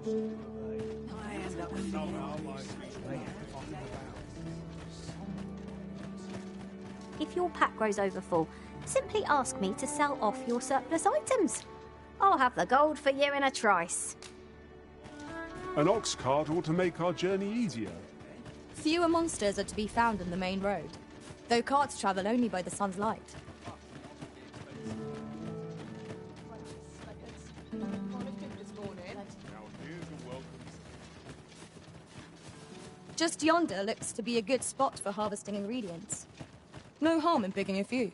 If your pack grows over full, simply ask me to sell off your surplus items. I'll have the gold for you in a trice. An ox cart ought to make our journey easier. Fewer monsters are to be found on the main road, though carts travel only by the sun's light. Just yonder looks to be a good spot for harvesting ingredients. No harm in picking a few.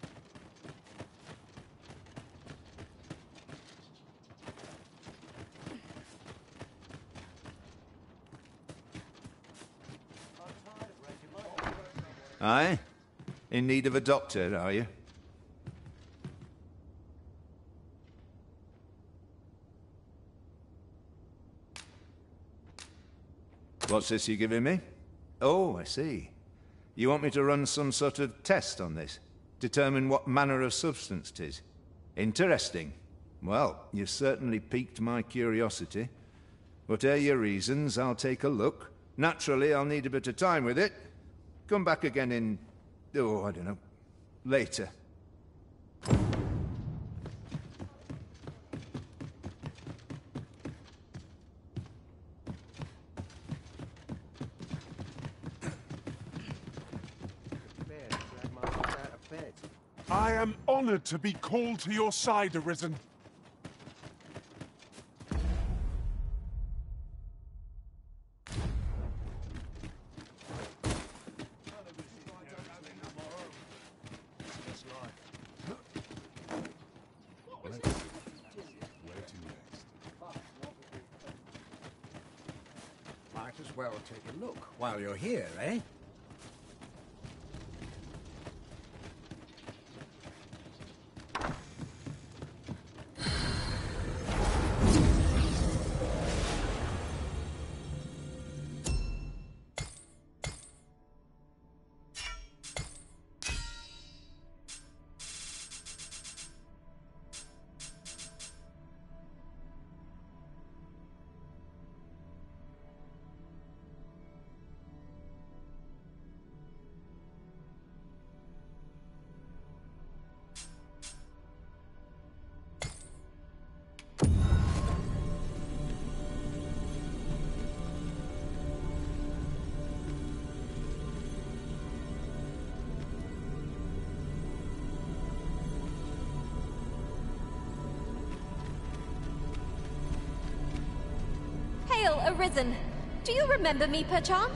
Aye? In need of a doctor, are you? What's this you're giving me? Oh, I see. You want me to run some sort of test on this? Determine what manner of substance 'tis? Interesting. Well, you've certainly piqued my curiosity. Whatever your reasons, I'll take a look. Naturally, I'll need a bit of time with it. Come back again in... oh, I don't know. Later. I am honored to be called to your side, Arisen. Might as well take a look while you're here, eh? Hail, Arisen! Do you remember me, perchance?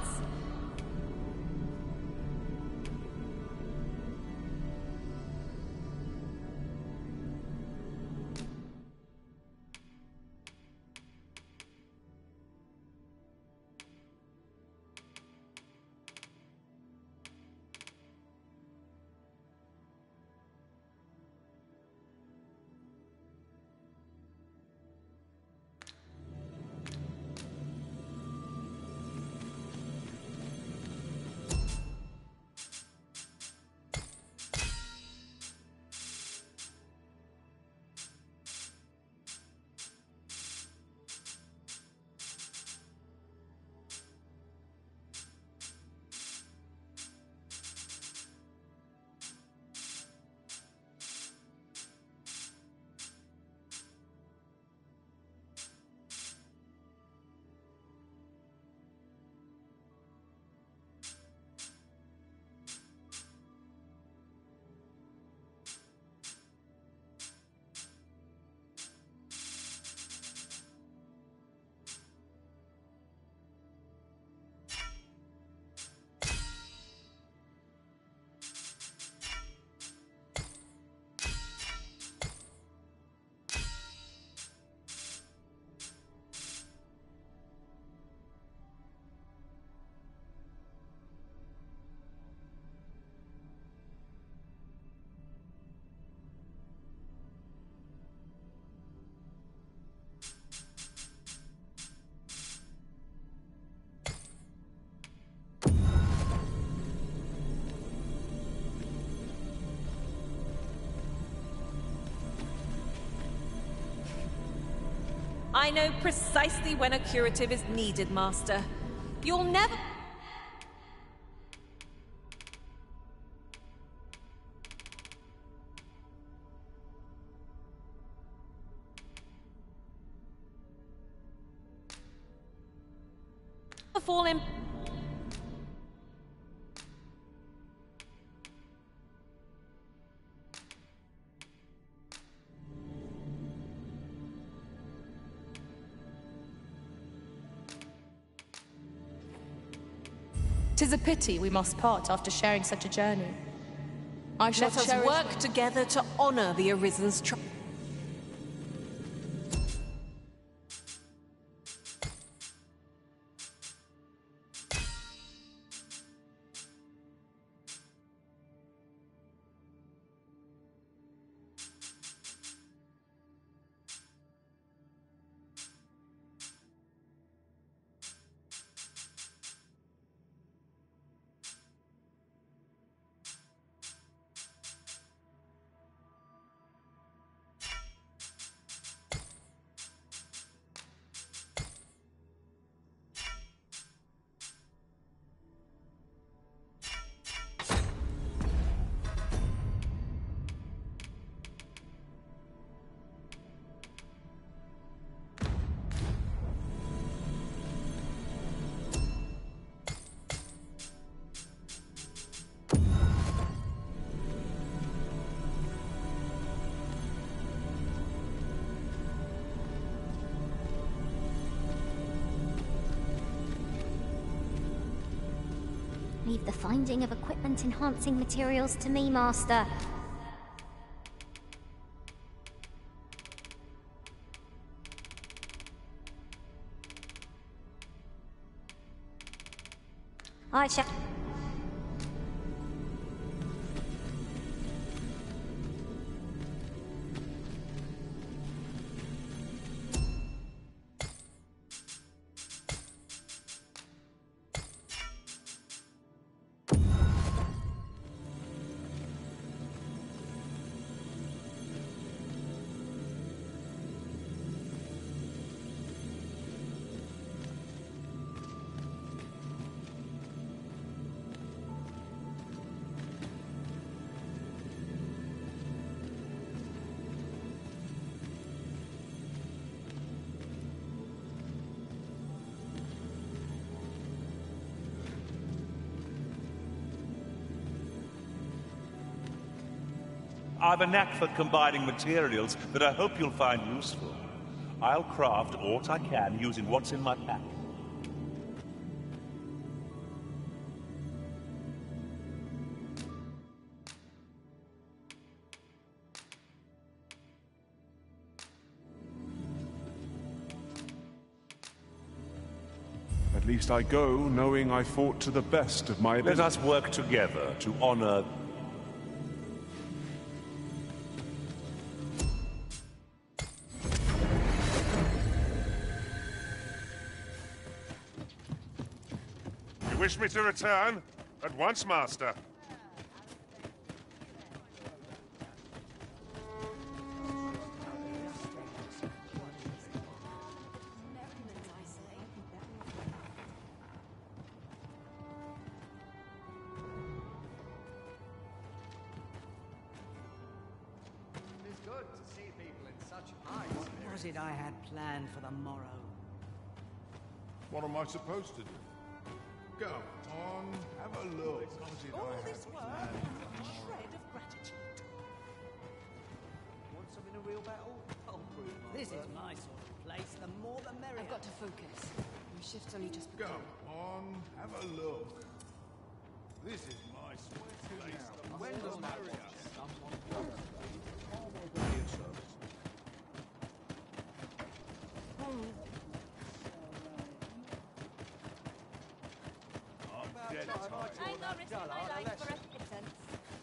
I know precisely when a curative is needed, Master. You'll never... fall in... "'Tis a pity we must part after sharing such a journey. I shall Let us cherish... work together to honor the Arisen's Leave the finding of equipment-enhancing materials to me, Master. I shall... I've a knack for combining materials that I hope you'll find useful. I'll craft aught I can using what's in my pack. At least I go knowing I fought to the best of my ability. Let us work together to honor... You wish me to return? At once, Master. What was it I had planned for the morrow? What am I supposed to do? Go on, have a look. What was it All I had this work planned and for a the morrow? shred of gratitude. Want some in a real battle? This is my sort of place. The more the merrier. I've got to focus. My shift's only just Go begun. on, have a look. This is my sort of place. When does my I'm not risking my life for a pittance.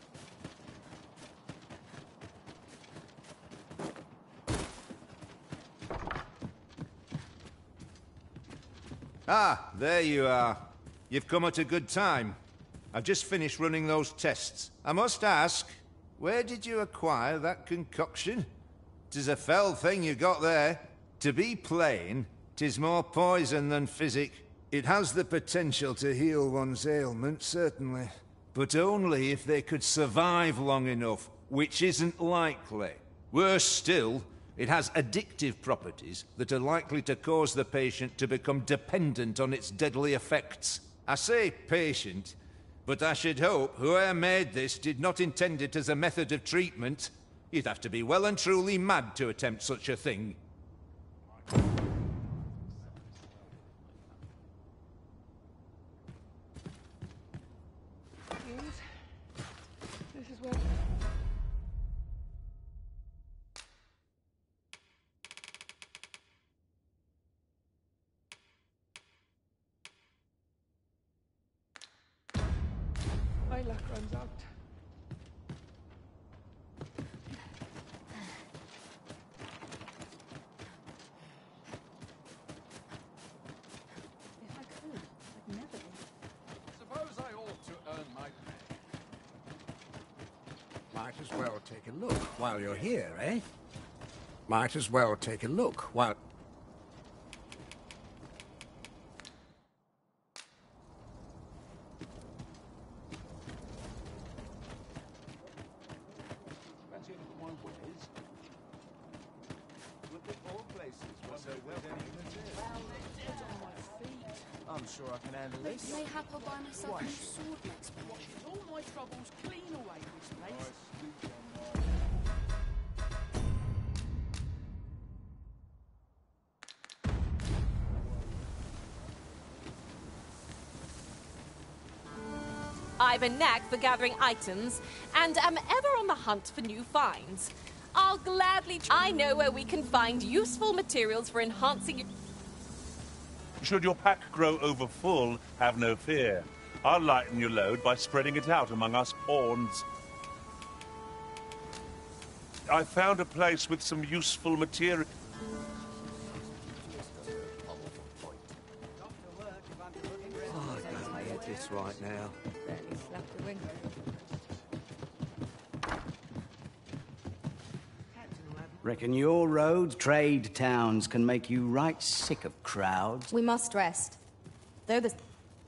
Ah, there you are. You've come at a good time. I've just finished running those tests. I must ask, where did you acquire that concoction? 'Tis a fell thing you got there. To be plain, 'tis more poison than physic. It has the potential to heal one's ailment, certainly. But only if they could survive long enough, which isn't likely. Worse still, it has addictive properties that are likely to cause the patient to become dependent on its deadly effects. I say patient, but I should hope whoever made this did not intend it as a method of treatment. You'd have to be well and truly mad to attempt such a thing. This is where... My luck runs out. If I could, I'd never be. Suppose I ought to earn my pay. Might as well take a look while you're here, eh? Might as well take a look while... I'm sure I can handle this. Mayhap I'll buy myself a new sword next week. Washes all my troubles clean away, this place. I've a knack for gathering items, and am ever on the hunt for new finds. I'll gladly I know where we can find useful materials for enhancing... Should your pack grow over full, have no fear. I'll lighten your load by spreading it out among us pawns. I found a place with some useful material. Oh, I got my head this right now. Barely slapped a wing. Reckon your roads, trade towns, can make you right sick of crowds. We must rest. Though the...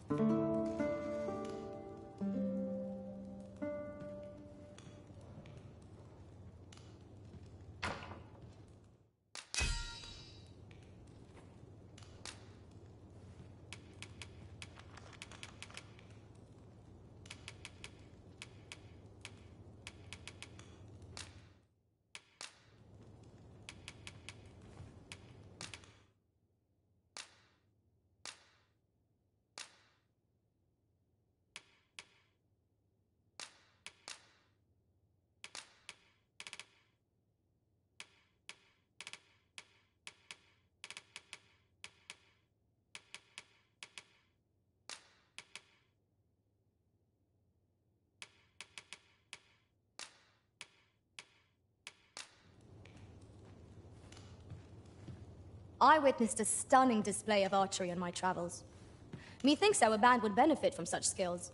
I witnessed a stunning display of archery on my travels. Methinks our band would benefit from such skills.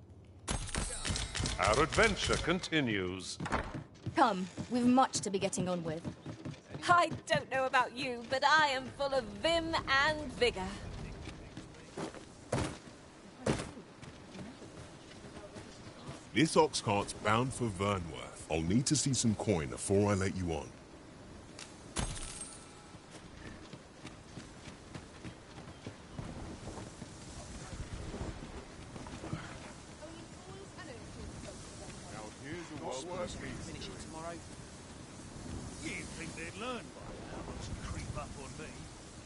Our adventure continues. Come, we've much to be getting on with. I don't know about you, but I am full of vim and vigor. This ox cart's bound for Vernworth. I'll need to see some coin before I let you on. Finish it tomorrow. You'd think they'd learn by now, not to creep up on me.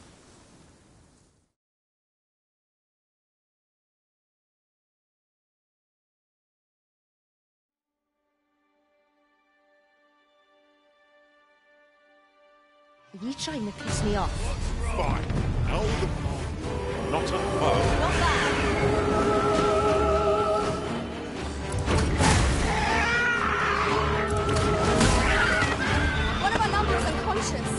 Are you trying to piss me off? Fine. Now the... Not a foe. Not bad. One of our numbers unconscious.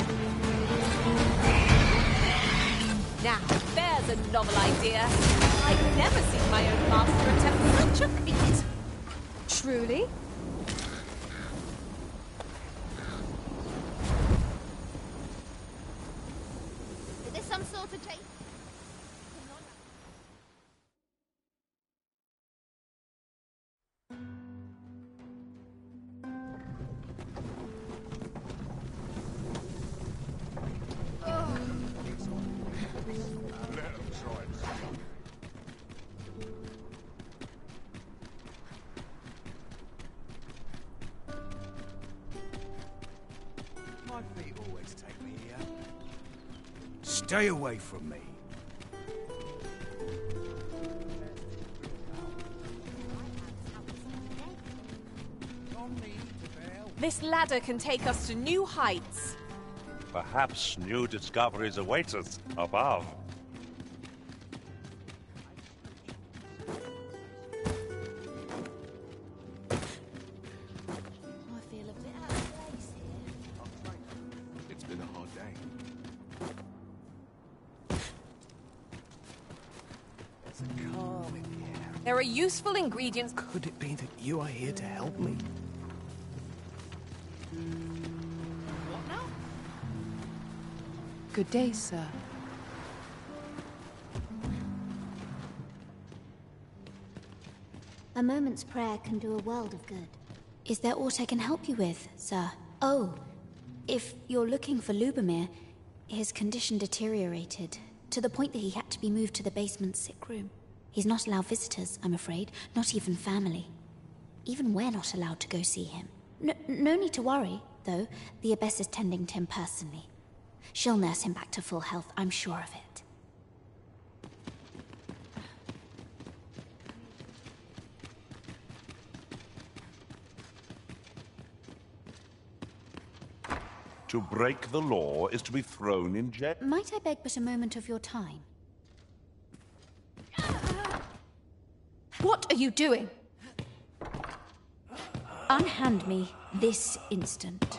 Now, there's a novel idea. I've never seen my own master attempt such a feat. Truly? to take. Let 'em try it. My feet always take me here. Stay away from me. This ladder can take us to new heights. Perhaps new discoveries await us above. I feel a bit out of place here. It's been a hard day. There's a calm in the air. There are useful ingredients. Could it be that you are here to help me? What now? Good day, sir. A moment's prayer can do a world of good. Is there aught I can help you with, sir? Oh, if you're looking for Lubomir, his condition deteriorated to the point that he had to be moved to the basement sick room. He's not allowed visitors, I'm afraid, not even family. Even we're not allowed to go see him. No need to worry, though. The Abbess is tending to him personally. She'll nurse him back to full health, I'm sure of it. To break the law is to be thrown in jail. Might I beg but a moment of your time? What are you doing? Unhand me this instant.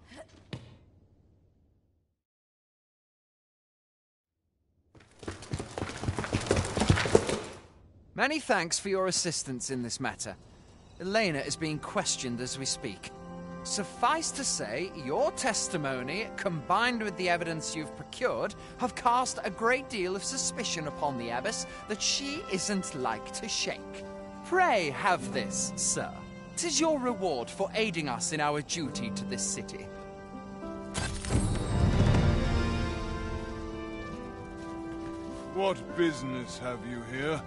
Many thanks for your assistance in this matter. Elena is being questioned as we speak. Suffice to say, your testimony, combined with the evidence you've procured, have cast a great deal of suspicion upon the Abbess that she isn't like to shake. Pray have this, sir. 'Tis your reward for aiding us in our duty to this city. What business have you here?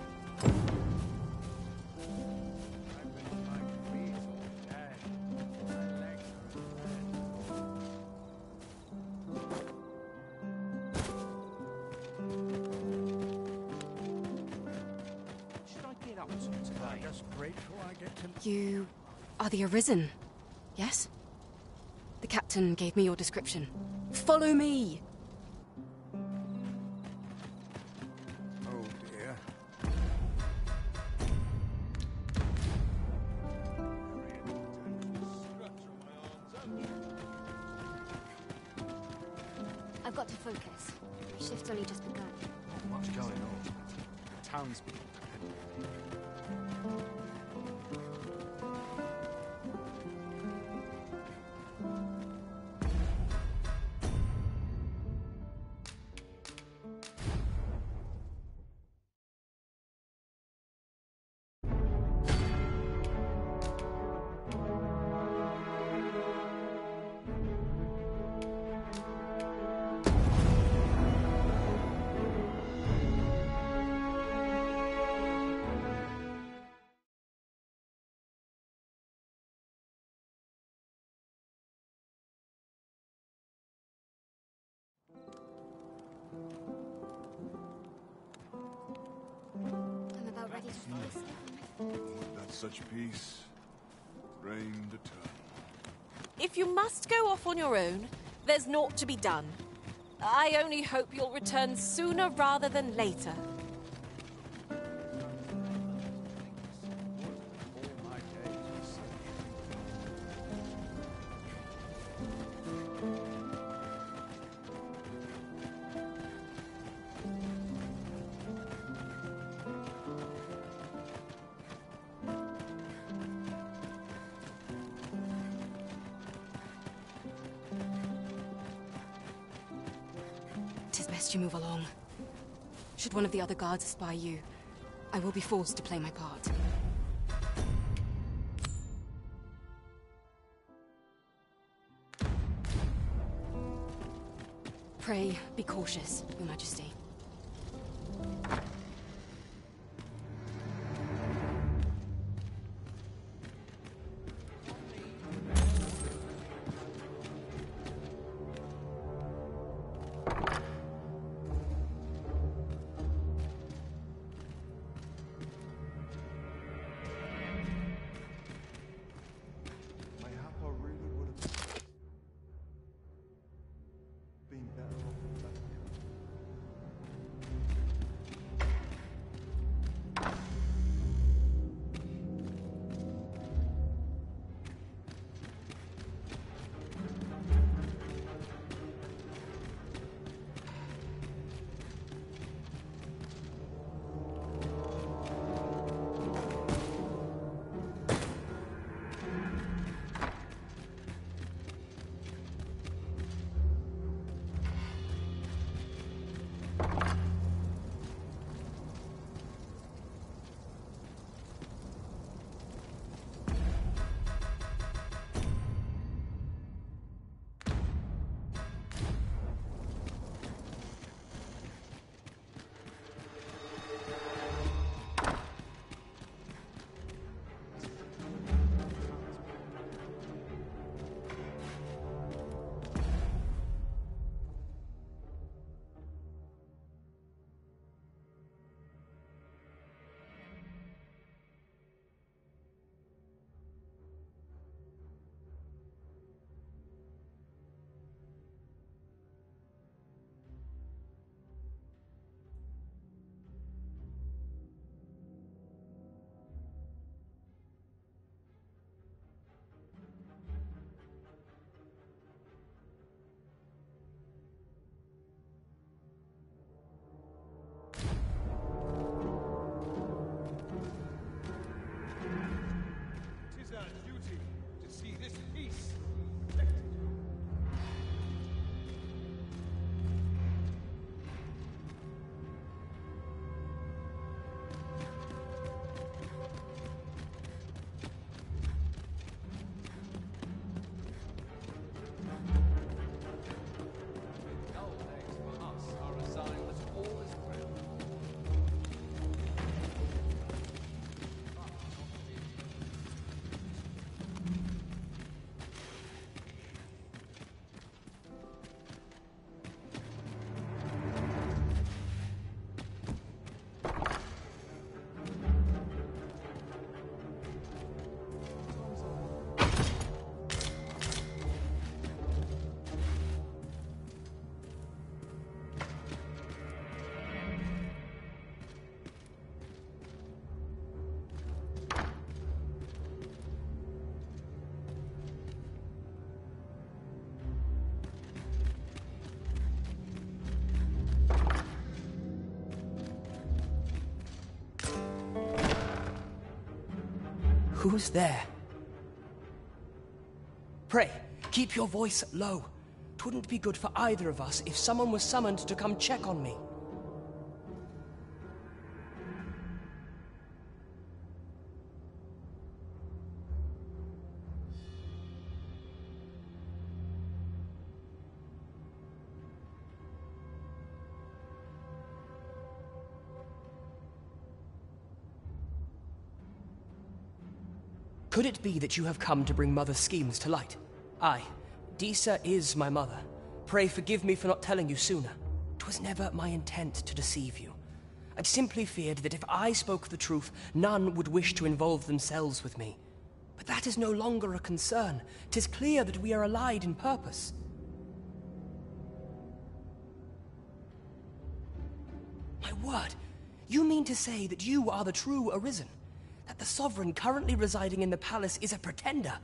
You are the Arisen, yes? The captain gave me your description. Follow me! Oh dear. I've got to focus. My shift's only just begun. Not much going on. The townspeople depend on me. I'm about ready to fall asleep. That's such peace. Reigned eternal. If you must go off on your own, there's naught to be done. I only hope you'll return sooner rather than later. suggest you move along. Should one of the other guards spy you, I will be forced to play my part. Pray, be cautious, Your Majesty. Mayhap I really would have been better off back here. Who's there? Pray, keep your voice low. 'Twouldn't be good for either of us if someone was summoned to come check on me. Could it be that you have come to bring Mother's schemes to light? Aye, Disa is my mother. Pray forgive me for not telling you sooner. 'Twas never my intent to deceive you. I'd simply feared that if I spoke the truth, none would wish to involve themselves with me. But that is no longer a concern. 'Tis clear that we are allied in purpose. My word, you mean to say that you are the true Arisen? That the Sovereign currently residing in the palace is a pretender?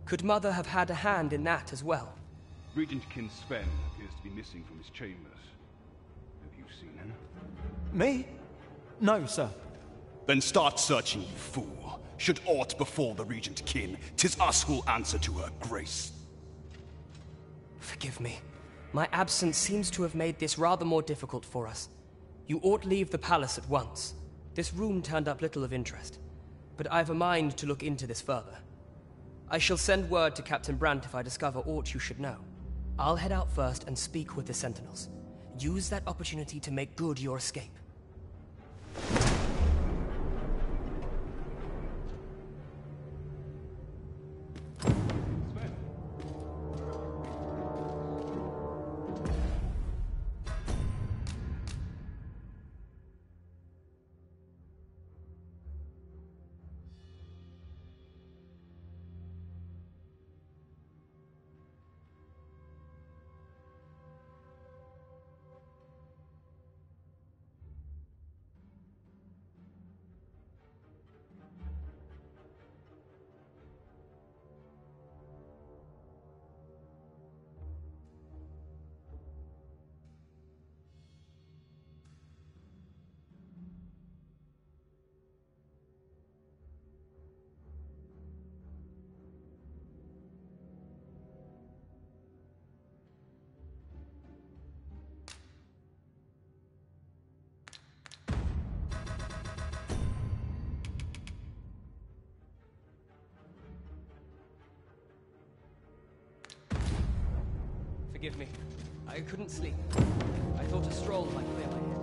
Could Mother have had a hand in that as well? Regent Kin Sven appears to be missing from his chambers. Have you seen him? Me? No, sir. Then start searching, you fool. Should aught befall the Regent Kin, 'tis us who'll answer to her grace. Forgive me. My absence seems to have made this rather more difficult for us. You ought leave the palace at once. This room turned up little of interest, but I've a mind to look into this further. I shall send word to Captain Brandt if I discover aught you should know. I'll head out first and speak with the Sentinels. Use that opportunity to make good your escape. Forgive me. I couldn't sleep. I thought a stroll might clear my head.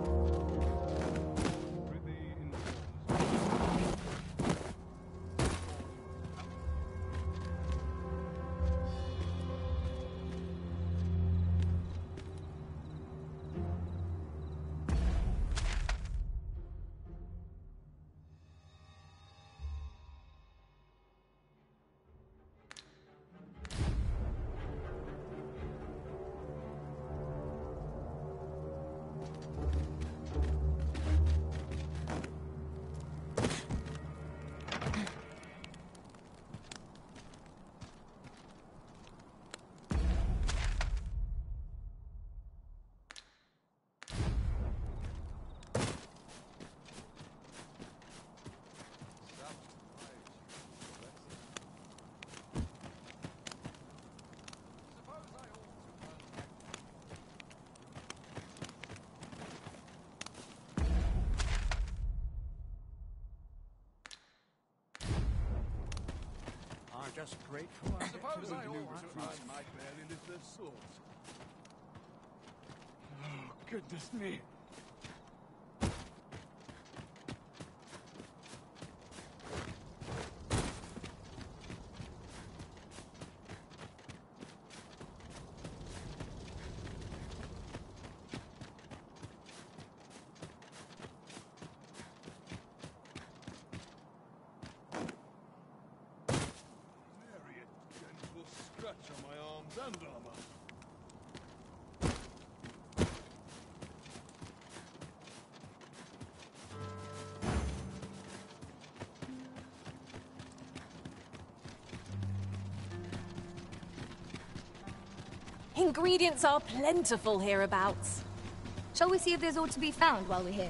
Just grateful. I suppose I might barely lift their swords. Oh, goodness me. And armor. Ingredients are plentiful hereabouts. Shall we see if there's aught to be found while we're here?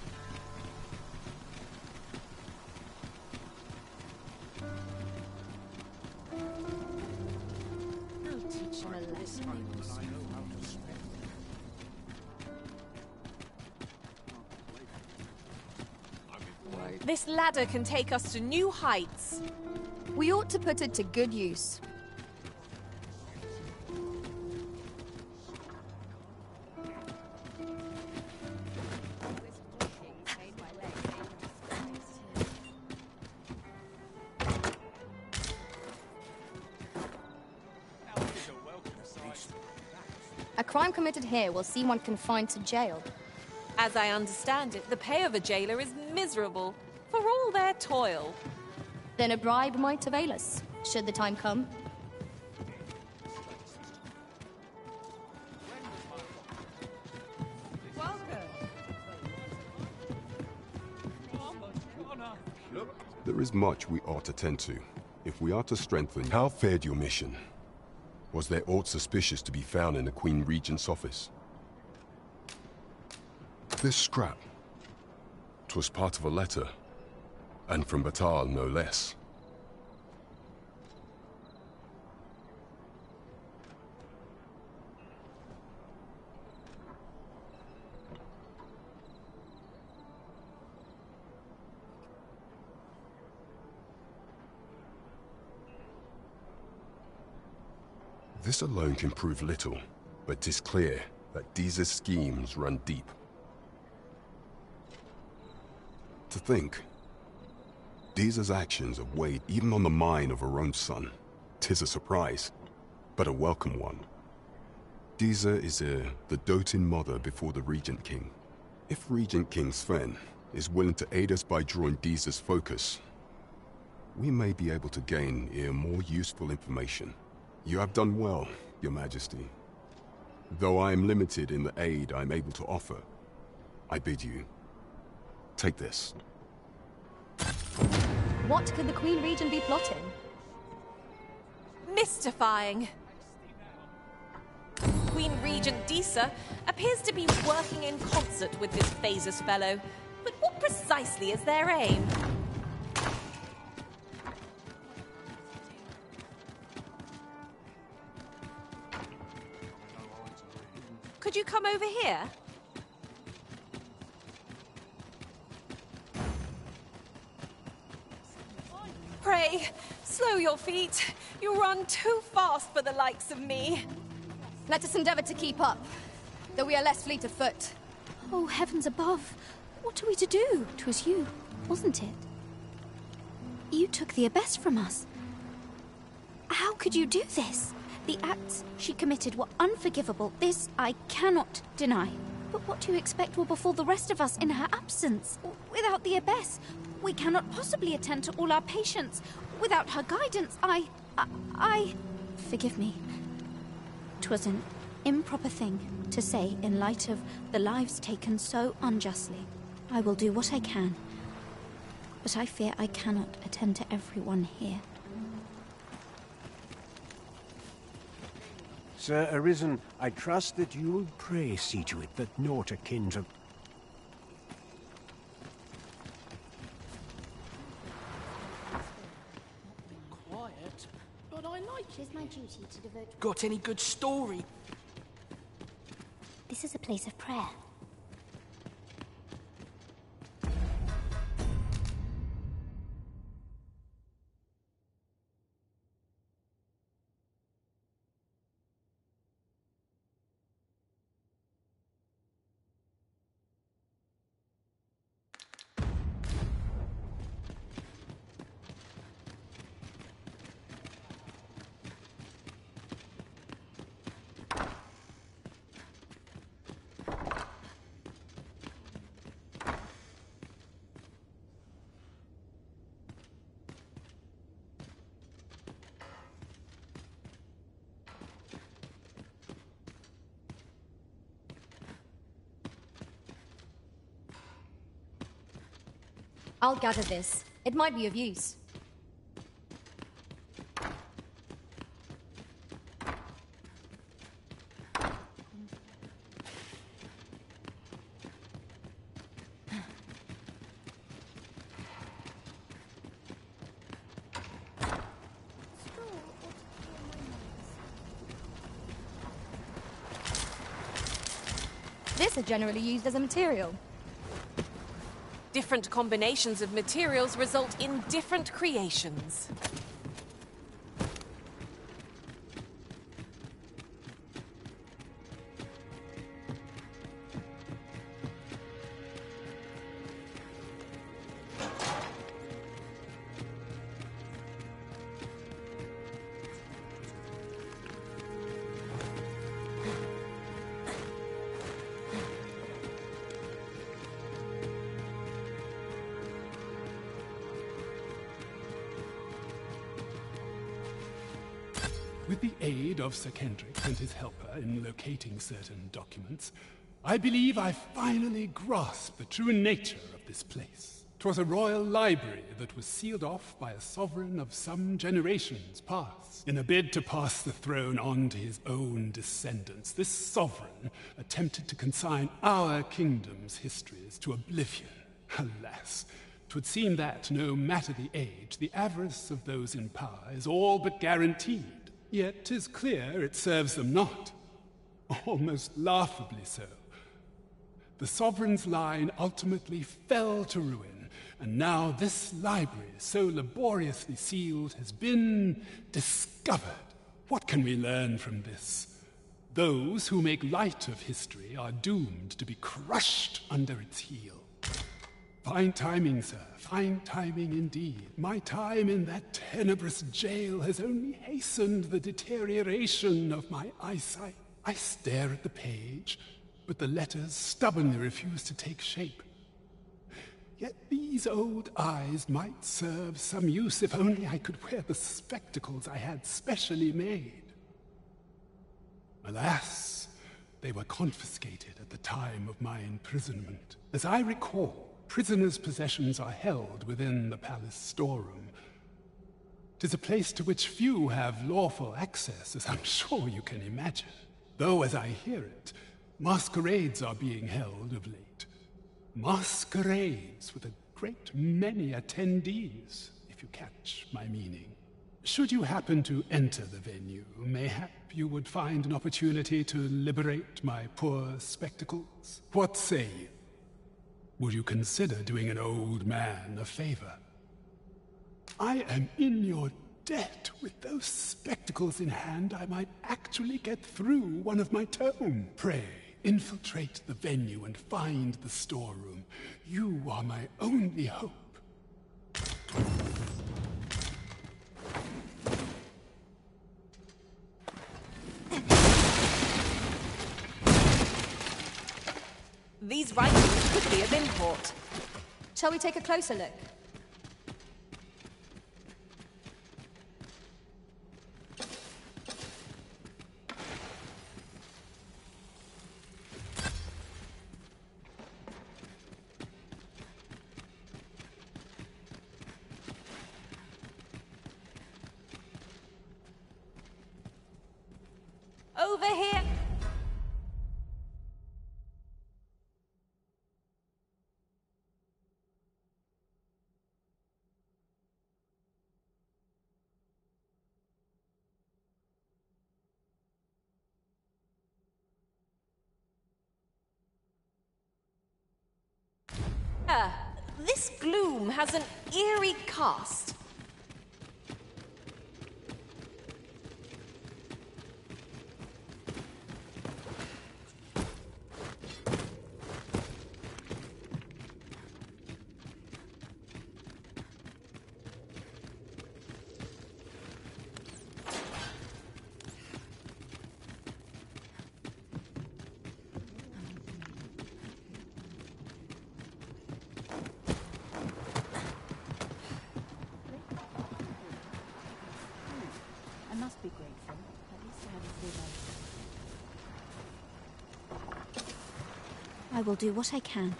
This ladder can take us to new heights. We ought to put it to good use. A crime committed here will see one confined to jail. As I understand it, the pay of a jailer is miserable, for all their toil. Then a bribe might avail us, should the time come. There is much we ought to tend to. If we are to strengthen... How fared your mission? Was there aught suspicious to be found in the Queen Regent's office? This scrap. 'Twas part of a letter. And from Batal, no less. This alone can prove little, but 'tis clear that Deeza's schemes run deep. To think, Deeza's actions have weighed even on the mind of her own son. 'Tis a surprise, but a welcome one. Deeza is the doting mother before the Regent King. If Regent King Sven is willing to aid us by drawing Deeza's focus, we may be able to gain more useful information. You have done well, Your Majesty. Though I am limited in the aid I'm able to offer, I bid you, take this. What could the Queen Regent be plotting? Mystifying. Queen Regent Deeza appears to be working in concert with this Phasus fellow. But what precisely is their aim? Could you come over here? Pray, slow your feet. You run too fast for the likes of me. Let us endeavor to keep up, though we are less fleet of foot. Oh, heavens above. What are we to do? 'Twas you, wasn't it? You took the abyss from us. How could you do this? The acts she committed were unforgivable. This I cannot deny. But what do you expect will befall the rest of us in her absence? Without the abyss, we cannot possibly attend to all our patients. Without her guidance, I... Forgive me. 'Twas an improper thing to say in light of the lives taken so unjustly. I will do what I can, but I fear I cannot attend to everyone here. Sir Arisen, I trust that you'll pray see to it that naught akin to... Quiet, but I like it. It is my duty to devote... Got any good story? This is a place of prayer. I'll gather this. It might be of use. This is generally used as a material. Different combinations of materials result in different creations. With the aid of Sir Kendrick and his helper in locating certain documents, I believe I finally grasp the true nature of this place. 'Twas a royal library that was sealed off by a sovereign of some generations past. In a bid to pass the throne on to his own descendants, this sovereign attempted to consign our kingdom's histories to oblivion. Alas, 'twould seem that, no matter the age, the avarice of those in power is all but guaranteed. Yet 'tis clear it serves them not. Almost laughably so. The sovereign's line ultimately fell to ruin, and now this library, so laboriously sealed, has been discovered. What can we learn from this? Those who make light of history are doomed to be crushed under its heel. Fine timing, sir. Fine timing indeed. My time in that tenebrous jail has only hastened the deterioration of my eyesight. I stare at the page, but the letters stubbornly refuse to take shape. Yet these old eyes might serve some use if only I could wear the spectacles I had specially made. Alas, they were confiscated at the time of my imprisonment. As I recall, prisoners' possessions are held within the palace storeroom. 'Tis a place to which few have lawful access, as I'm sure you can imagine. Though, as I hear it, masquerades are being held of late. Masquerades with a great many attendees, if you catch my meaning. Should you happen to enter the venue, mayhap you would find an opportunity to liberate my poor spectacles. What say you? Would you consider doing an old man a favor? I am in your debt. With those spectacles in hand, I might actually get through one of my tome. Pray, infiltrate the venue and find the storeroom. You are my only hope. These writings could be of import. Shall we take a closer look? Over here! This gloom has an eerie cast. I must be grateful. At least I haven't been I will do what I can.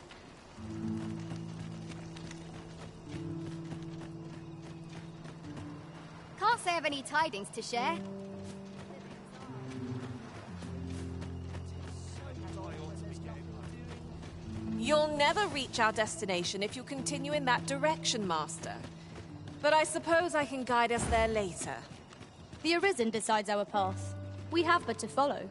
Can't say I have any tidings to share. You'll never reach our destination if you continue in that direction, Master. But I suppose I can guide us there later. The Arisen decides our path. We have but to follow.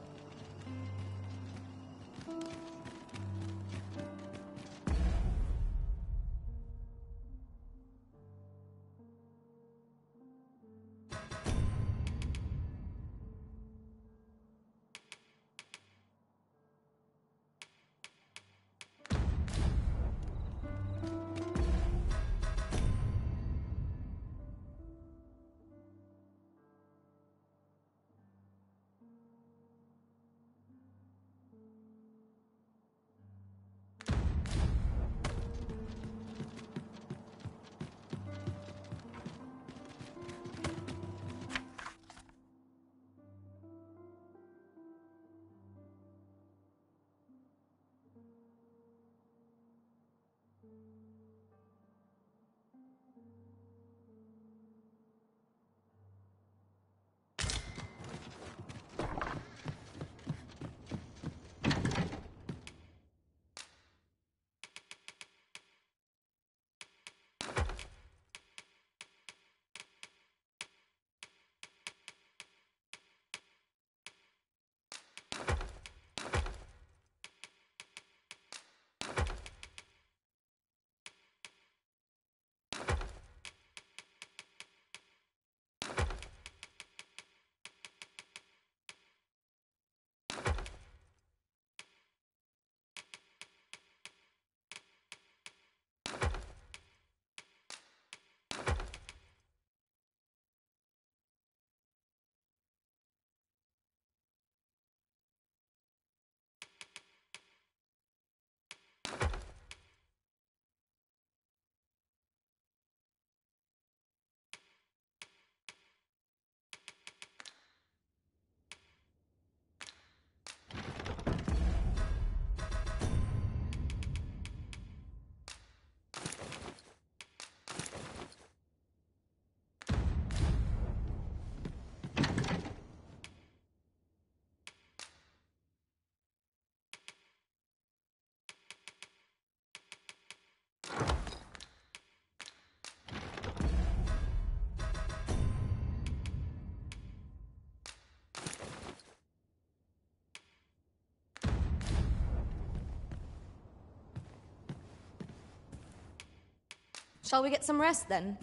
Shall we get some rest then?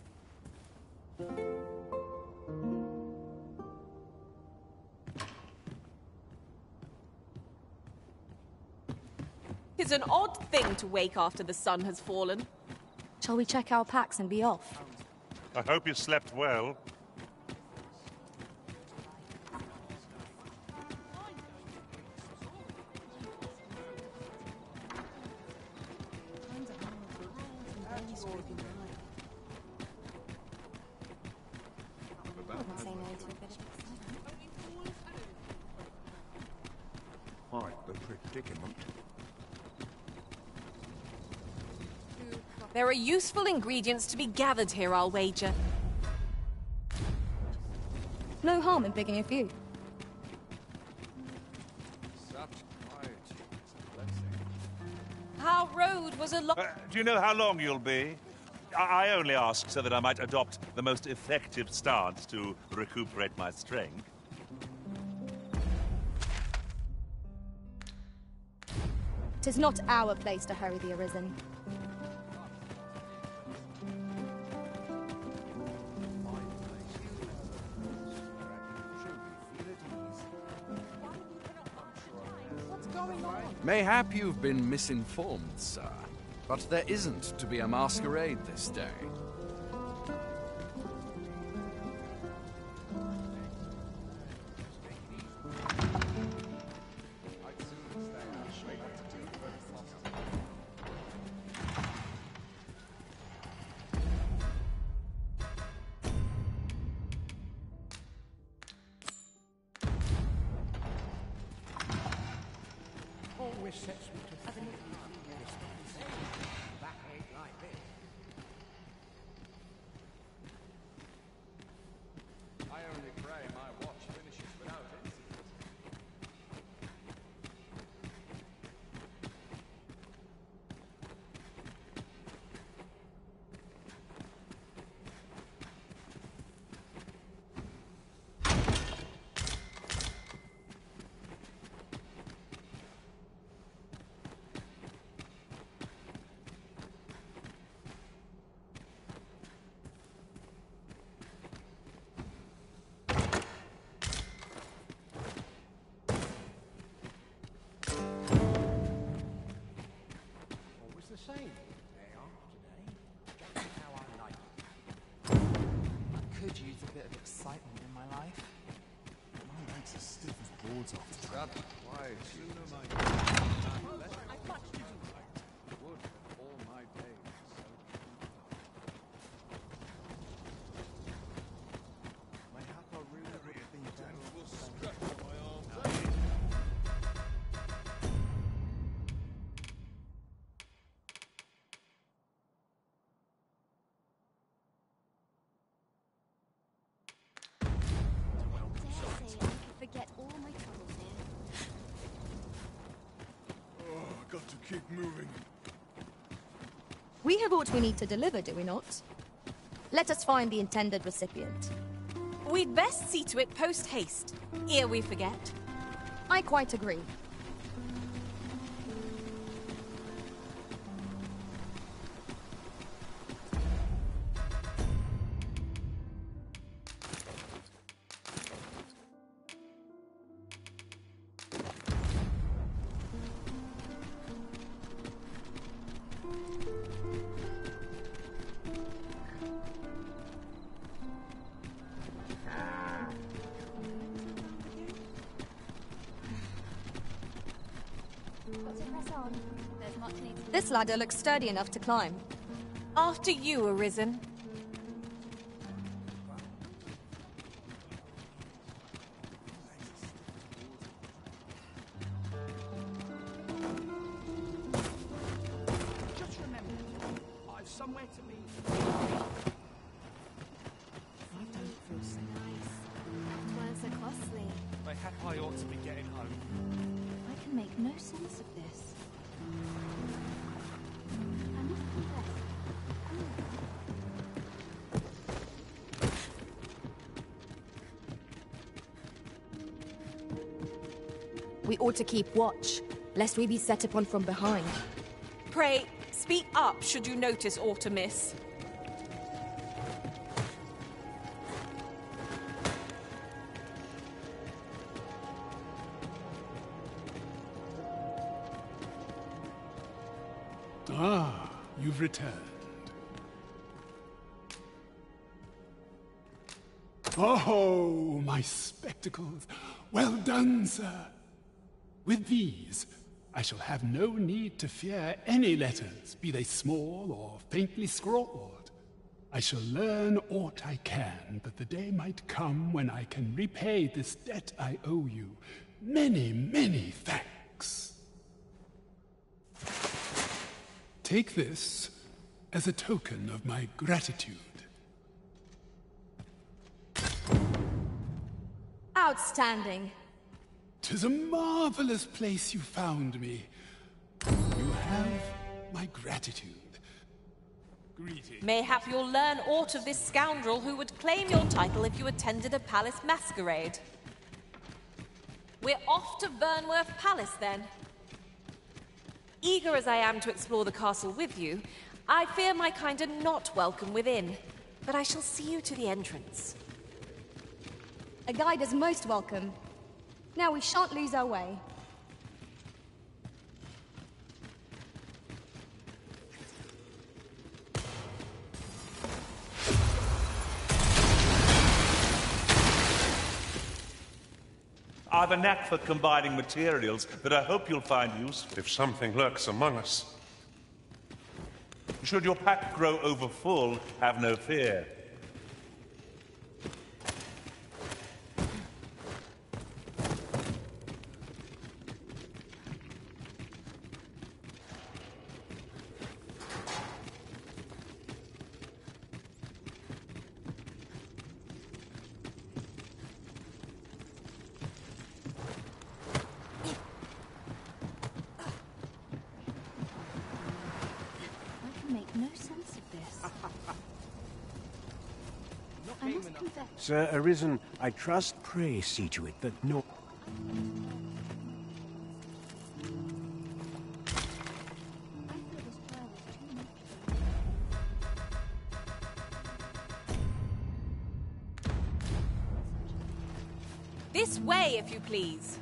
It's an odd thing to wake after the sun has fallen. Shall we check our packs and be off? I hope you slept well. Quite the predicament. There are useful ingredients to be gathered here, I'll wager. No harm in picking a few. Our road was a long... Do you know how long you'll be? I only ask so that I might adopt the most effective stance to recuperate my strength. Tis not our place to hurry the Arisen. Mayhap you've been misinformed, sir. But there isn't to be a masquerade this day. Always sets me to think. That ain't like this. I only pray my watch finishes without incident. The same. They are today. Just how I like it. I could use a bit of excitement in my life. My legs are stiff as boards after Shut quiet. Sooner my would all my days. Mayhap I really would have been better. Forget all my troubles here. Oh, got to keep moving. We have what we need to deliver, do we not? Let us find the intended recipient. We'd best see to it post-haste, ere we forget. I quite agree. This ladder looks sturdy enough to climb. After you, Arisen. Just remember, I've somewhere to be. I don't feel so nice. Words are costly. Mayhap I ought to be getting home. I can make no sense of this. I must confess, We ought to keep watch, lest we be set upon from behind. Pray, speak up should you notice aught amiss. Ah, you've returned. Oh, my spectacles. Well done, sir. With these, I shall have no need to fear any letters, be they small or faintly scrawled. I shall learn aught I can, but the day might come when I can repay this debt I owe you. Many, many thanks. Take this as a token of my gratitude. Outstanding. 'Tis a marvelous place you found me. You have my gratitude. Greetings. Mayhap you'll learn aught of this scoundrel who would claim your title if you attended a palace masquerade. We're off to Vernworth Palace, then. Eager as I am to explore the castle with you, I fear my kind are not welcome within, but I shall see you to the entrance. A guide is most welcome. Now we shan't lose our way. I've a knack for combining materials that I hope you'll find useful. If something lurks among us. Should your pack grow overfull, have no fear. Sir Arisen, I trust, pray see to it that no... This way, if you please.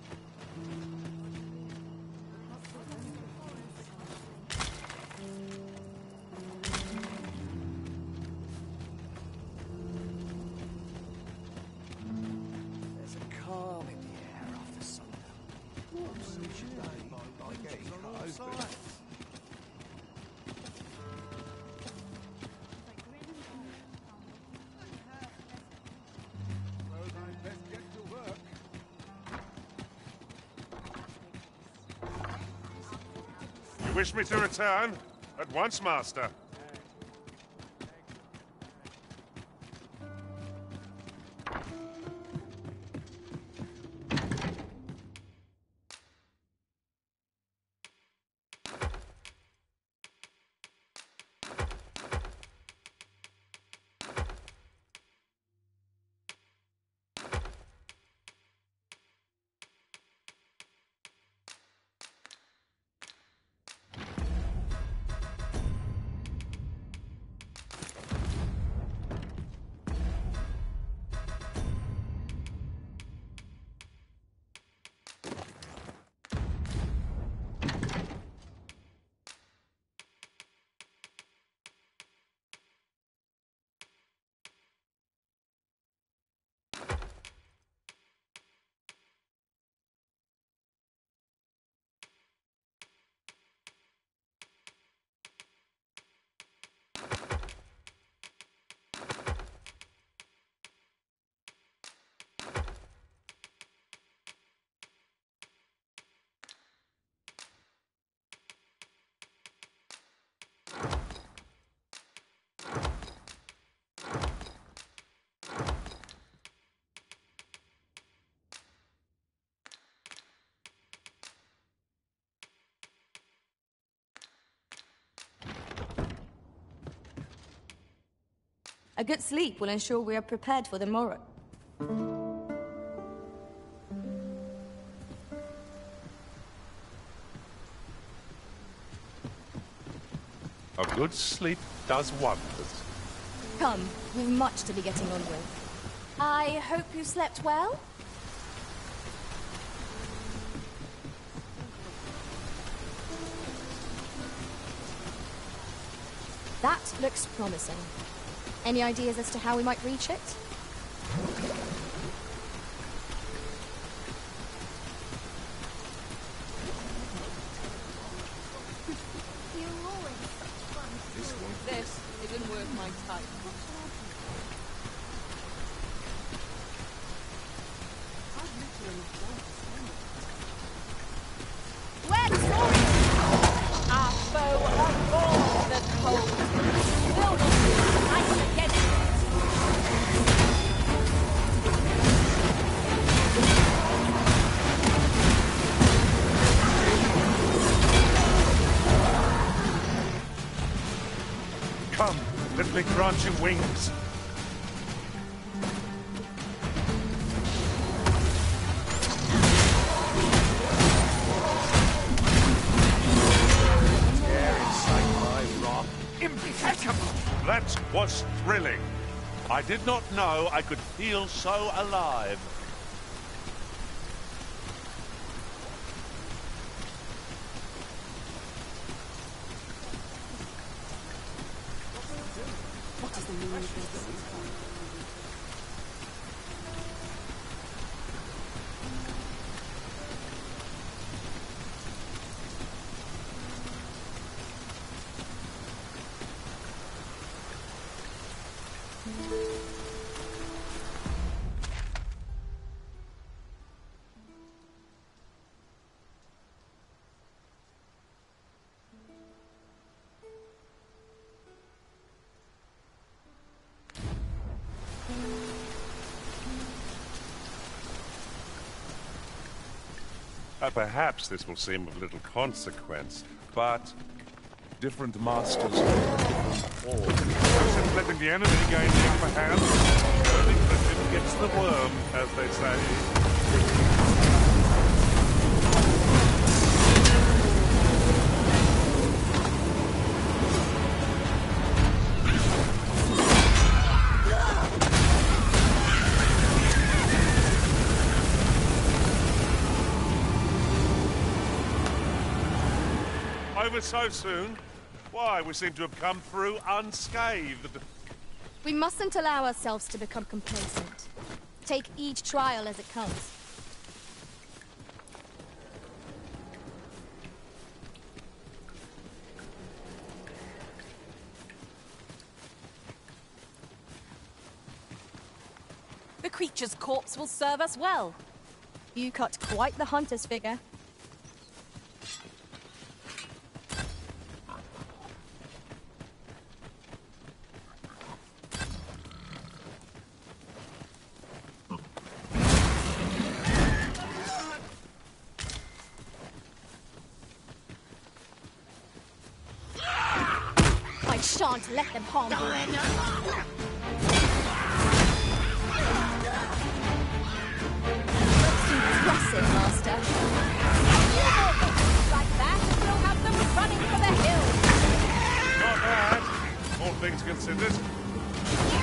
Wish me to return? At once, Master. A good sleep will ensure we are prepared for the morrow. A good sleep does wonders. Come, we've much to be getting on with. I hope you slept well? That looks promising. Any ideas as to how we might reach it? This isn't worth my time. Where the story? Our foe abhors the cold. Build us fight against it. Come, little big branching wings. Impeccable! That was thrilling. I did not know I could feel so alive. What is the meaning of this? Perhaps this will seem of little consequence, but different masters of different wars. Instead of letting the enemy gain the upper hand, the cricket gets the worm, as they say. Over so soon? Why, we seem to have come through unscathed. We mustn't allow ourselves to become complacent. Take each trial as it comes. The creature's corpse will serve us well. You cut quite the hunter's figure. I shan't let them harm you. Impressive, Master. Like that, we'll have them running for the hills. Not bad, all things considered.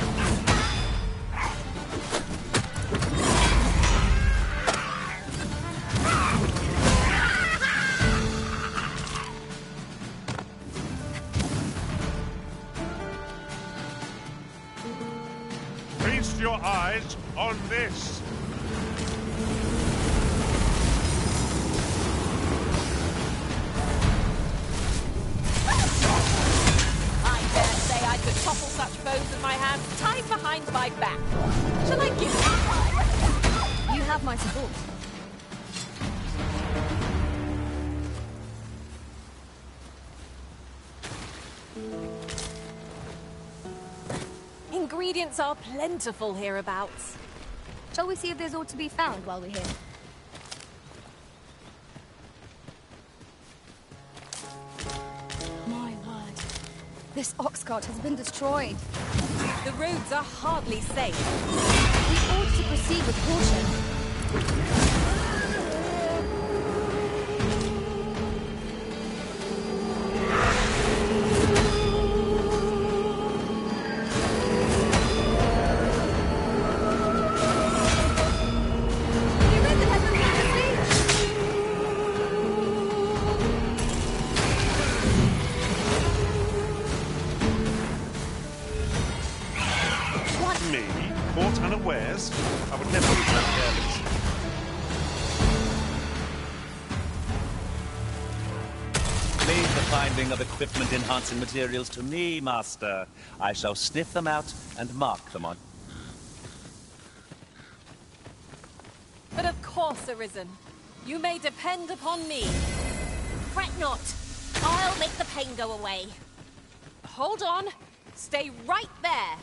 Feast your eyes on this. I dare say I could topple such foes with my hands tied behind my back. Shall I give you time? You have my support. Ingredients are plentiful hereabouts. Shall we see if there's aught to be found while we're here? My word. This ox cart has been destroyed. The roads are hardly safe. We ought to proceed with caution. Me? Caught unawares? I would never be so careless. Leave the finding of equipment-enhancing materials to me, Master. I shall sniff them out and mark them on. But of course, Arisen. You may depend upon me. Fret not. I'll make the pain go away. Hold on. Stay right there.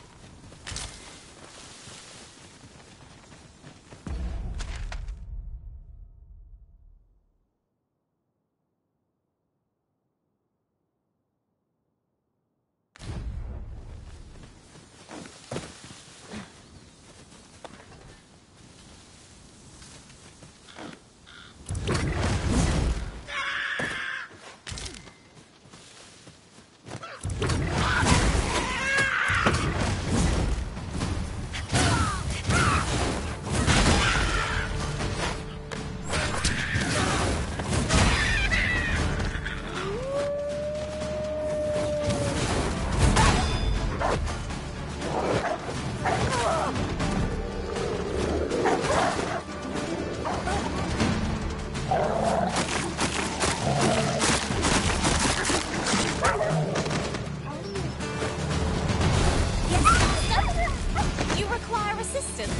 You require assistance.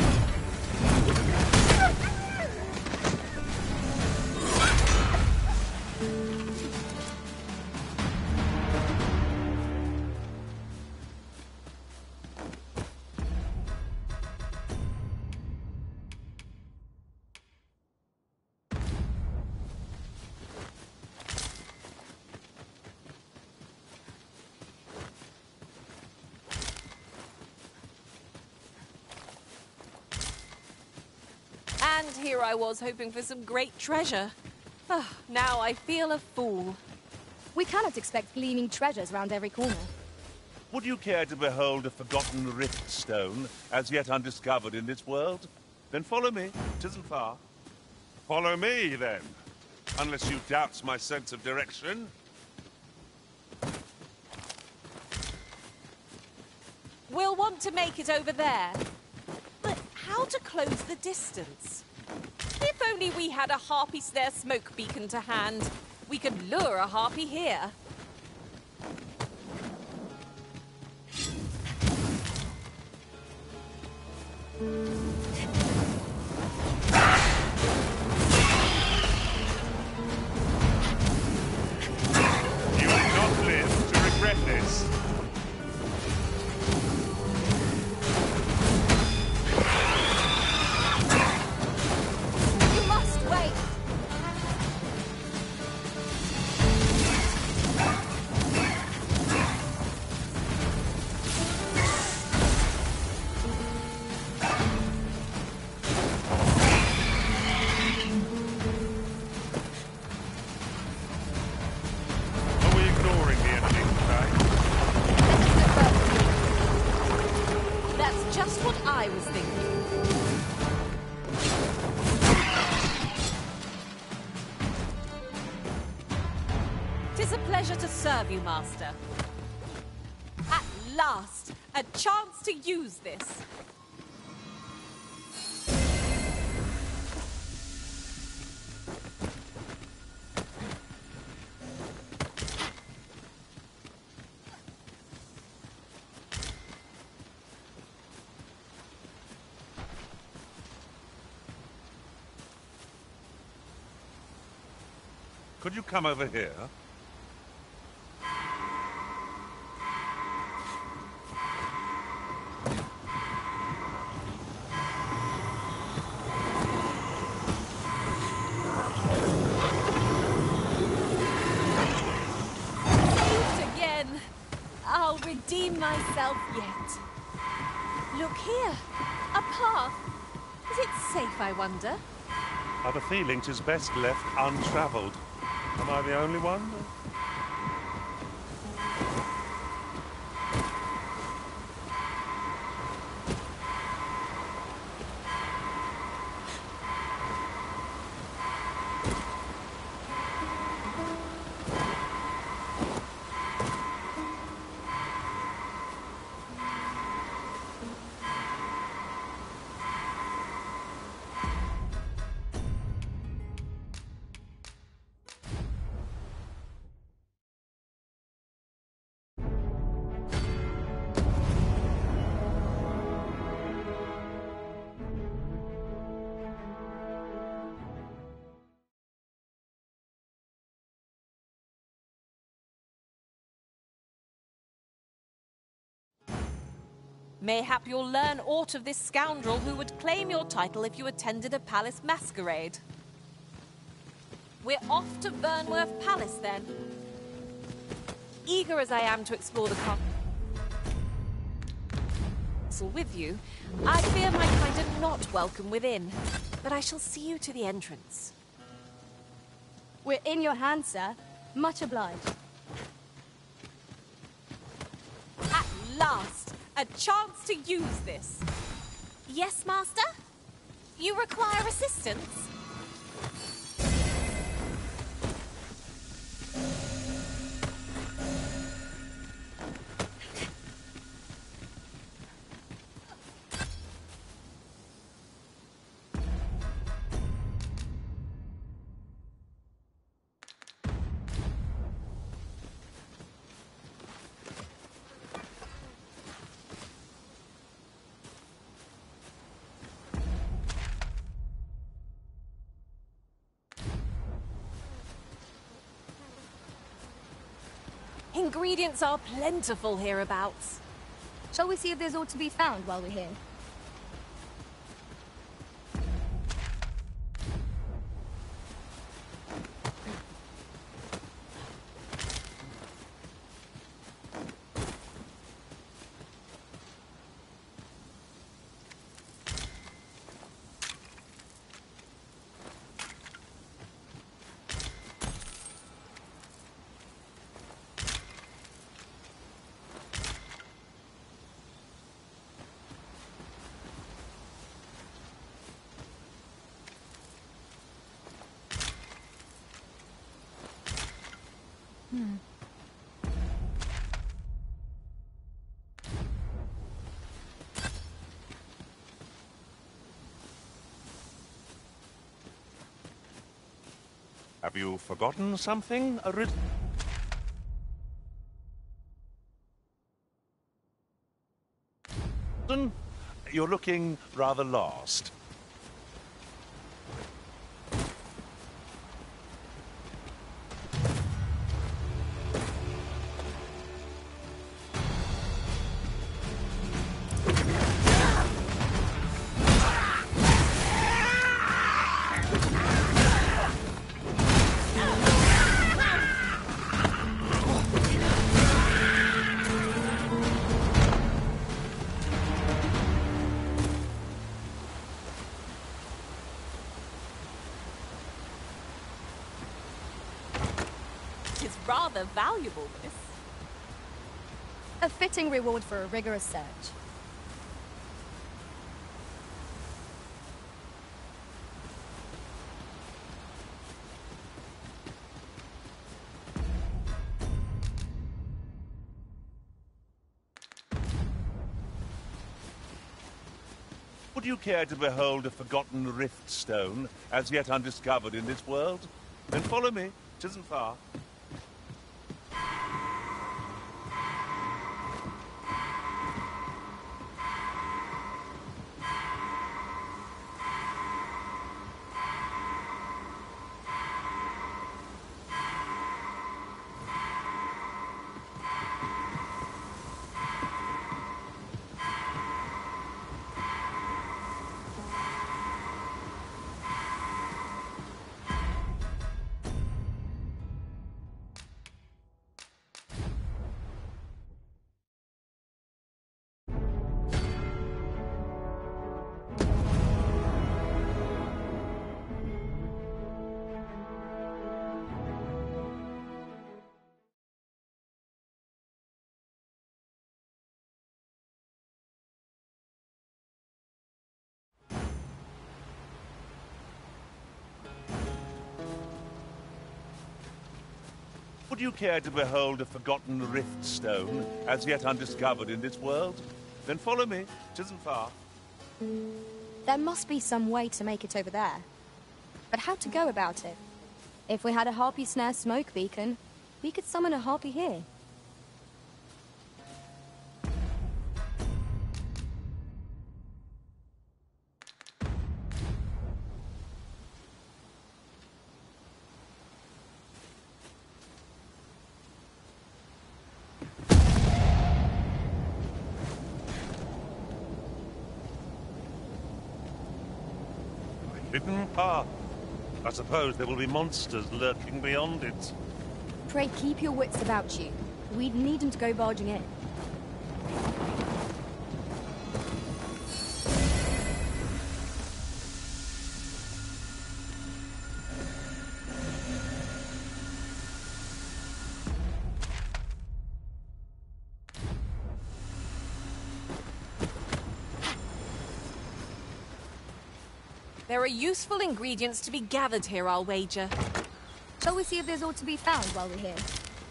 And here I was hoping for some great treasure. Now I feel a fool. We cannot expect gleaming treasures round every corner. Would you care to behold a forgotten rift stone, as yet undiscovered in this world? Then follow me. 'Tisn't far. Follow me, then. Unless you doubt my sense of direction. We'll want to make it over there. But how to close the distance? If only we had a harpy snare smoke beacon to hand. We could lure a harpy here. You will not live to regret this. You must wait. Are we ignoring the enemy today? That's just what I was thinking. Tis a pleasure to serve you, Master. At last, a chance to use this. Could you come over here? Saved again. I'll redeem myself yet. Look here. A path. Is it safe, I wonder? I've a feeling 'tis best left untravelled. Am I the only one? Mayhap you'll learn aught of this scoundrel who would claim your title if you attended a palace masquerade. We're off to Vernworth Palace, then. Eager as I am to explore the castle with you, I fear my kind are not welcome within, but I shall see you to the entrance. We're in your hands, sir. Much obliged. At last, a chance to use this. Yes, Master? You require assistance? Ingredients are plentiful hereabouts. Shall we see if there's aught to be found while we're here? Have you forgotten something, Arisen? You're looking rather lost. Rather valuable, miss. A fitting reward for a rigorous search. Would you care to behold a forgotten rift stone, as yet undiscovered in this world? Then follow me. 'Tisn't far. Would you care to behold a forgotten rift stone, as yet undiscovered in this world? Then follow me. 'Tisn't far. There must be some way to make it over there. But how to go about it? If we had a harpy snare smoke beacon, we could summon a harpy here. Hidden path. I suppose there will be monsters lurking beyond it. Pray keep your wits about you. We'd need them to go barging in. There are useful ingredients to be gathered here, I'll wager. Shall we see if there's aught to be found while we're here?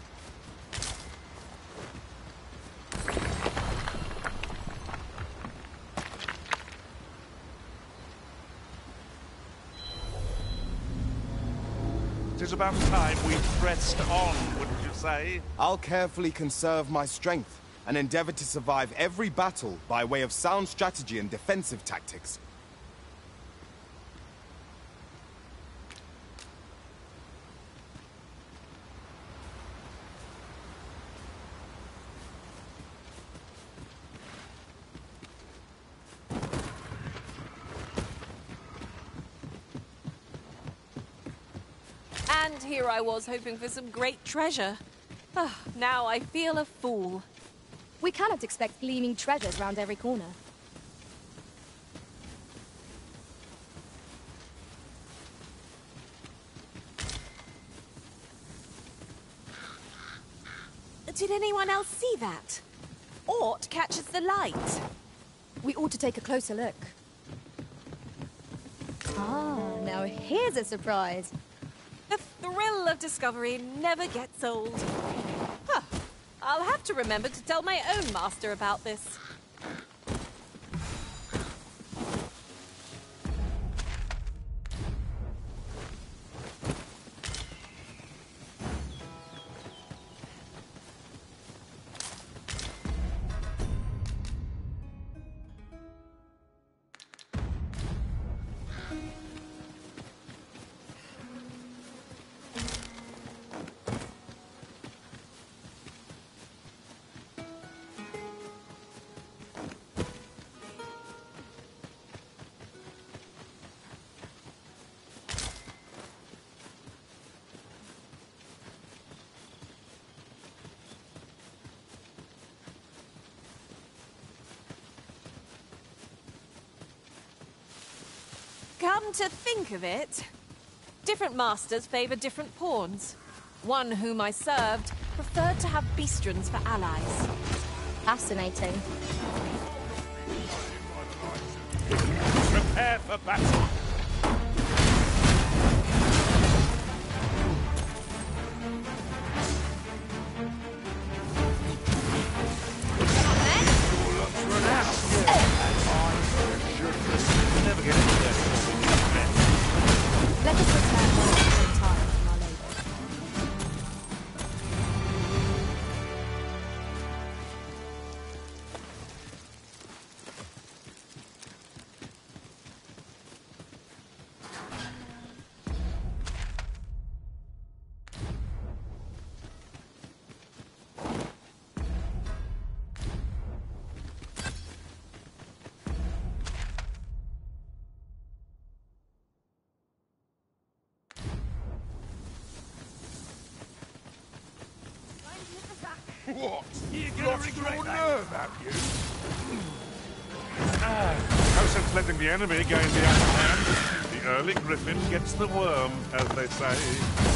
It is about time we pressed on, wouldn't you say? I'll carefully conserve my strength and endeavor to survive every battle by way of sound strategy and defensive tactics. And here I was hoping for some great treasure. Ah, now I feel a fool. We cannot expect gleaming treasures round every corner. Did anyone else see that? Aught catches the light. We ought to take a closer look. Ah, now here's a surprise. The thrill of discovery never gets old. Huh. I'll have to remember to tell my own master about this. Come to think of it, different masters favor different pawns. One whom I served preferred to have beastrons for allies. Fascinating. Prepare for battle. Never get into that. Let us return one at a time from our labor. What? You're lost your nerve, have you? No sense letting the enemy gain the upper hand. The early griffin gets the worm, as they say.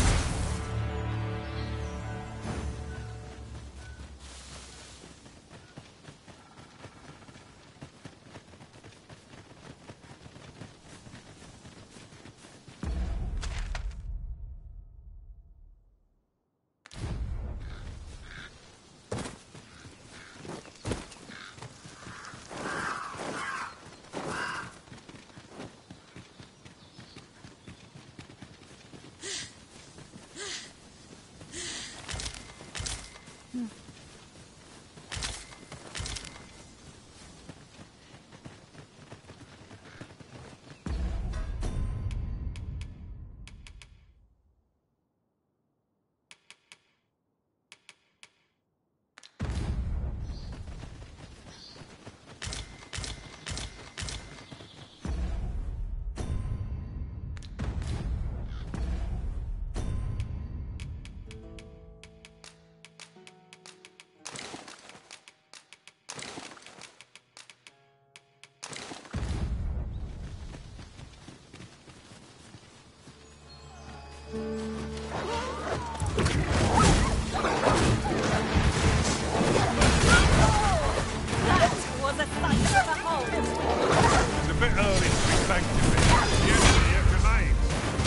wonder of a hold. It's a bit early to be thanking me. The enemy yet remains.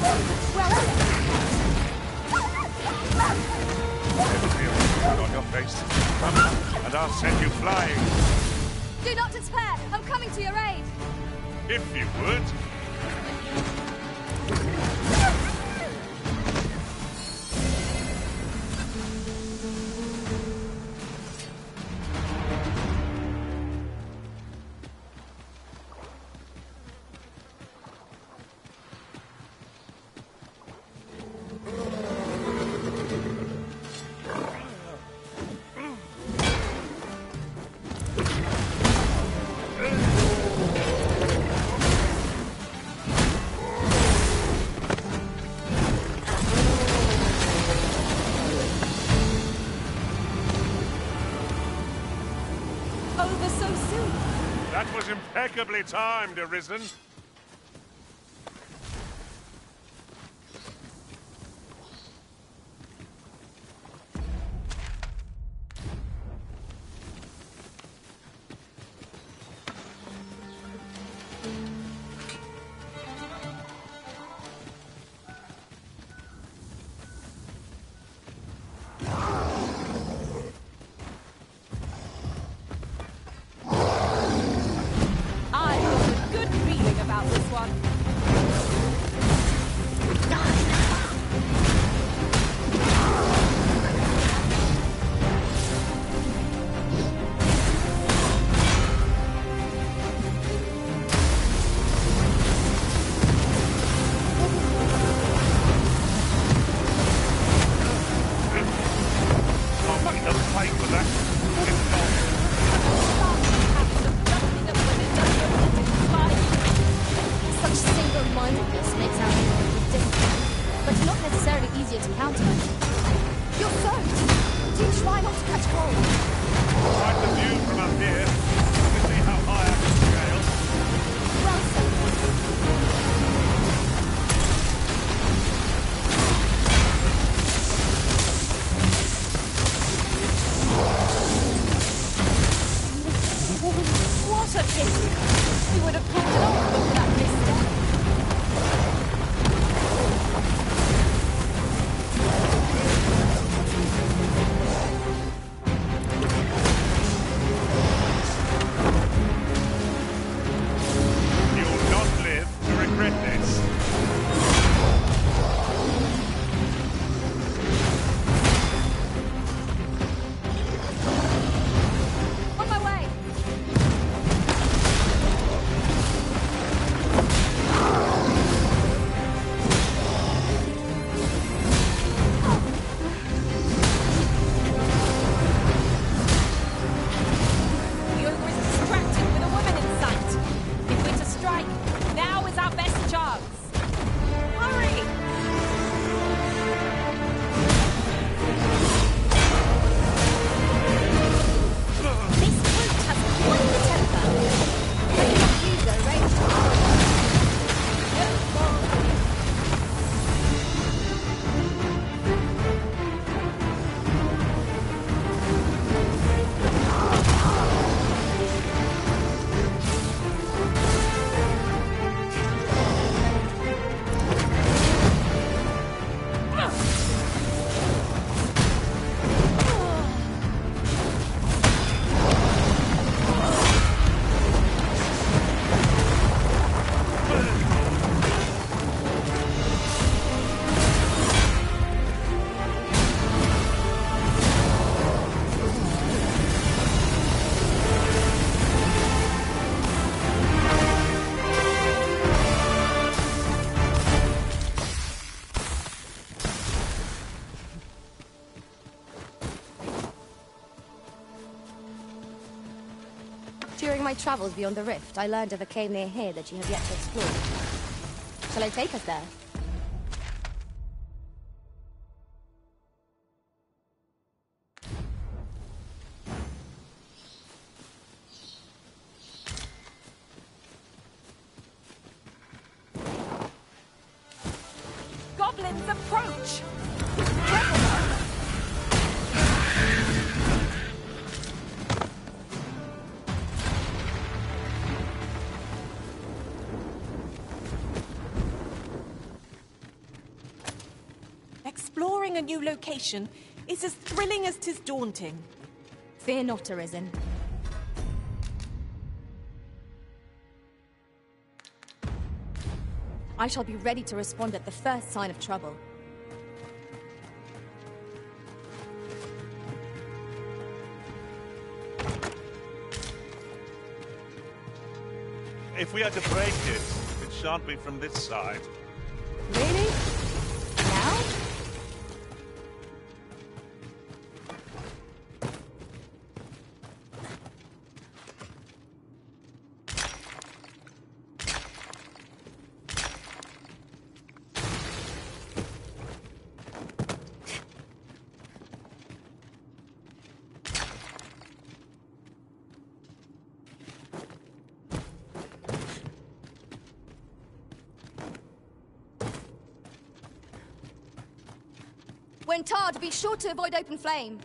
Feel the look on your face. Come on, and I'll send you flying. Do not despair! I'm coming to your aid! If you would. Over so soon. That was impeccably timed, Arisen. I've got a good feeling about this one. I'll make them pay for that. Such single-mindedness makes our enemies difficult, but not necessarily easier to counter. You're soaked! Do try not to catch cold. Quite the view from up here. Let me see how high I can scale. Well said. What a pity! We would have pulled it off but for that misstep. You'll not live to regret this. On my way! The ogre is distracted with a woman in sight. If we're to strike, now is our best chance. Hurry! This brute has quite the temper. I cannot use their range. During my travels beyond the rift, I learned of a cave near here that you have yet to explore. Shall I take us there? Goblins approach! a new location is as thrilling as 'tis daunting. Fear not, Arisen. I shall be ready to respond at the first sign of trouble. If we are to break it, it shan't be from this side. Really? Now? When tarred, be sure to avoid open flame.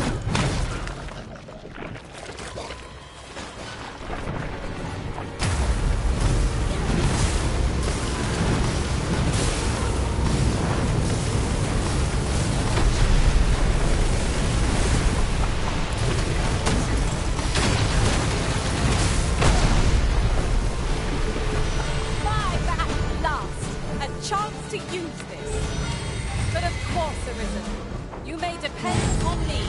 At last, a chance to use this. But of course, Arisen, you may depend on me.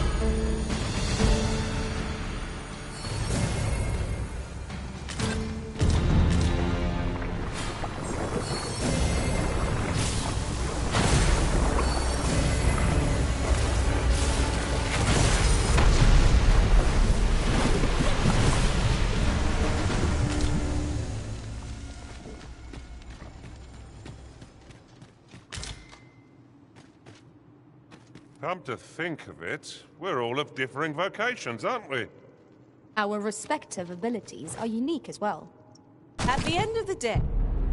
Come to think of it, we're all of differing vocations, aren't we? Our respective abilities are unique as well. At the end of the day,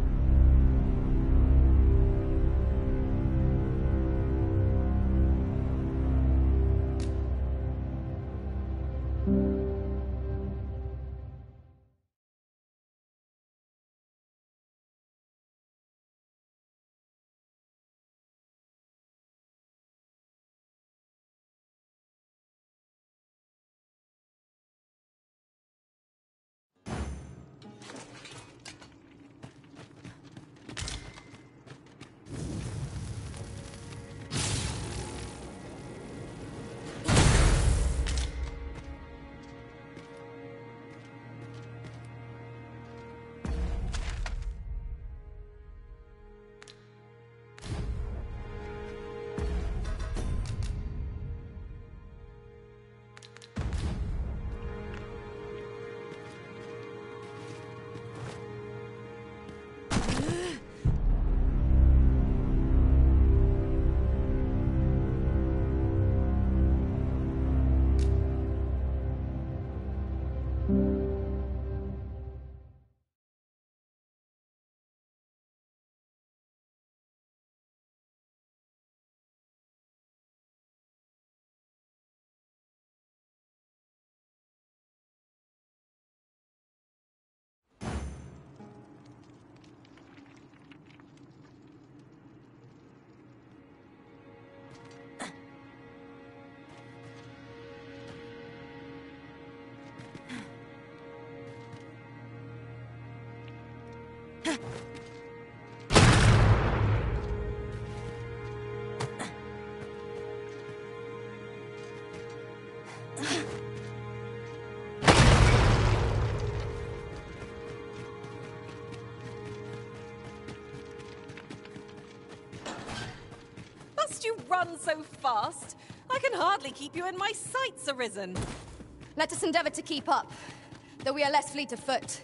must you run so fast? I can hardly keep you in my sights, Arisen. Let us endeavor to keep up, though we are less fleet of foot.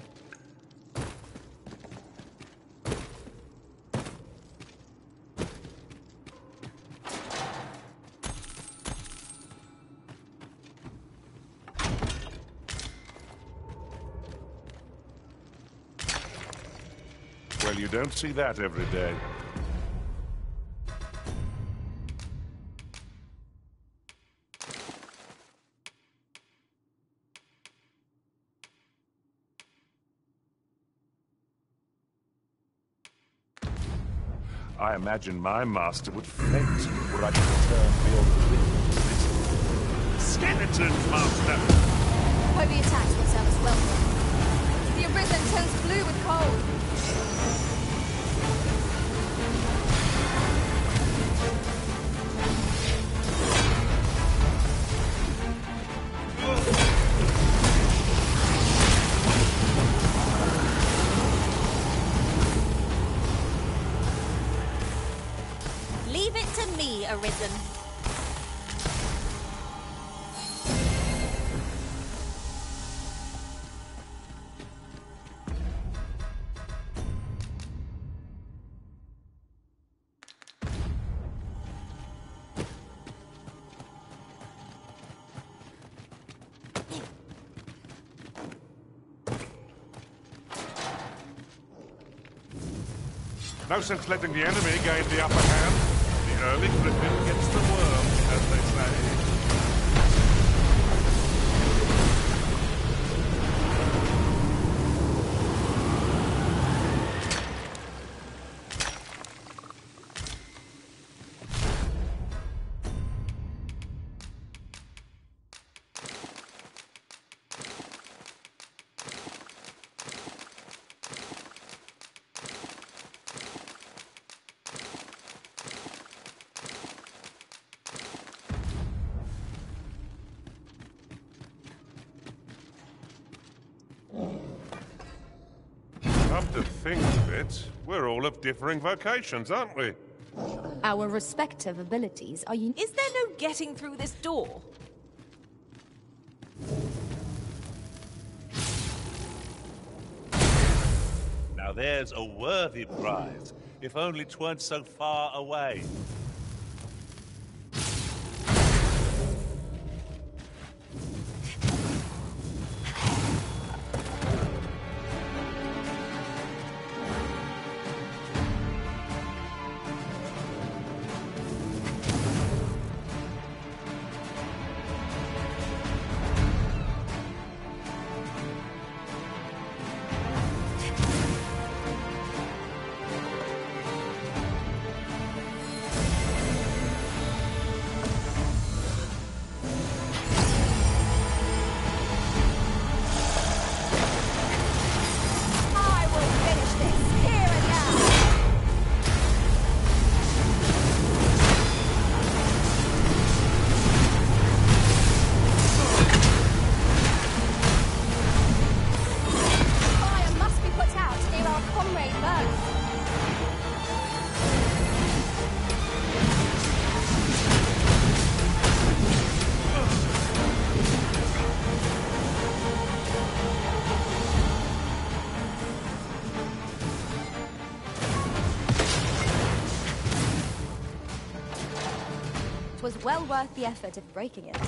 Well, you don't see that every day. I imagine my master would faint were I to return beyond the limits of this. Skeletons, master! Heavy attacks will serve us well. The Arisen turns blue with cold. Leave it to me, Arisen. No sense letting the enemy gain the upper hand. The early griffin gets the worm, as they say. Come to think of it, we're all of differing vocations, aren't we? Our respective abilities are unique. Is there no getting through this door? Now there's a worthy prize, if only 'tweren't so far away. Was well worth the effort of breaking it.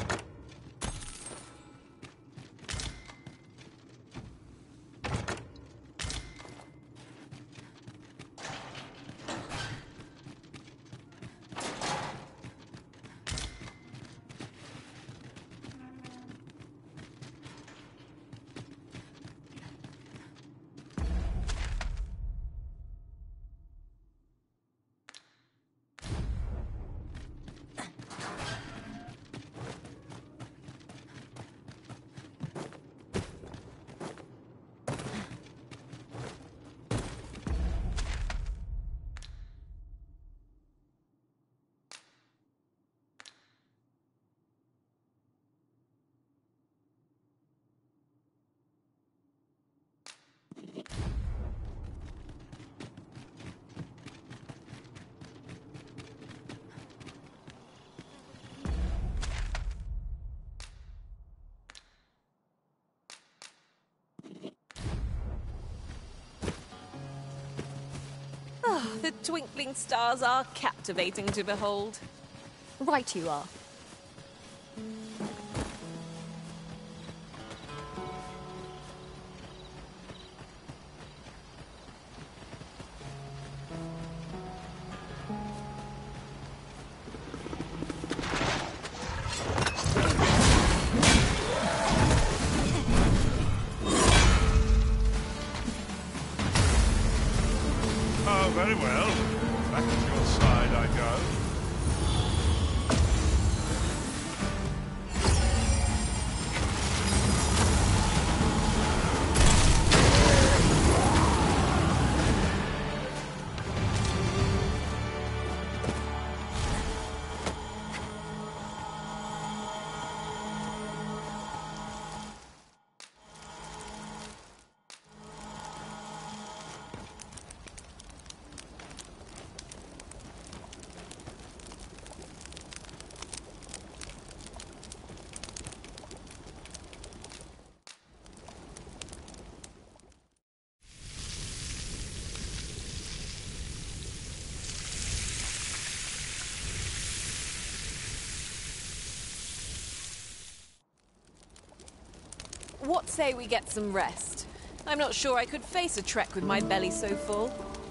The twinkling stars are captivating to behold. Right you are. Oh, very well. Back at your side I go. What say we get some rest? I'm not sure I could face a trek with my belly so full.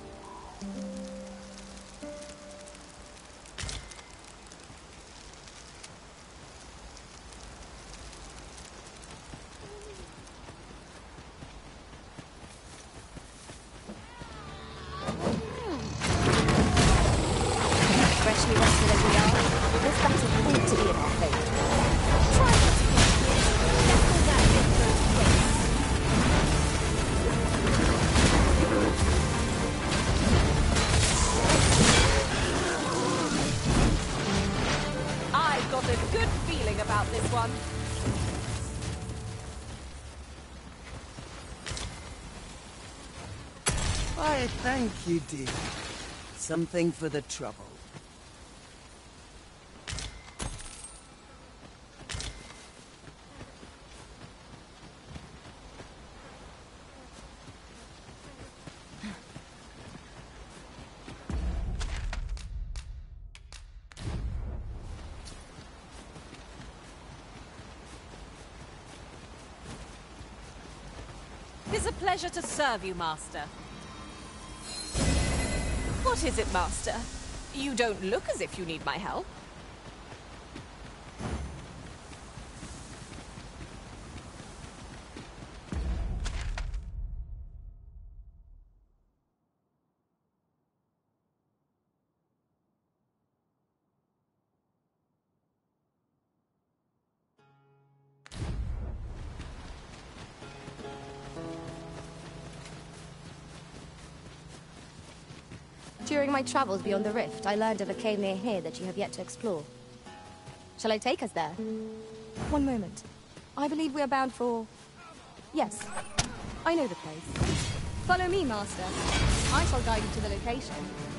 Freshly rested as we are, this battle ought to be in our favour. Try not to get here. Settle that Emperor's face. I got a good feeling about this one. Why, thank you, dear. Something for the trouble. It's a pleasure to serve you, Master. What is it, Master? You don't look as if you need my help. During my travels beyond the rift, I learned of a cave near here that you have yet to explore. Shall I take us there? One moment. I believe we are bound for... Yes, I know the place. Follow me, Master. I shall guide you to the location.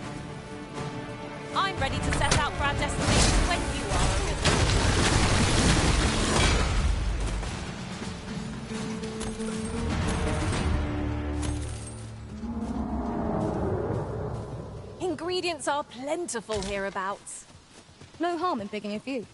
I'm ready to set out for our destination when you are, Arisen. Ingredients are plentiful hereabouts. No harm in picking a few.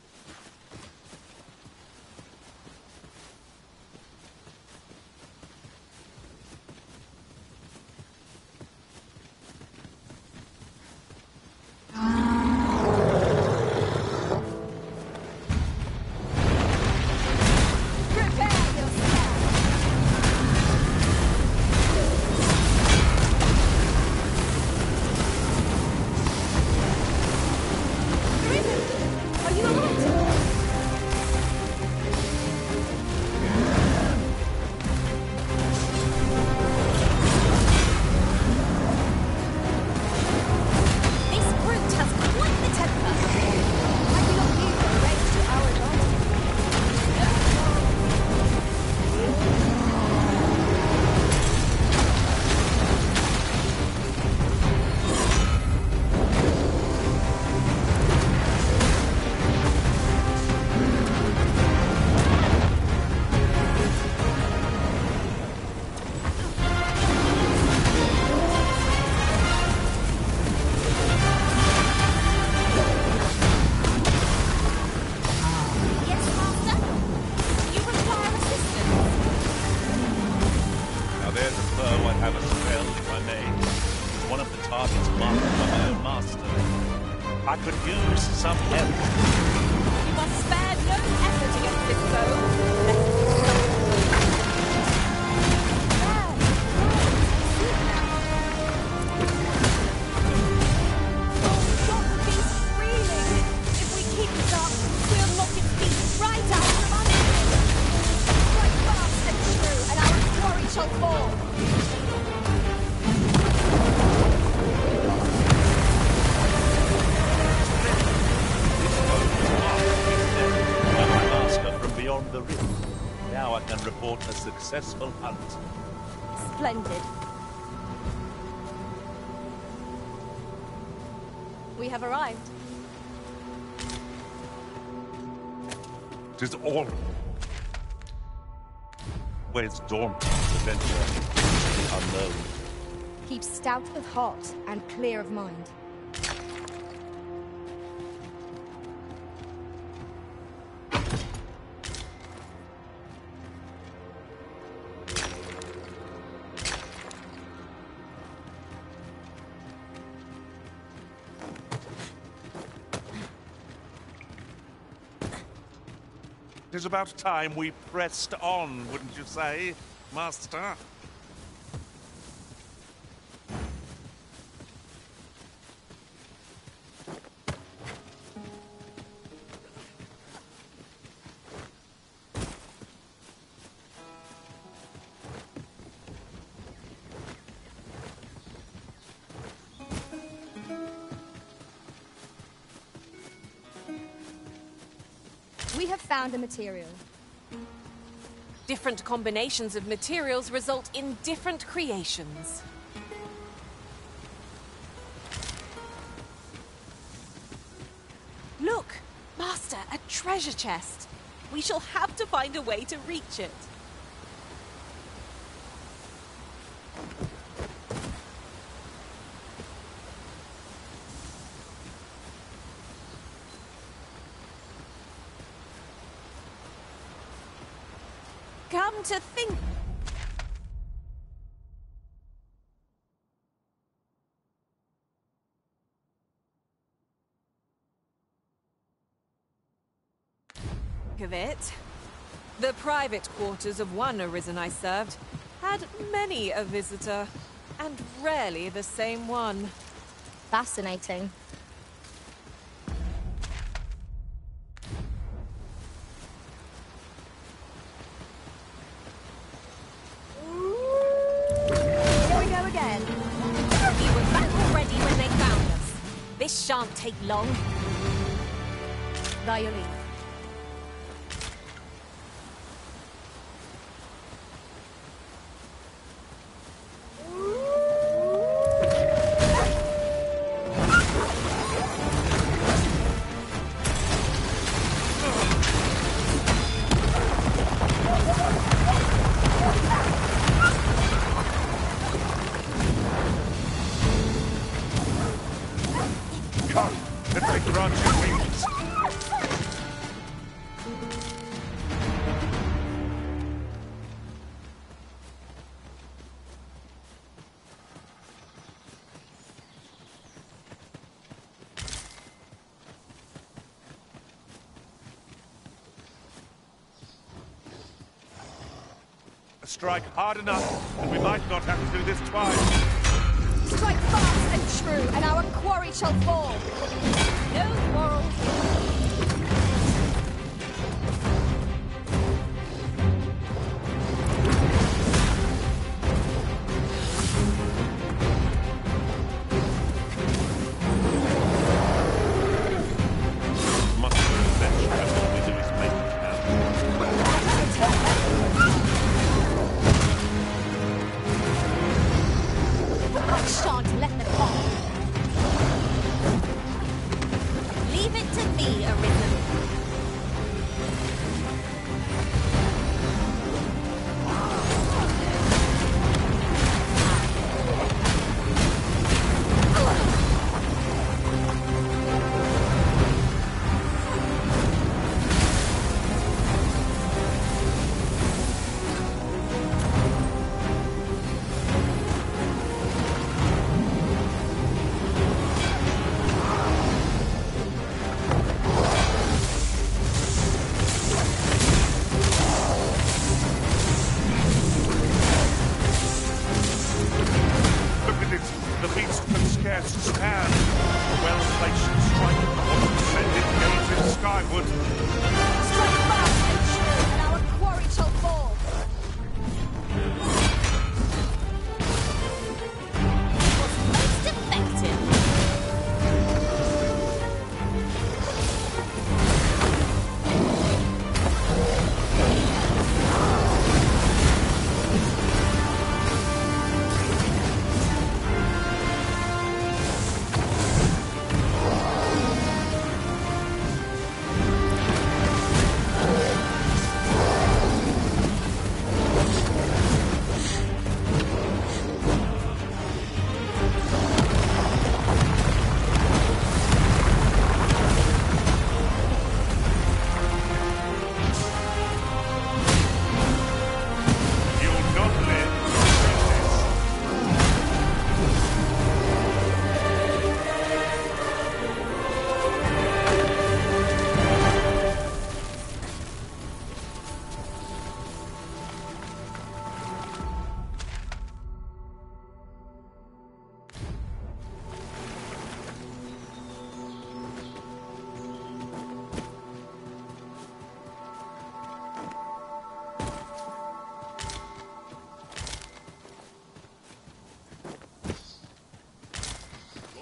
I could use some help. You must spare no effort against this foe. shall fall! My master from beyond the rift. Now I can report a successful hunt. Splendid. We have arrived. 'Tis all. Where's Dawn? Adventure. The unknown. Keep stout of heart and clear of mind. Tis about time we pressed on, wouldn't you say, Master? We have found a material. Different combinations of materials result in different creations. Look, Master, a treasure chest. We shall have to find a way to reach it. Come to think... of it, the private quarters of one Arisen I served had many a visitor, and rarely the same one. Fascinating. Here we go again. We were back already when they found us. This shan't take long. By your leave. Come, let me grant you wings. Strike hard enough, and we might not have to do this twice. Strike fast and true, and our quarry shall fall. No quarrel. Much revenge has all we do is make it I shan't let them off. Leave it to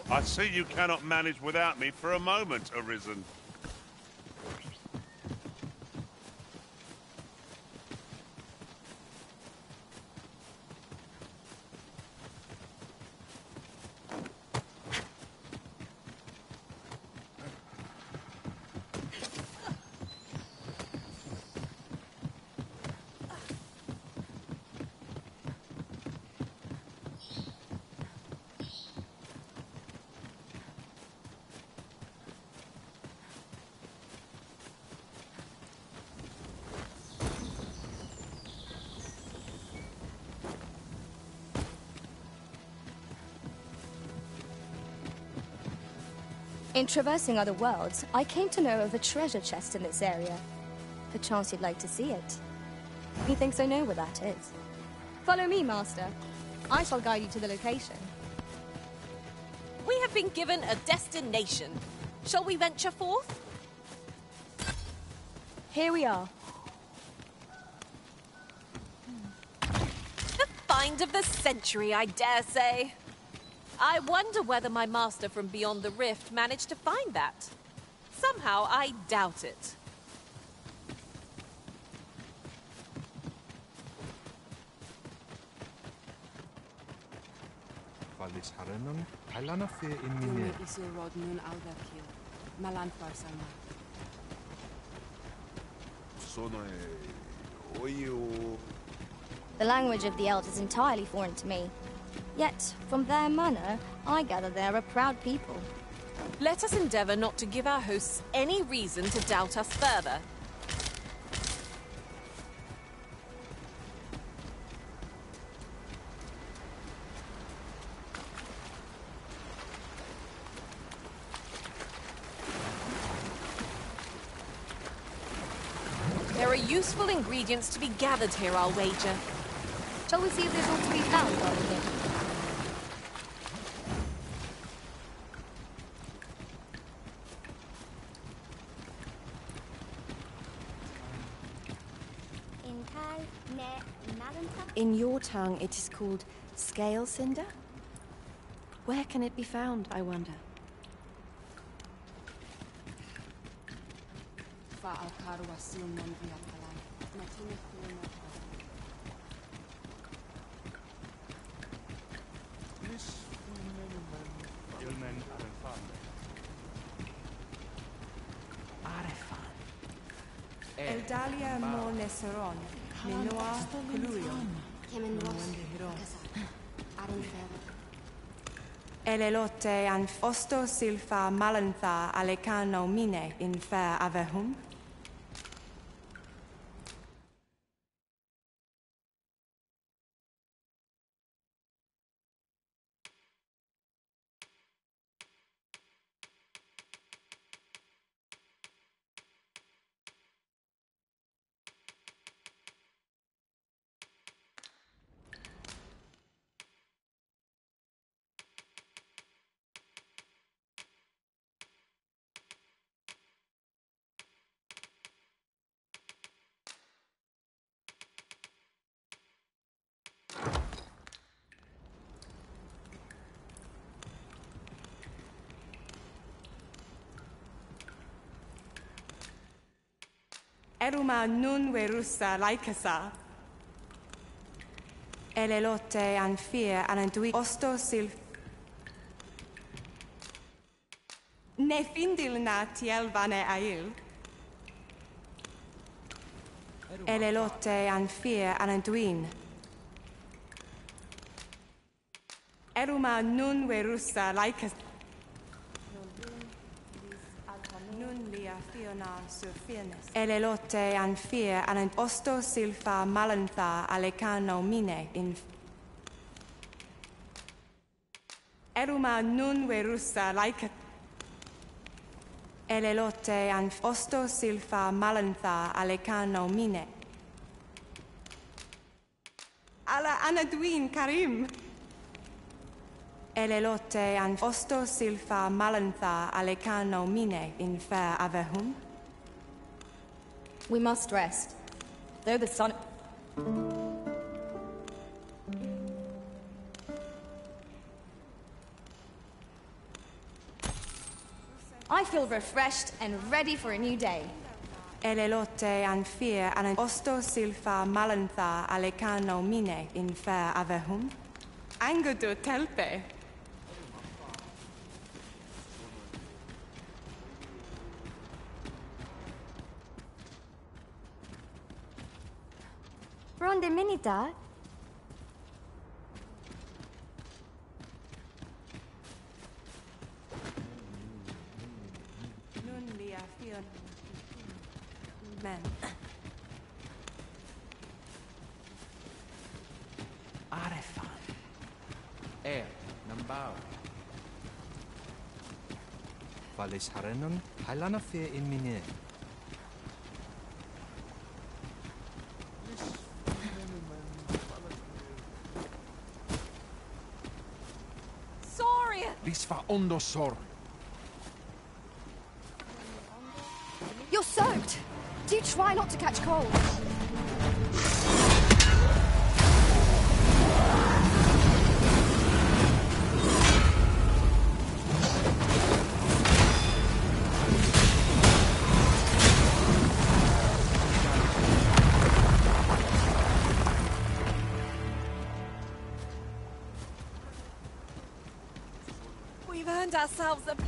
I see you cannot manage without me for a moment, Arisen. In traversing other worlds, I came to know of a treasure chest in this area. Perchance you'd like to see it. He thinks I know where that is. Follow me, Master. I shall guide you to the location. We have been given a destination. Shall we venture forth? Here we are. The find of the century, I dare say. I wonder whether my master from beyond the rift managed to find that. Somehow, I doubt it. The language of the elves is entirely foreign to me. Yet, from their manner, I gather they're a proud people. Let us endeavor not to give our hosts any reason to doubt us further. There are useful ingredients to be gathered here, I'll wager. Shall we see if there's all to be found while we're here? In your tongue, it is called scale cinder? Where can it be found, I wonder? Eldalia mo neseron, minoa colurio. Elelote an osto silfa malantha alecano mine in fair avehum. Eruma nun verusa laikasa. Elelote an fear anandui osto silf. Ne findilna tielvane ail. Elelote an fear ananduin. Eruma nun verusa laikas. Nun lia fiona surfiernes. Elelote an fear anand osto silfa malantha alecano mine in. Eruma nun verusa laikas. Elelote an osto silfa malantha alecano mine. Ala anaduin karim. Elelote an osto silfa malantha alecano mine in fair avehum. We must rest. Though the sun... I feel refreshed and ready for a new day. Elelote an fear an osto silfa malantha alecano mine in fair avehum. Angudu telpe. Ronde minita. Nun lia fion. Men. Arefan. Nambao. Valis harenon, hailana fear in mine. Soria! Risva ondosor. You're soaked. Do try not to catch cold. We've earned ourselves a...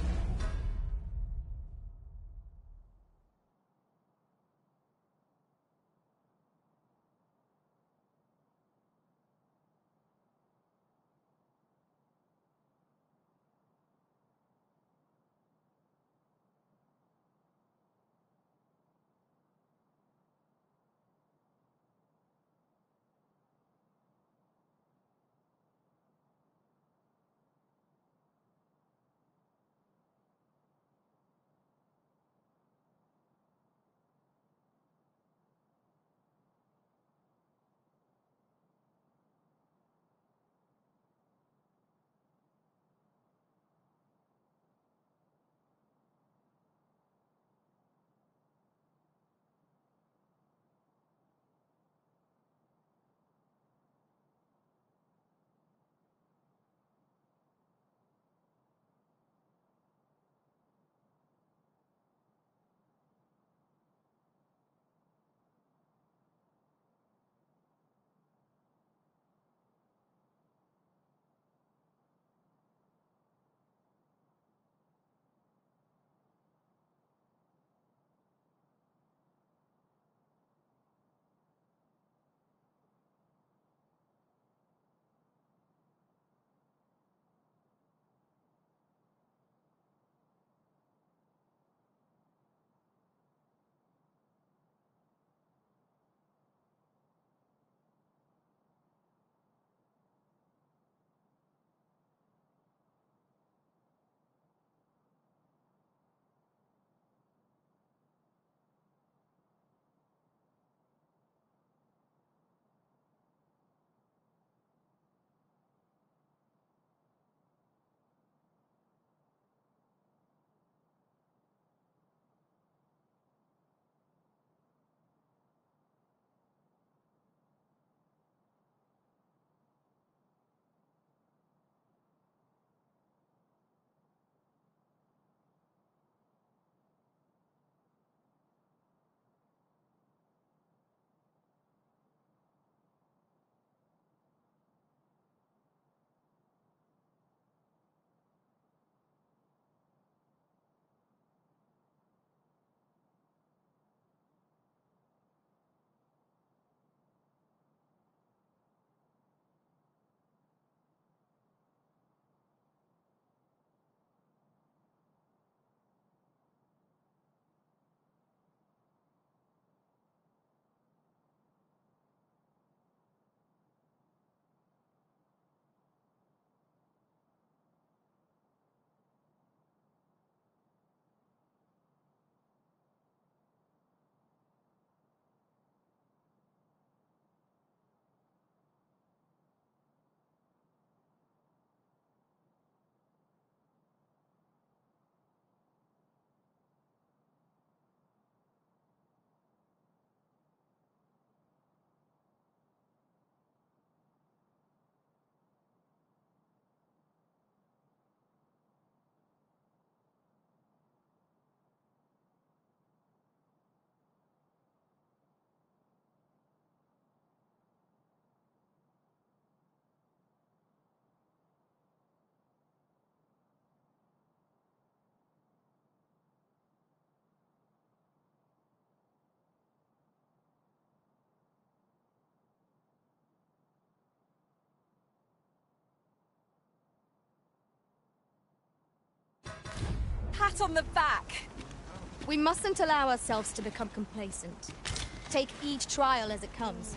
pat on the back. We mustn't allow ourselves to become complacent. Take each trial as it comes.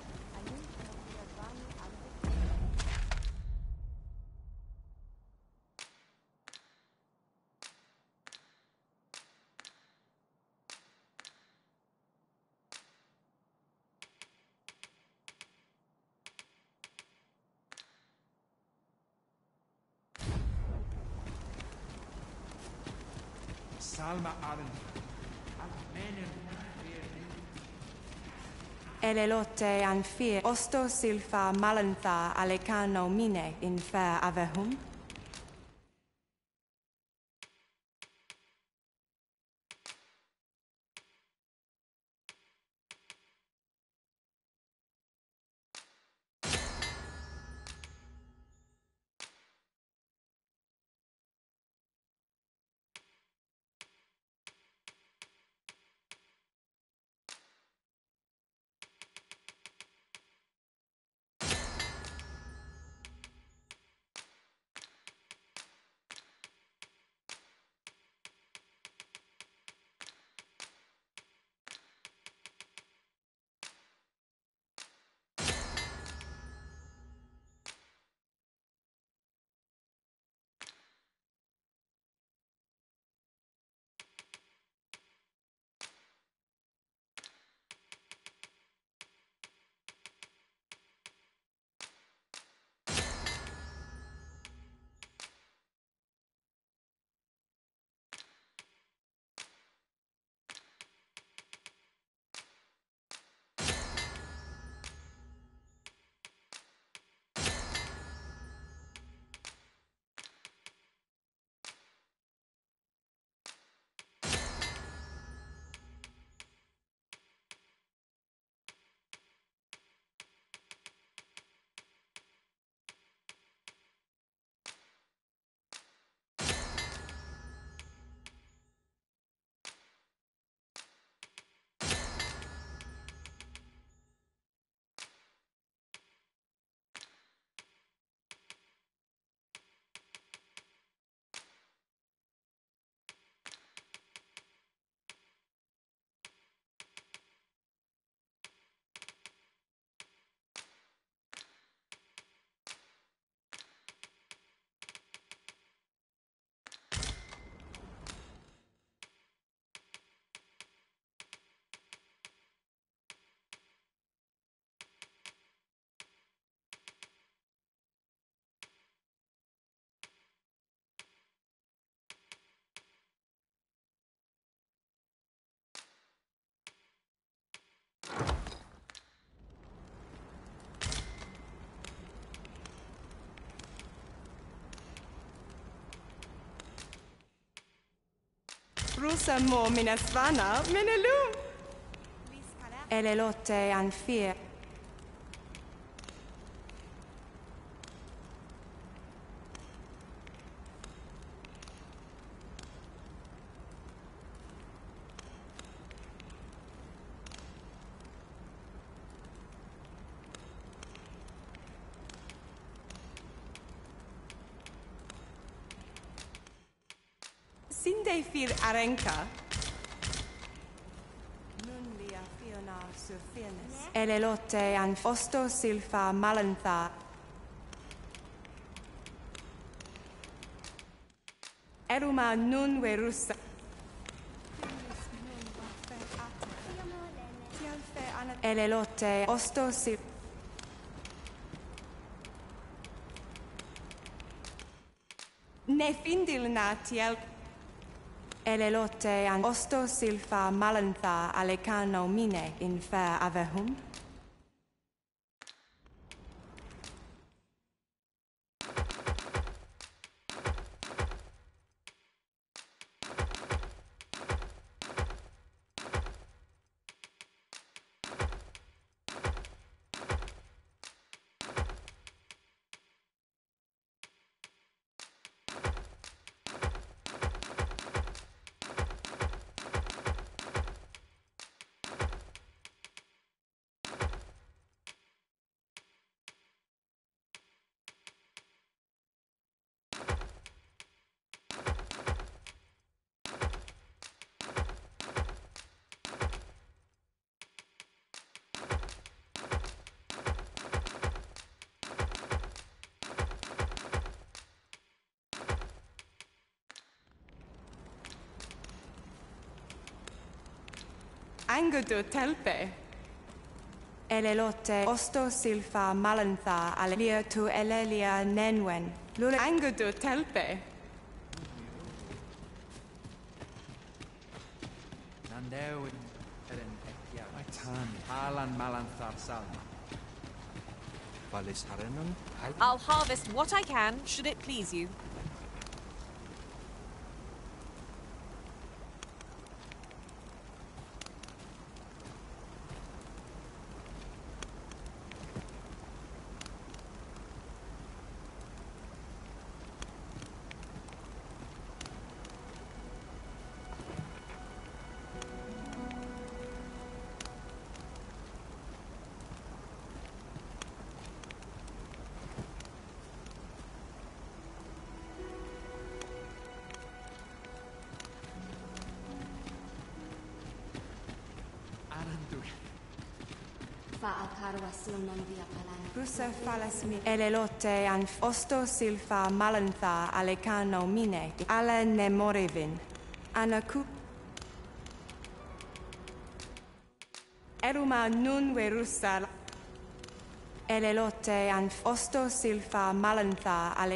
Salma Aren. Elelote an fear osto silfa malantha alecano mine in fair avehum. Rusa mo minasvana minelu. Elelote an fear. Sinde fir arenka. Nunlia fiona surfirnes. Elelote an osto silfa malantha. Eruma nun verusa. Elelote osto sil. Ne findilna tiel. Elelote an osto silfa malantha alecano mine in fair avehum. angudu telpe. Elelote osto silfa malantha alia tu elelia nenwen. Lula angudu telpe. Nandewin elen etia. Alan Malanthar Salma. Valis Harenon. I'll harvest what I can, should it please you. Rusa falasmi elelote an osto silfa malantha alecano mine ala nemorivin. Anaku Eruma nun verusa elelote an osto silfa malantha ale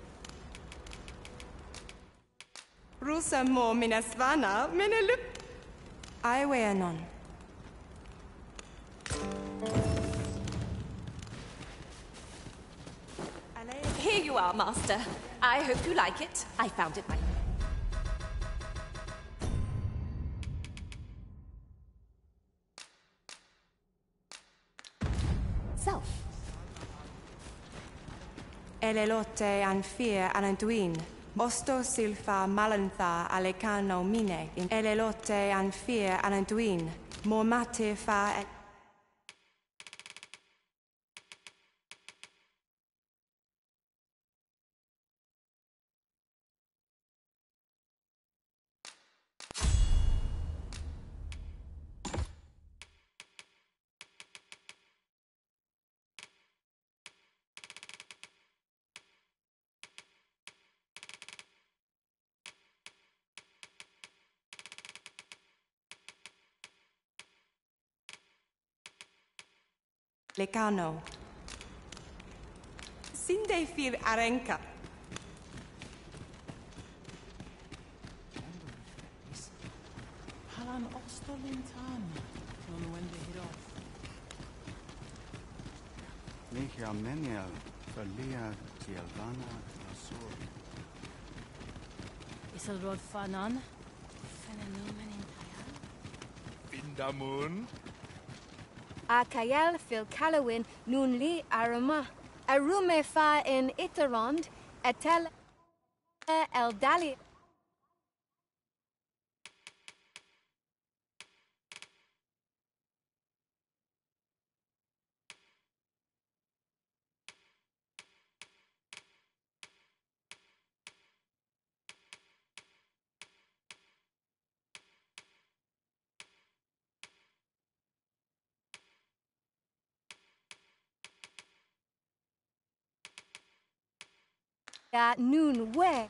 Rusa mo minasvana menelu Aiweanon. Here you are, Master. I hope you like it. I found it myself. Elelote an fear ananduin. Osto silfa malantha alecano mine. Elelote an fear ananduin. Mormate fa Lecano. Sinde fir arenca. Halan ostolintan. Non wende hirof. Ligia menial, verlia tielvana lasur. Isel rod fanan. Vindamun. Akayel fil Calawin nun li arama. Arume fa in Itarond. Etel el Dali. Nun we.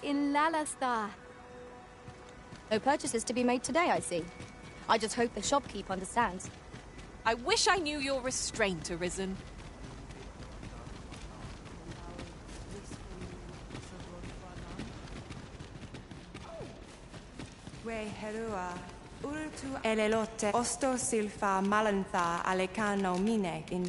in Lalastar. No purchases to be made today, I see. I just hope the shopkeep understands. I wish I knew your restraint, Arisen. We herua. Urtu elelote osto silfa malantha alecano mine in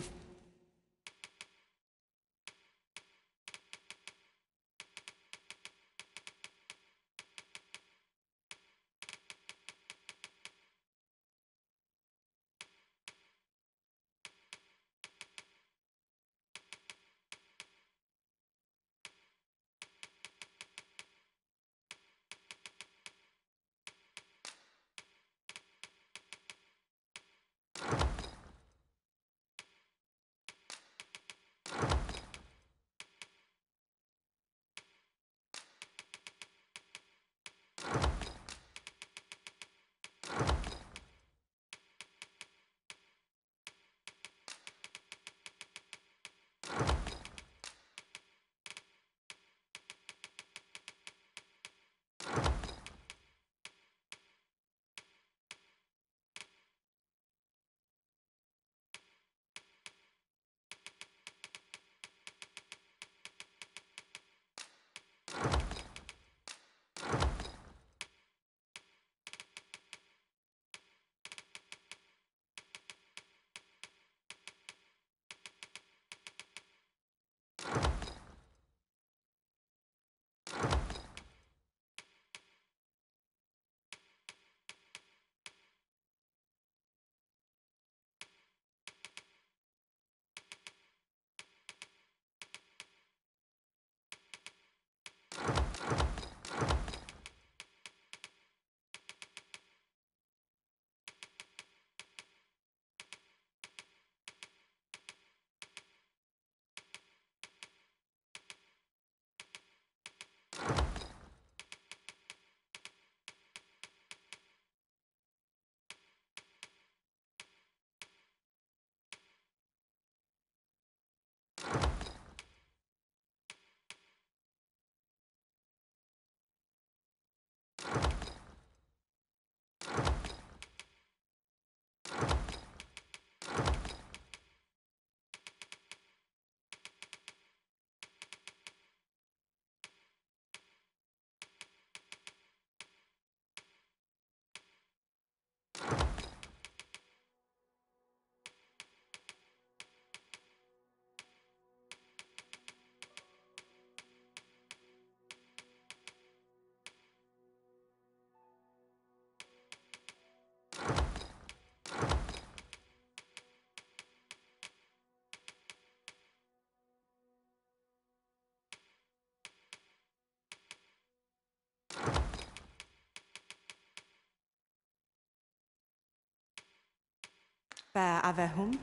per avehum.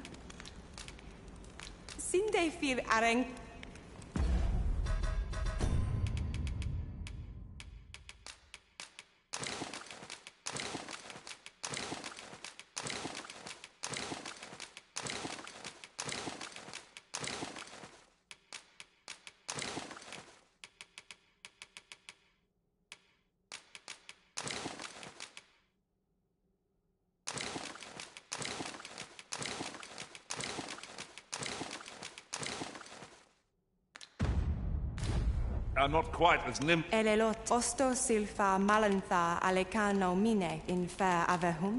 Sinde fir areng. Not quite as nimble. Elelot osto silfa malantha alecano mine in fair avehum.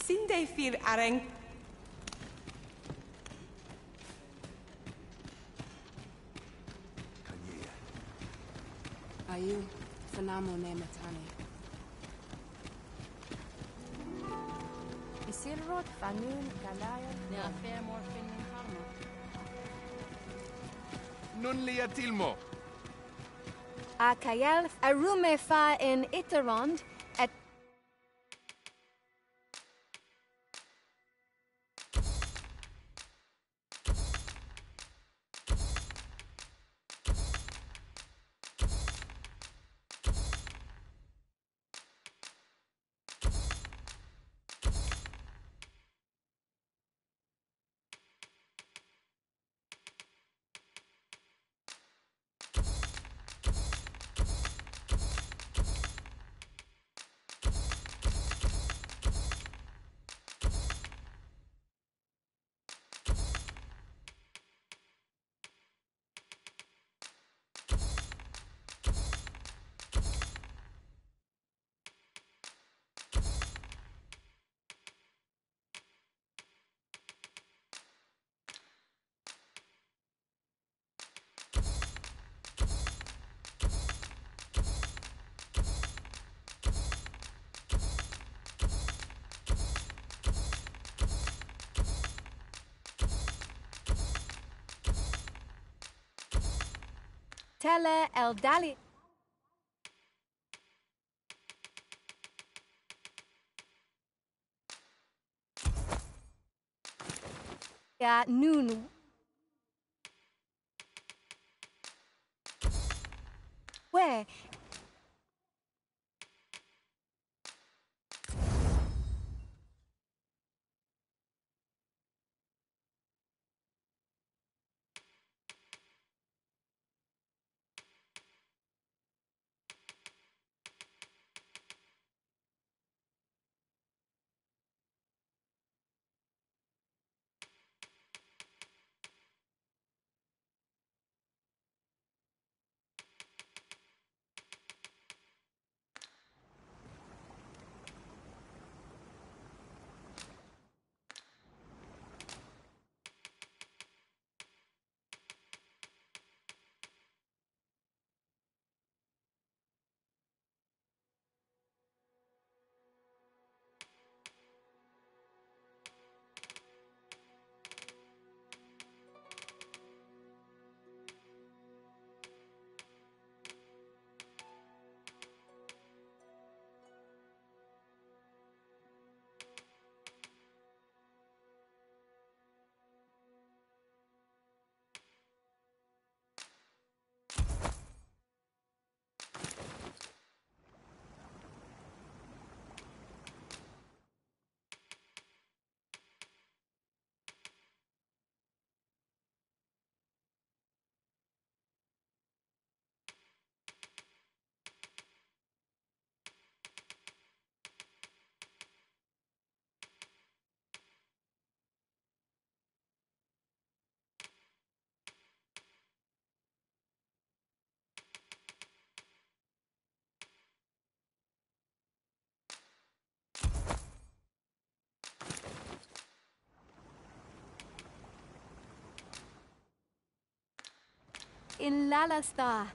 Sinde fir areng. Ayu, Fanamo Nematani. Isilrod, Fanun, Galaya, Neafer, Morfin, Harma. Nun lia tilmo. Akayel, Arume fa in Iterond, et Tele El Dali. Ya Nun. Where? In Lalasta.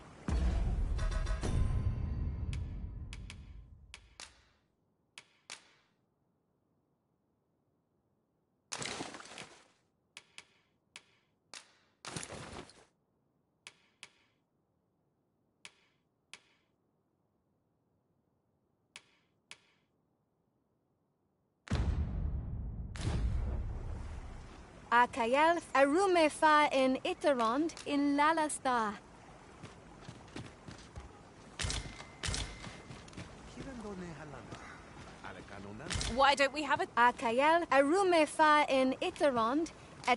Akayel Arume fa in Iterond in Lalasta. Why don't we have a... Akayel Arume fa in Iterond et...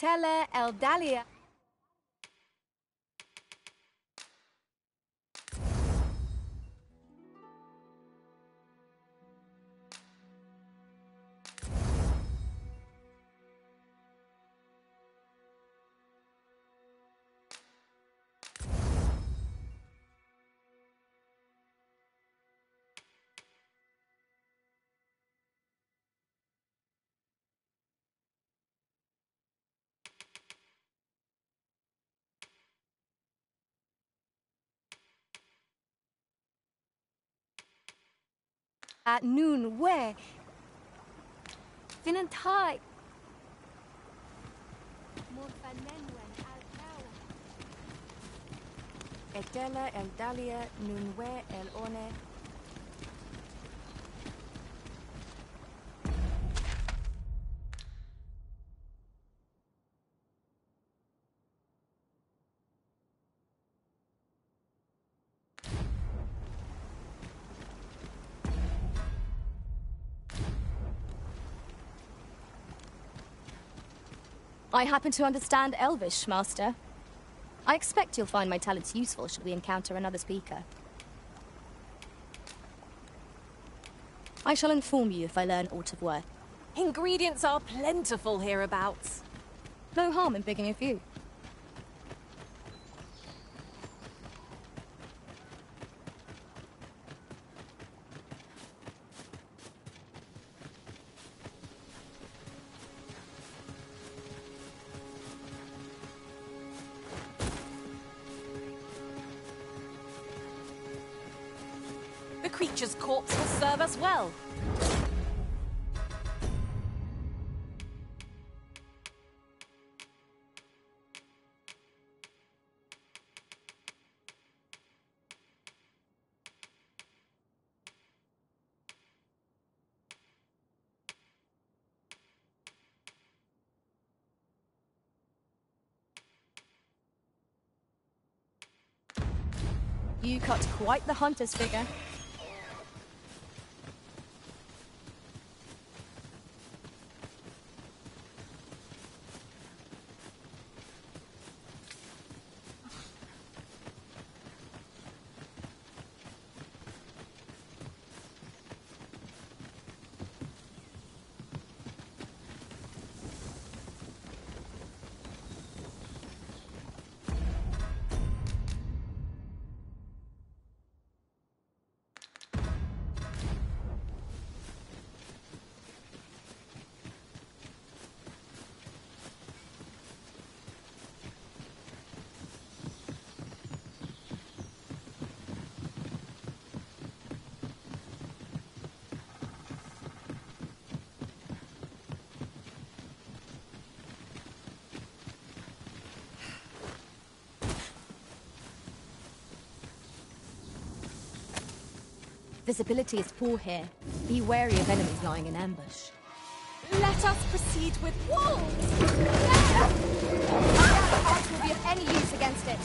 Tele Eldalia. At noon, where? Finantai. Etela Eldalia Nunwe El One. I happen to understand Elvish, Master. I expect you'll find my talents useful should we encounter another speaker. I shall inform you if I learn aught of worth. Ingredients are plentiful hereabouts. No harm in picking a few. The creature's corpse will serve us well. You cut quite the hunter's figure. Visibility is poor here. Be wary of enemies lying in ambush. Let us proceed with wolves! Our arts will be of any use against it.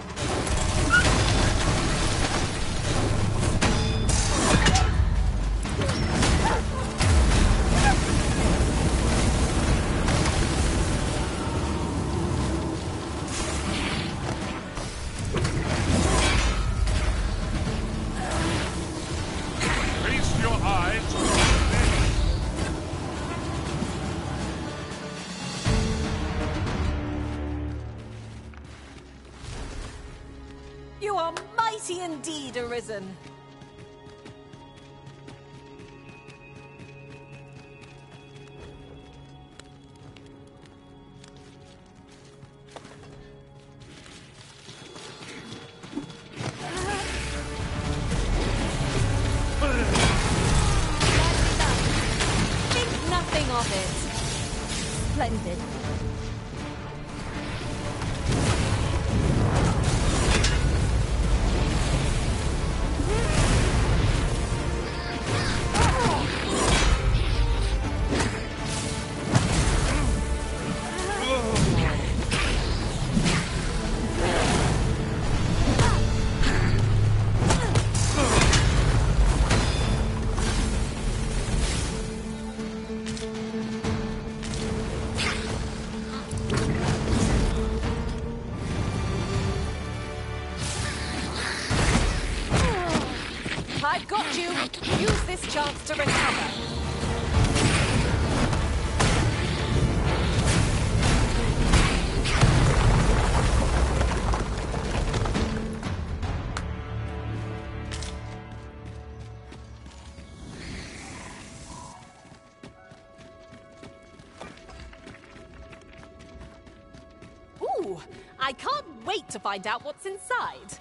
You are mighty indeed, Arisen. Think nothing of it. Splendid. I've got you! Use this chance to recover. Ooh, I can't wait to find out what's inside.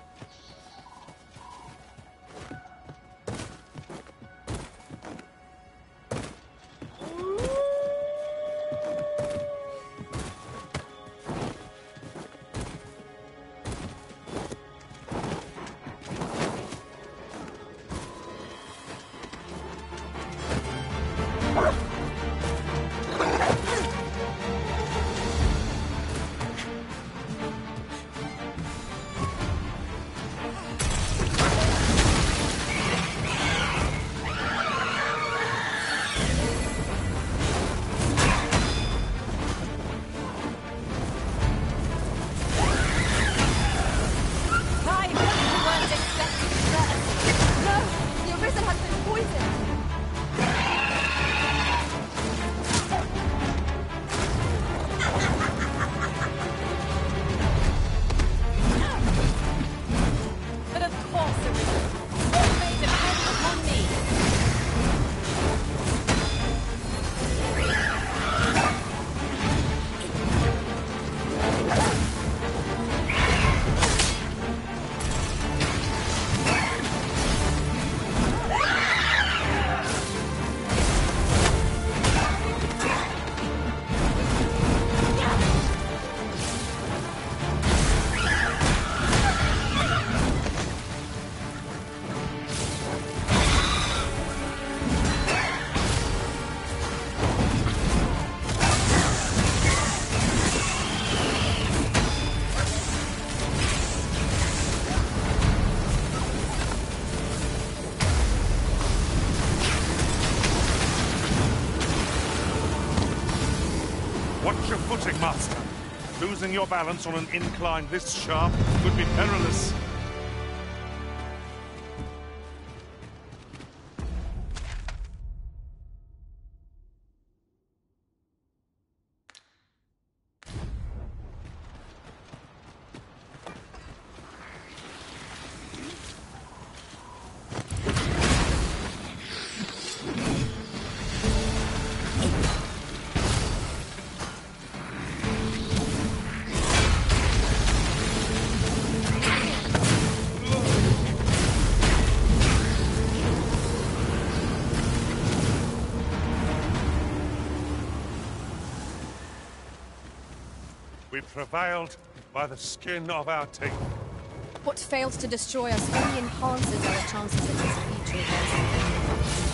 Watch your footing, Master. Losing your balance on an incline this sharp could be perilous. We prevailed by the skin of our teeth. What fails to destroy us only enhances our chances of this future events.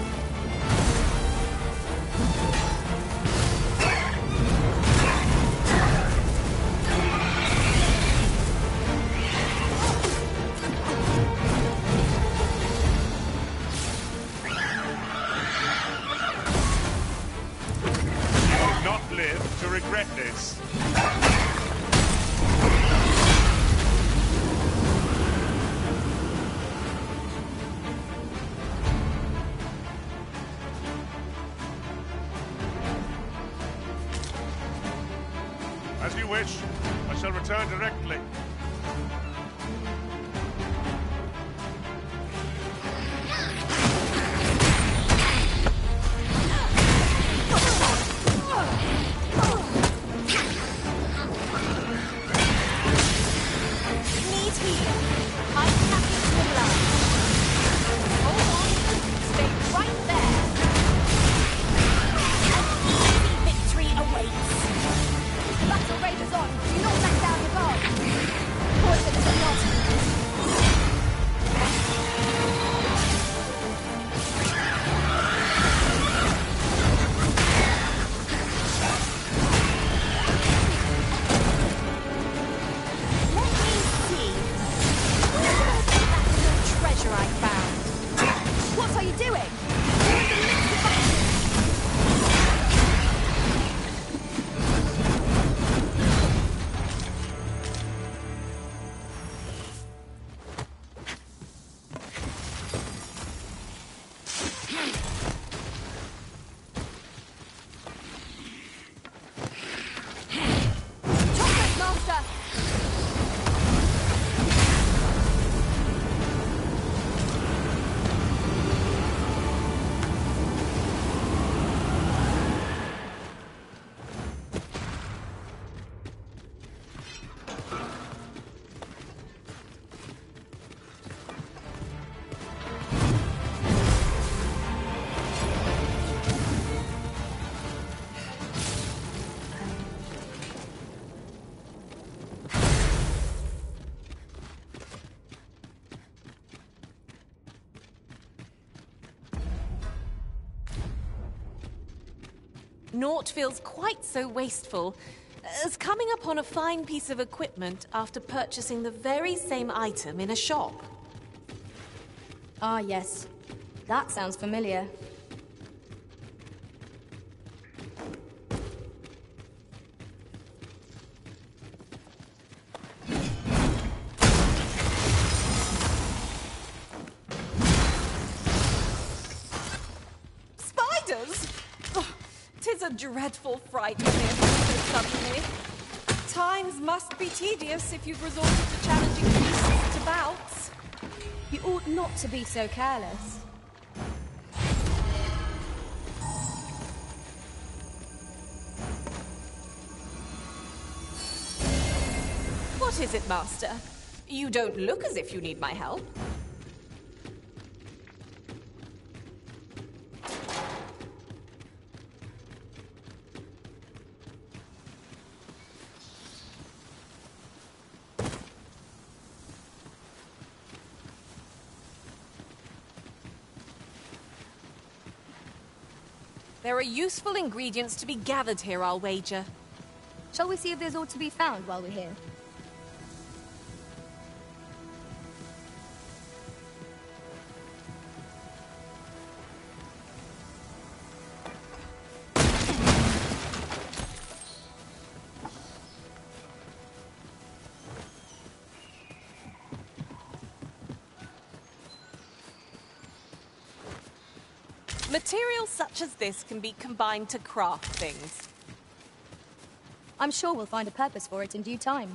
To regret this. As you wish. I shall return directly. Victory awaits! The battle rages on! Do not let down the guard! Naught feels quite so wasteful as coming upon a fine piece of equipment after purchasing the very same item in a shop. Ah, yes. That sounds familiar. Spiders? Oh, 'tis a dreadful fright when they appear so suddenly. Times must be tedious if you've resorted to challenging beasts to bouts. You ought not to be so careless. What is it, Master? You don't look as if you need my help. There are useful ingredients to be gathered here, I'll wager. Shall we see if there's aught to be found while we're here? Materials such as this can be combined to craft things. I'm sure we'll find a purpose for it in due time.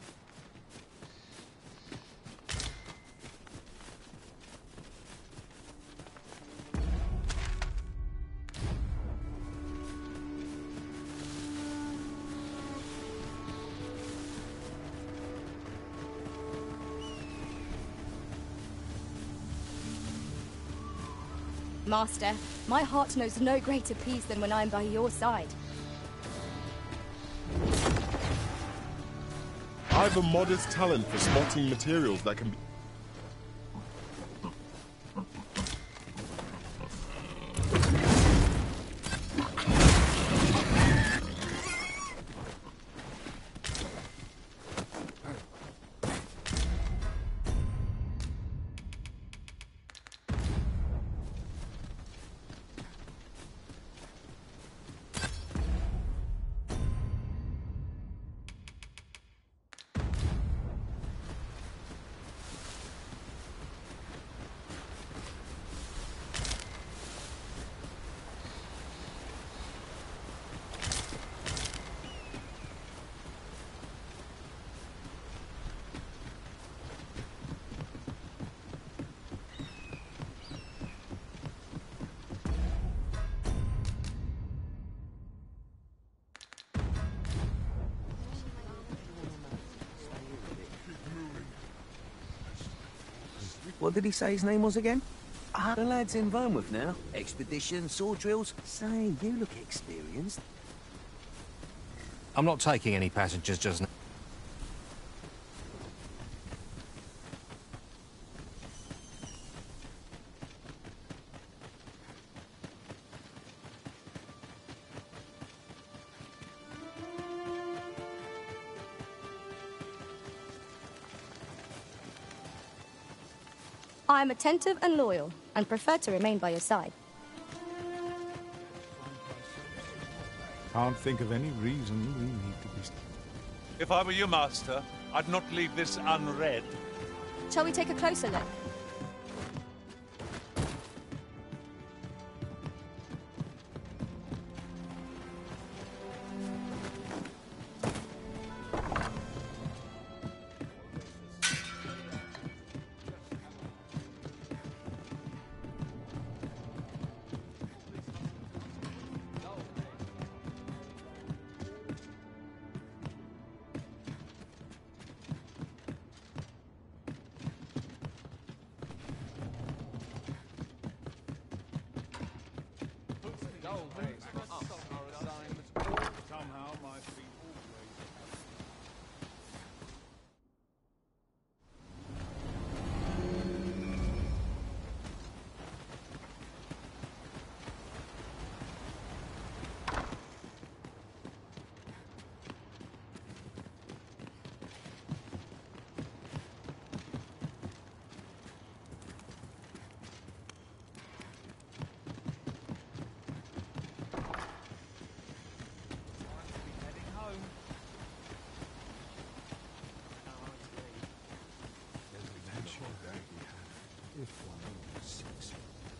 Master, my heart knows no greater peace than when I am by your side. I've a modest talent for spotting materials that can be... What did he say his name was again? Ah, the lad's in Vermouth now. Expedition, sword drills. Say, you look experienced. I'm not taking any passengers just now. I am attentive and loyal, and prefer to remain by your side. Can't think of any reason we need to be... If I were you, Master, I'd not leave this unread. Shall we take a closer look? Somehow my feet always... Swift one, oh, 6.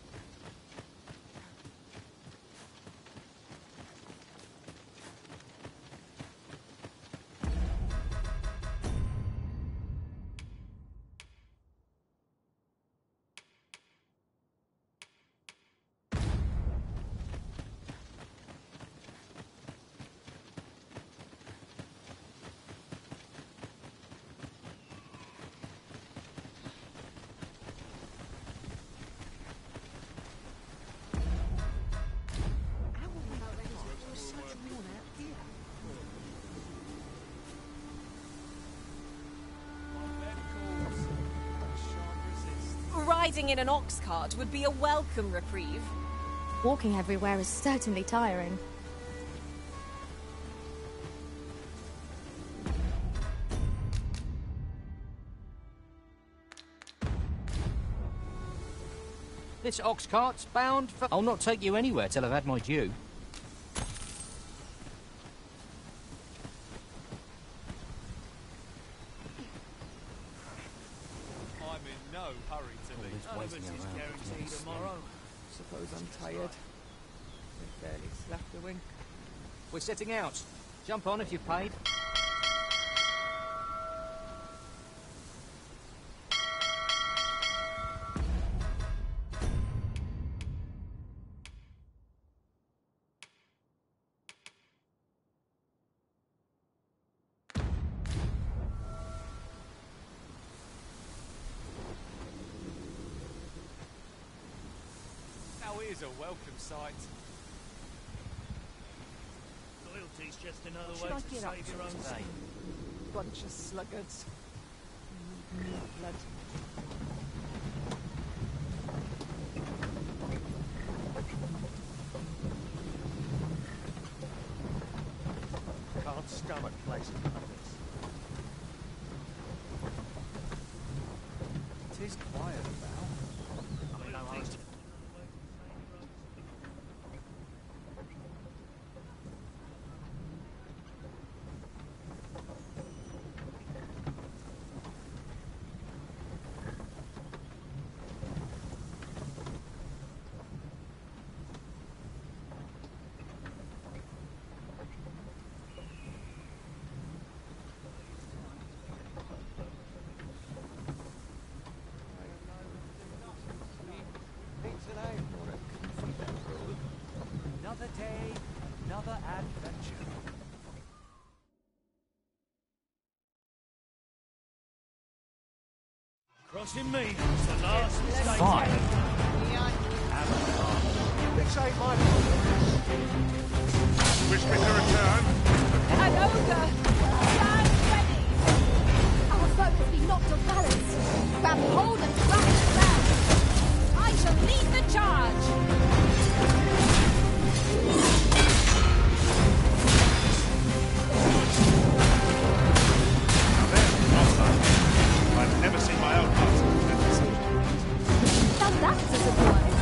Riding in an ox cart would be a welcome reprieve. Walking everywhere is certainly tiring. This ox cart's bound for... I'll not take you anywhere till I've had my due. I'm in no hurry to leave. Waiting around. Guaranteed tomorrow. Suppose I'm tired. I barely slept a wink. We're setting out. Jump on if you've paid. Now here's a welcome sight. Loyalty's just another Should way I to get up save to your own today? skin. Bunch of sluggards. Need blood. Can't stomach places like this. It is quiet about. I'm in no hurry. Another day, another adventure. Crossing me. It's the last mistake. Fine. This ain't my Wish me to return? An ogre! Stand ready! Our foe has been knocked off balance. Grab hold and thrust it down. I shall lead the charge! I've never seen my own master defend such a Now that's a surprise.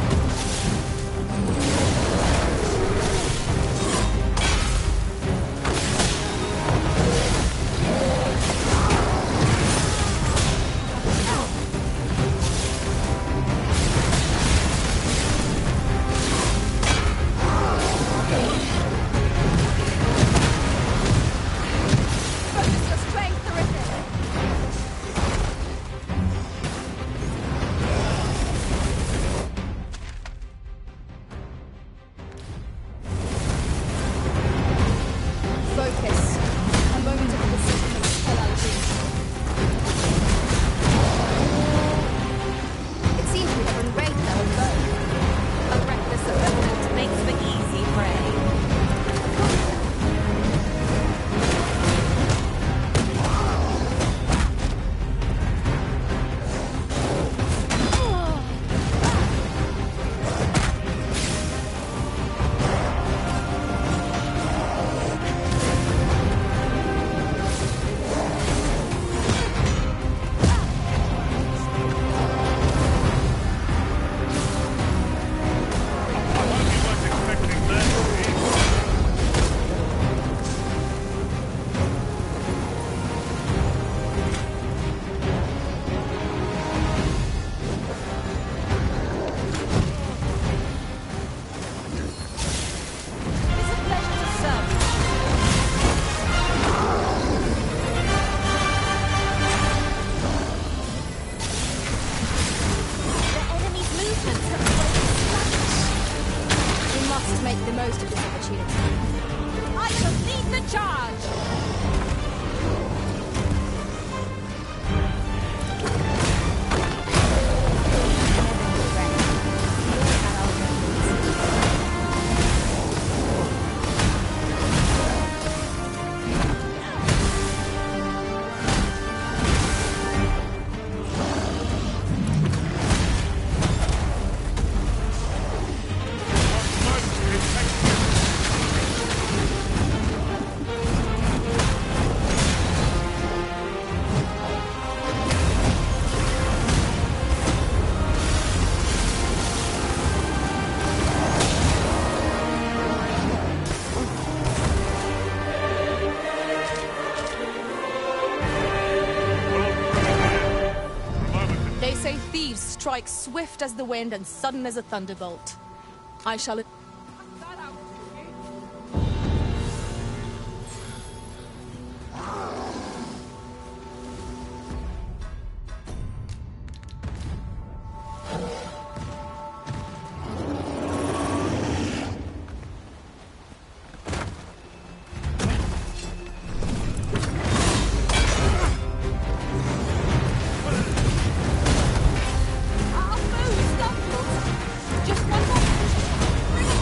strike swift as the wind and sudden as a thunderbolt. I shall... Just one more.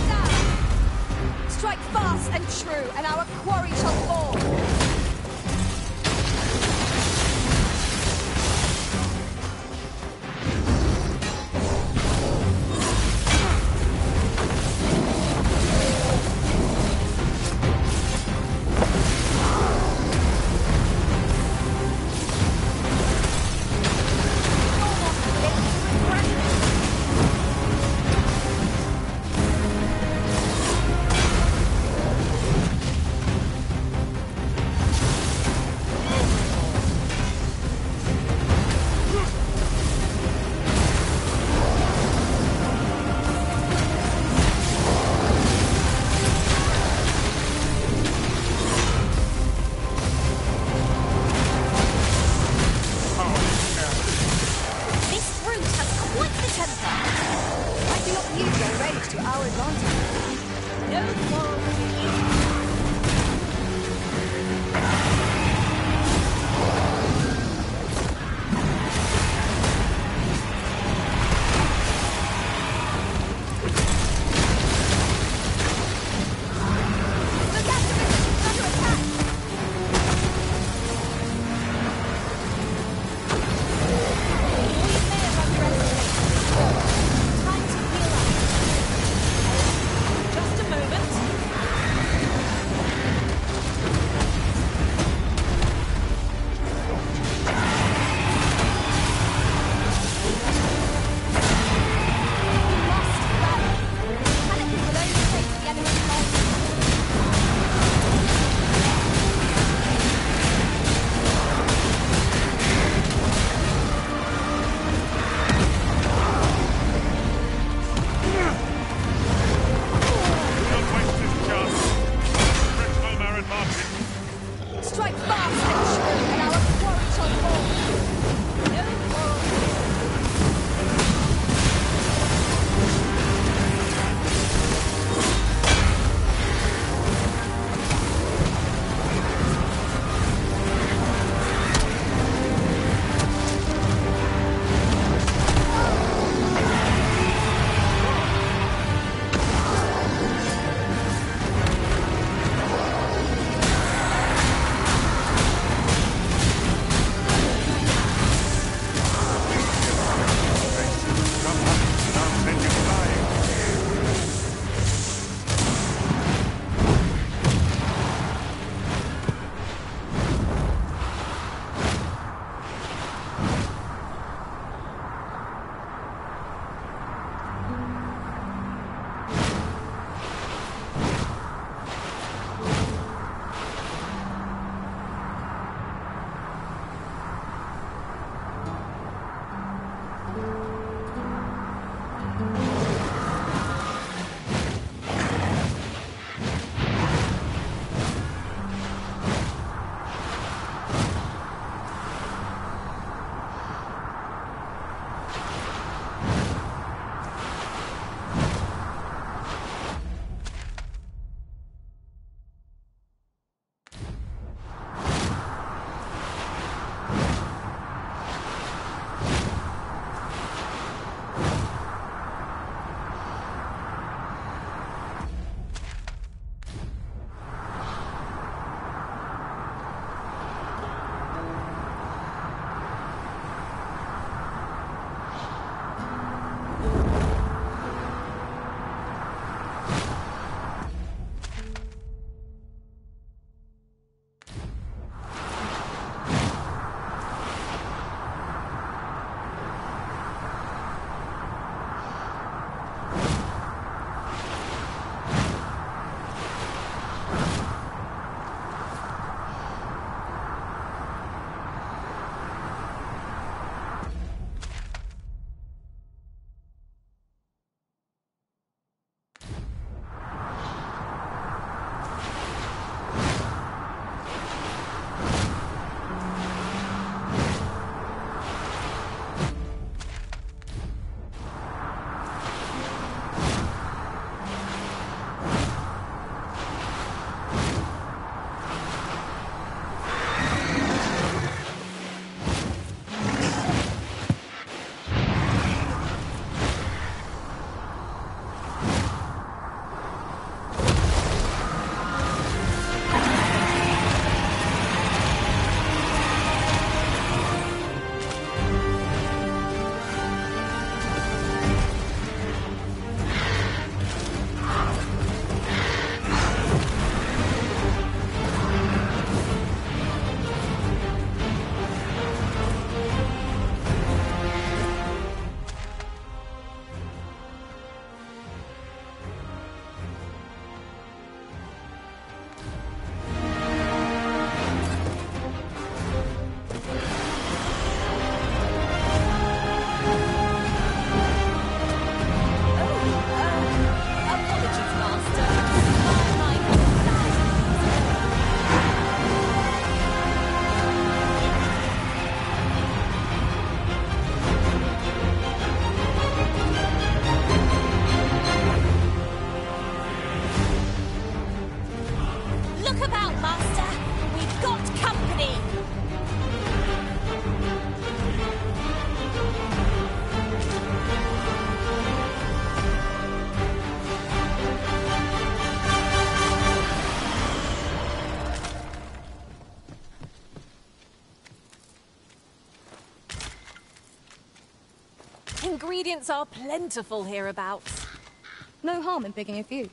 ingredients are plentiful hereabouts. No harm in picking a few.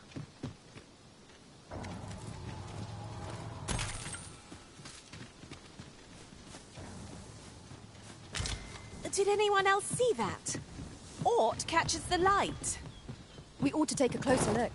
Did anyone else see that? Ort catches the light. We ought to take a closer look.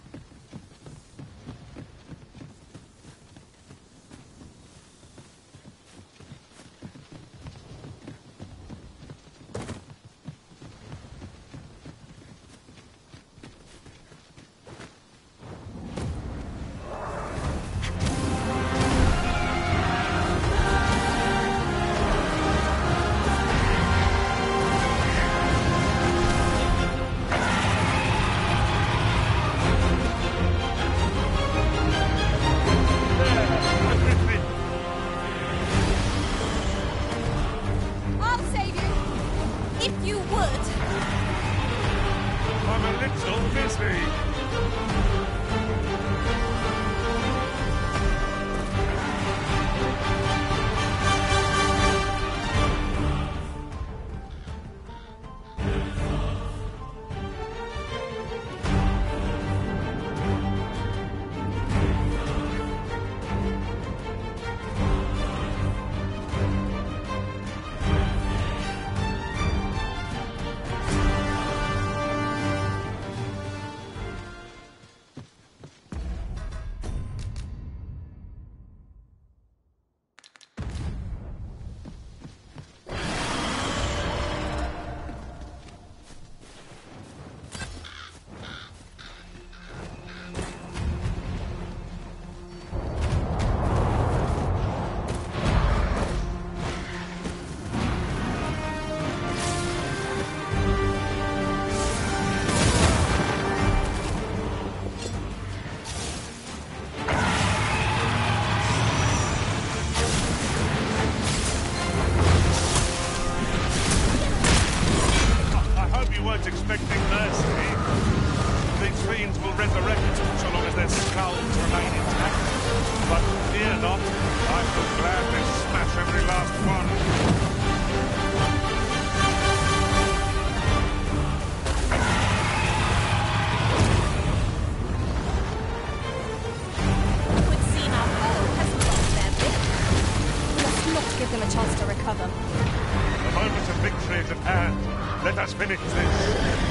Finish this.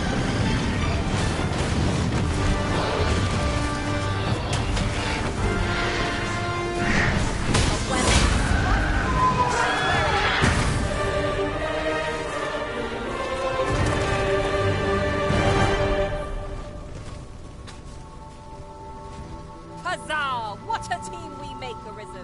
Huzzah! What a team we make, Arisen.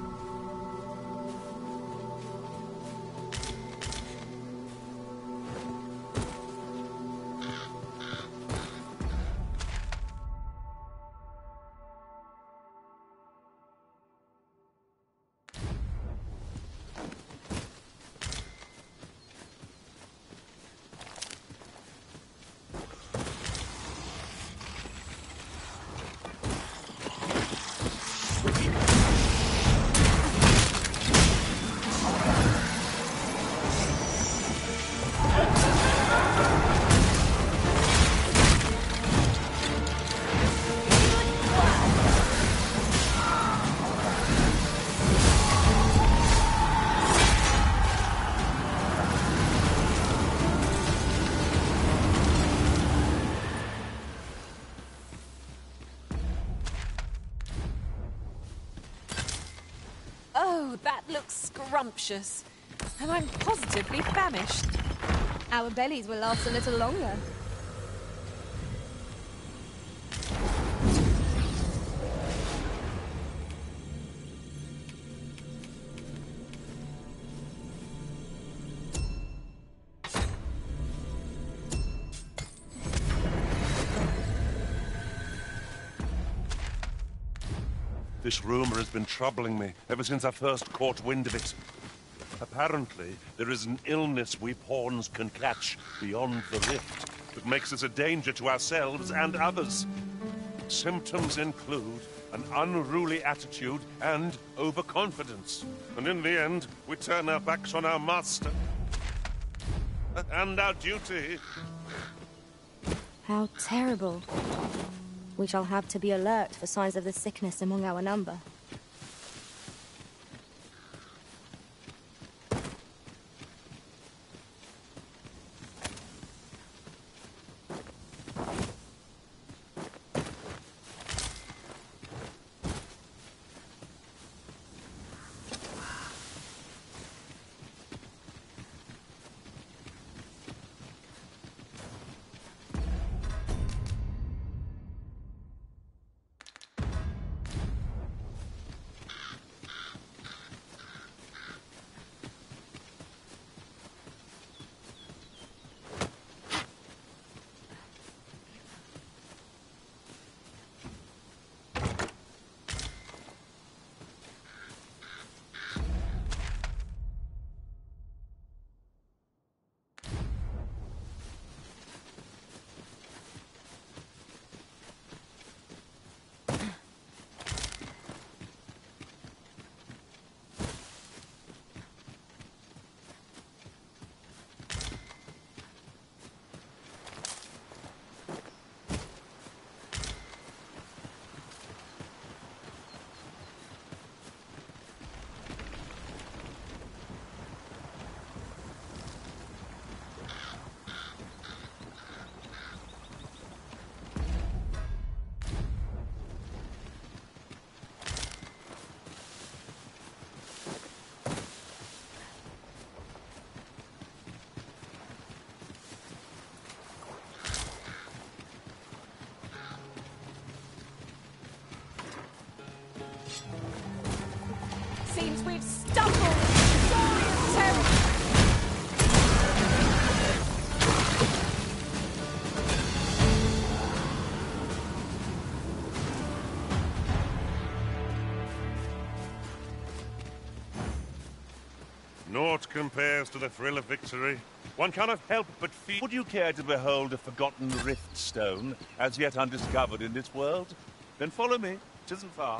Oh, that looks scrumptious. And I'm positively famished. Our bellies will last a little longer. This rumor has been troubling me ever since I first caught wind of it. Apparently, there is an illness we pawns can catch beyond the rift that makes us a danger to ourselves and others. Symptoms include an unruly attitude and overconfidence. And in the end, we turn our backs on our master. and our duty. How terrible. We shall have to be alert for signs of the sickness among our number. Seems we've stumbled into glorious territory. Naught compares to the thrill of victory. One cannot help but feel... Would you care to behold a forgotten rift stone, as yet undiscovered in this world? Then follow me. 'Tisn't far.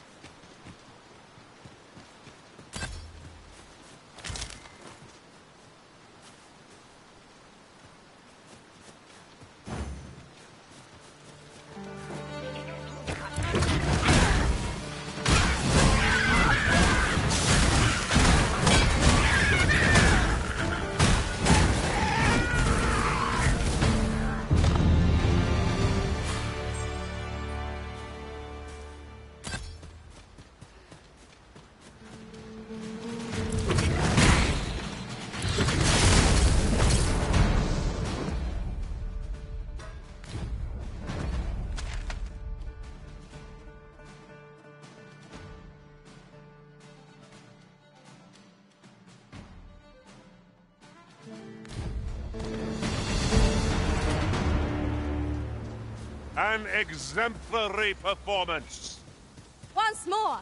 An exemplary performance. Once more.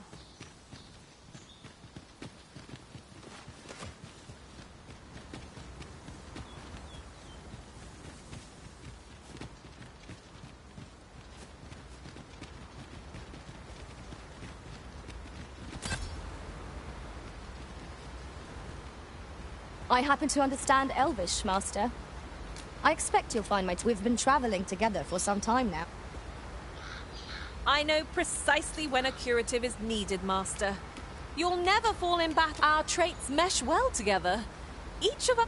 I happen to understand Elvish, Master. I expect you'll find we've been traveling together for some time now. I know precisely when a curative is needed, Master. You'll never fall in battle. Our traits mesh well together. Each of us...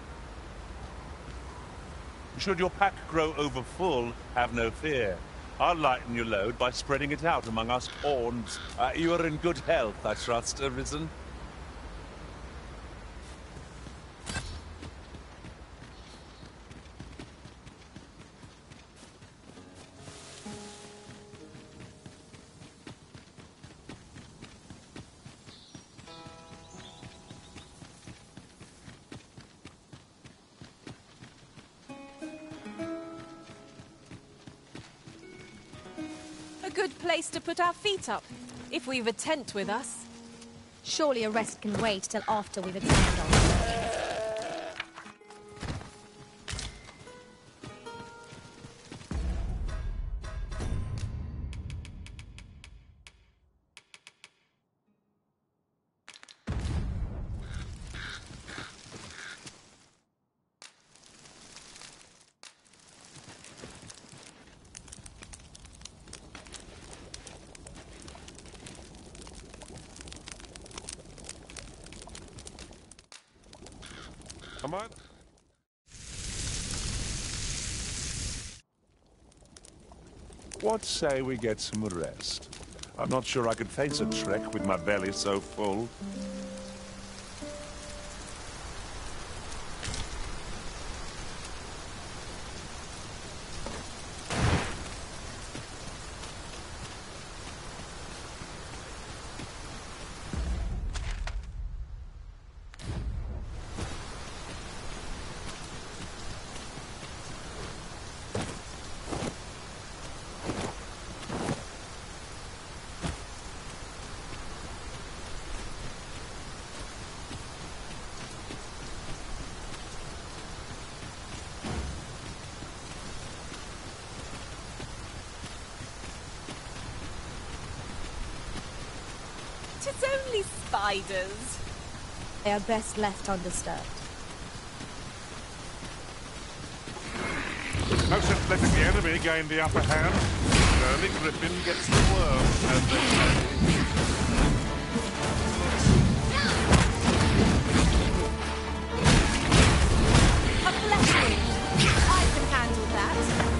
Should your pack grow over full, have no fear. I'll lighten your load by spreading it out among us pawns. You are in good health, I trust, Arisen? A good place to put our feet up, if we've a tent with us. Surely a rest can wait till after we've examined our... Am I? What say we get some rest? I'm not sure I could face a trek with my belly so full. It's only spiders. They are best left undisturbed. No sense letting the enemy gain the upper hand. Early Griffin gets the worm, as they say. A blessing. I can handle that.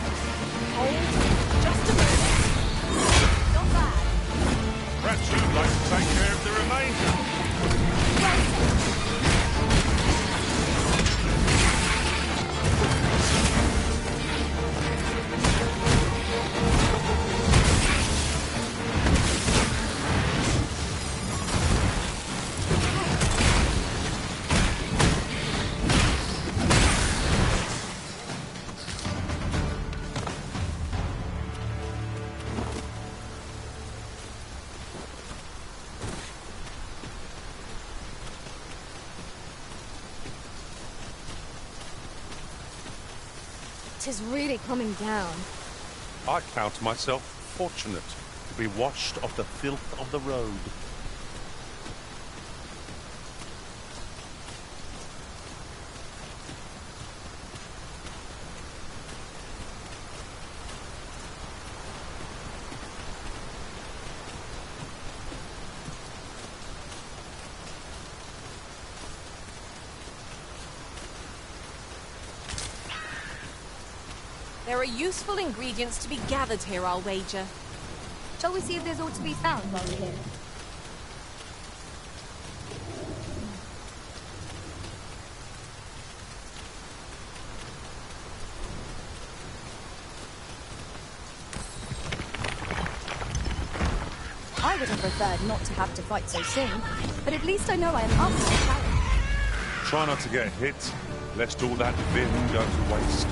Hold. Just a moment. Not bad. Perhaps you'd like to take care of the remainder. It is really coming down. I count myself fortunate to be washed off the filth of the road. There are useful ingredients to be gathered here, I'll wager. Shall we see if there's aught to be found while we're here? I would have preferred not to have to fight so soon, but at least I know I am up to the challenge. Try not to get hit, lest all that vim go to waste.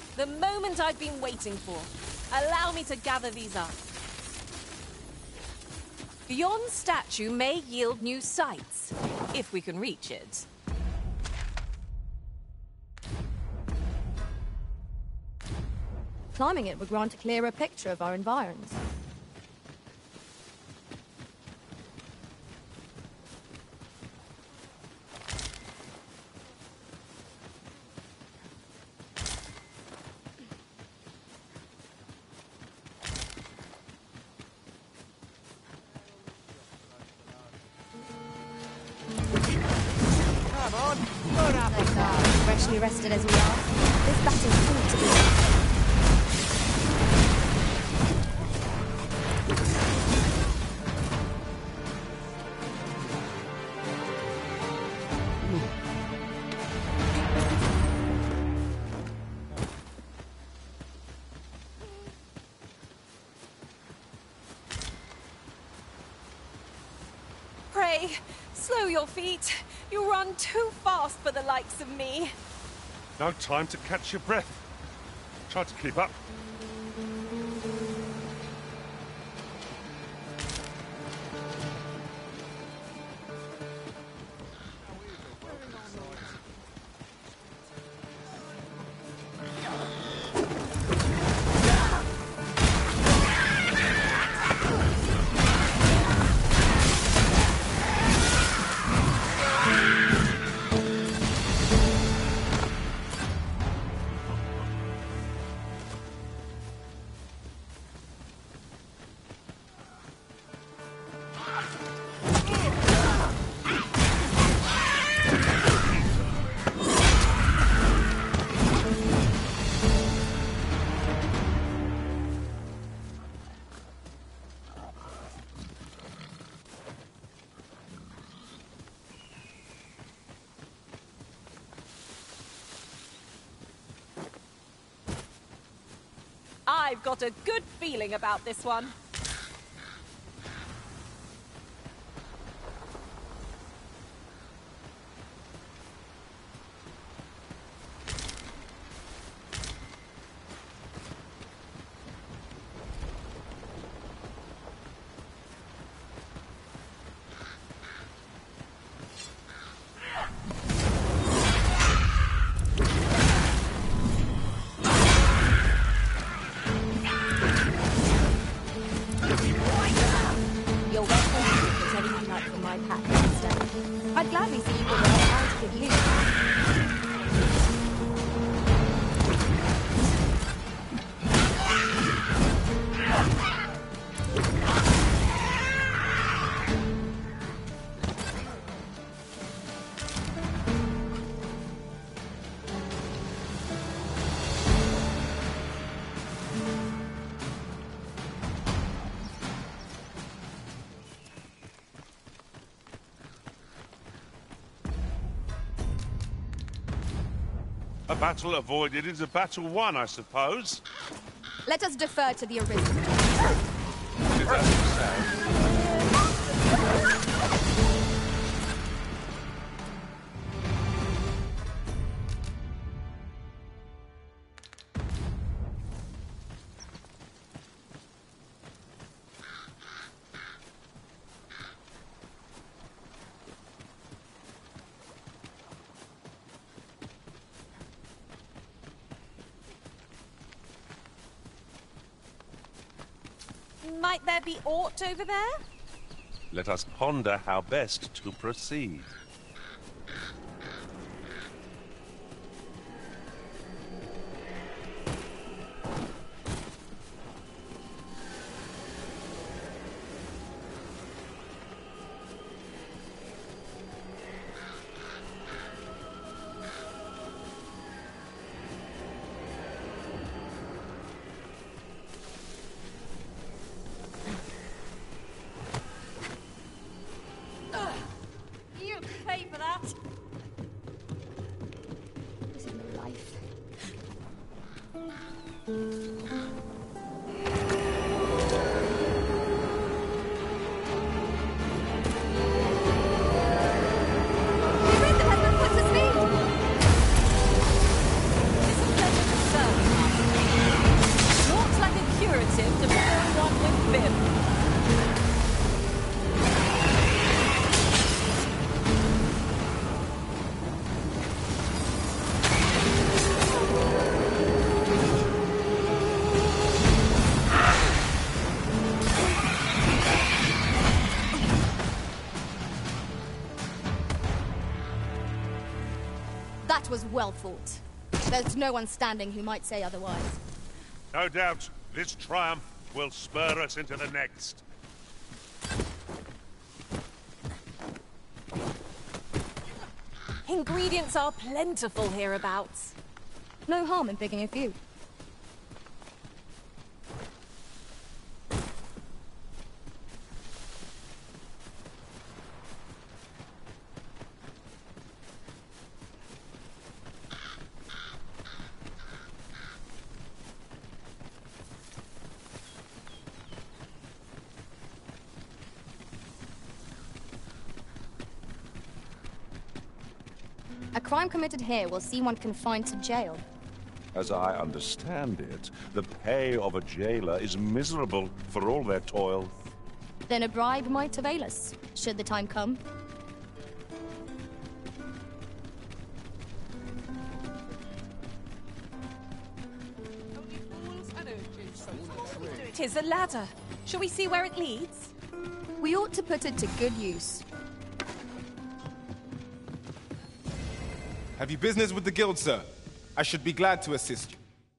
The moment I've been waiting for. Allow me to gather these up. Yon statue may yield new sights, if we can reach it. Climbing it would grant a clearer picture of our environs. Come on, put up a car. Freshly rested as we are, this battle ought to be. Pray, slow your feet. You run too fast for the likes of me. No time to catch your breath. Try to keep up. I've got a good feeling about this one. You're welcome to use anything like from my pack instead. I'd gladly see you go there and give you. A battle avoided is a battle won, I suppose. Let us defer to the Arisen. Is that Might there be aught over there? Let us ponder how best to proceed. You pay for that. This is my life. It's a pleasure to serve you, Well fought. There's no one standing who might say otherwise. No doubt, this triumph will spur us into the next. Ingredients are plentiful hereabouts. No harm in picking a few. A crime committed here will see one confined to jail. As I understand it, the pay of a jailer is miserable for all their toil. Then a bribe might avail us, should the time come. Tis a ladder. Shall we see where it leads? We ought to put it to good use. Have you business with the guild, sir? I should be glad to assist you.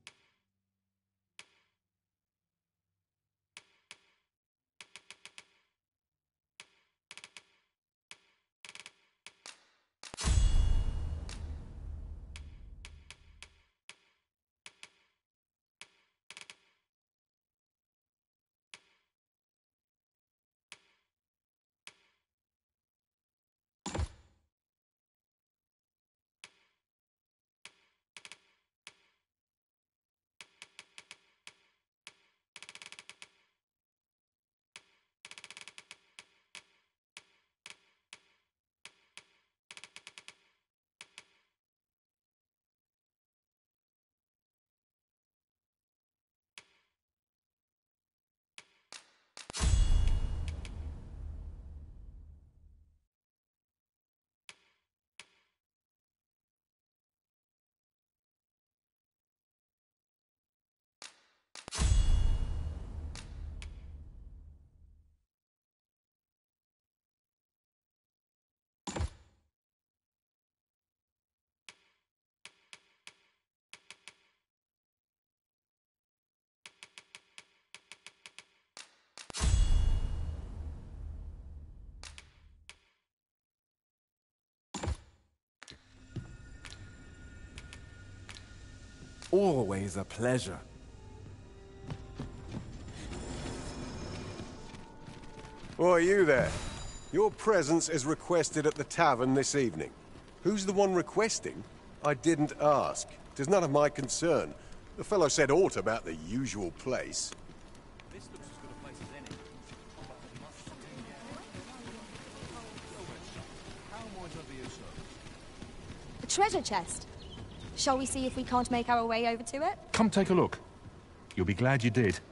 Always a pleasure. Why, you there? Your presence is requested at the tavern this evening. Who's the one requesting? I didn't ask. 'Tis none of my concern. The fellow said aught about the usual place. This looks as good a place as any. How might I be of service? A treasure chest. Shall we see if we can't make our way over to it? Come take a look. You'll be glad you did.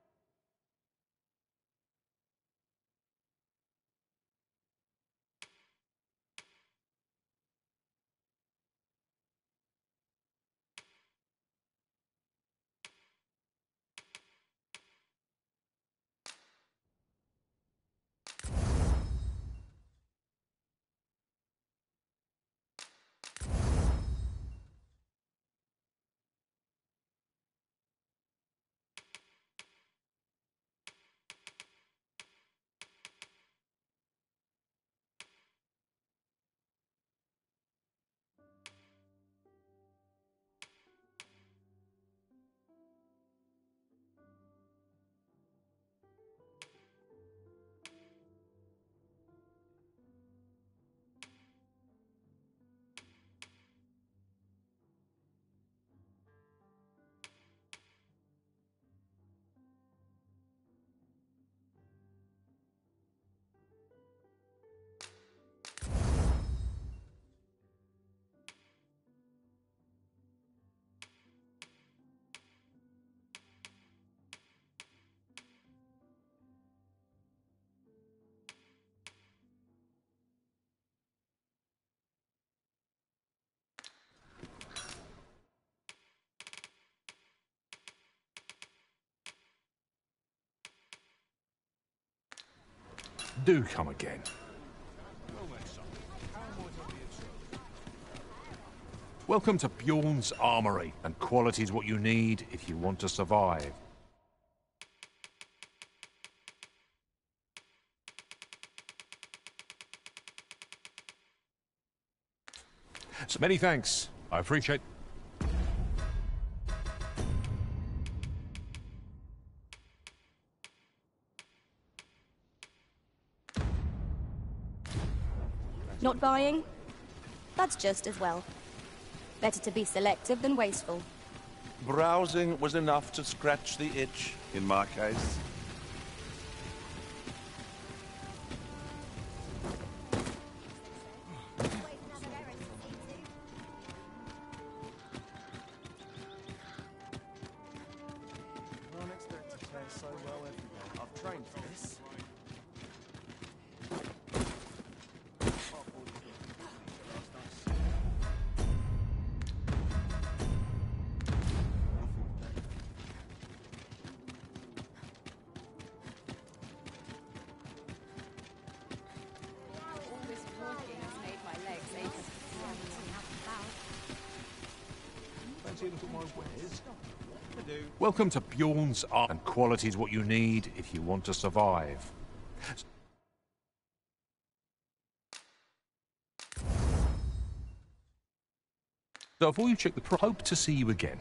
Do come again. Welcome to Bjorn's Armory, and quality's what you need if you want to survive. So many thanks. I appreciate... Not buying? That's just as well. Better to be selective than wasteful. Browsing was enough to scratch the itch, in my case. I've trained for this. Welcome to Bjorn's Armory, and quality's what you need if you want to survive. So before you check the hope to see you again.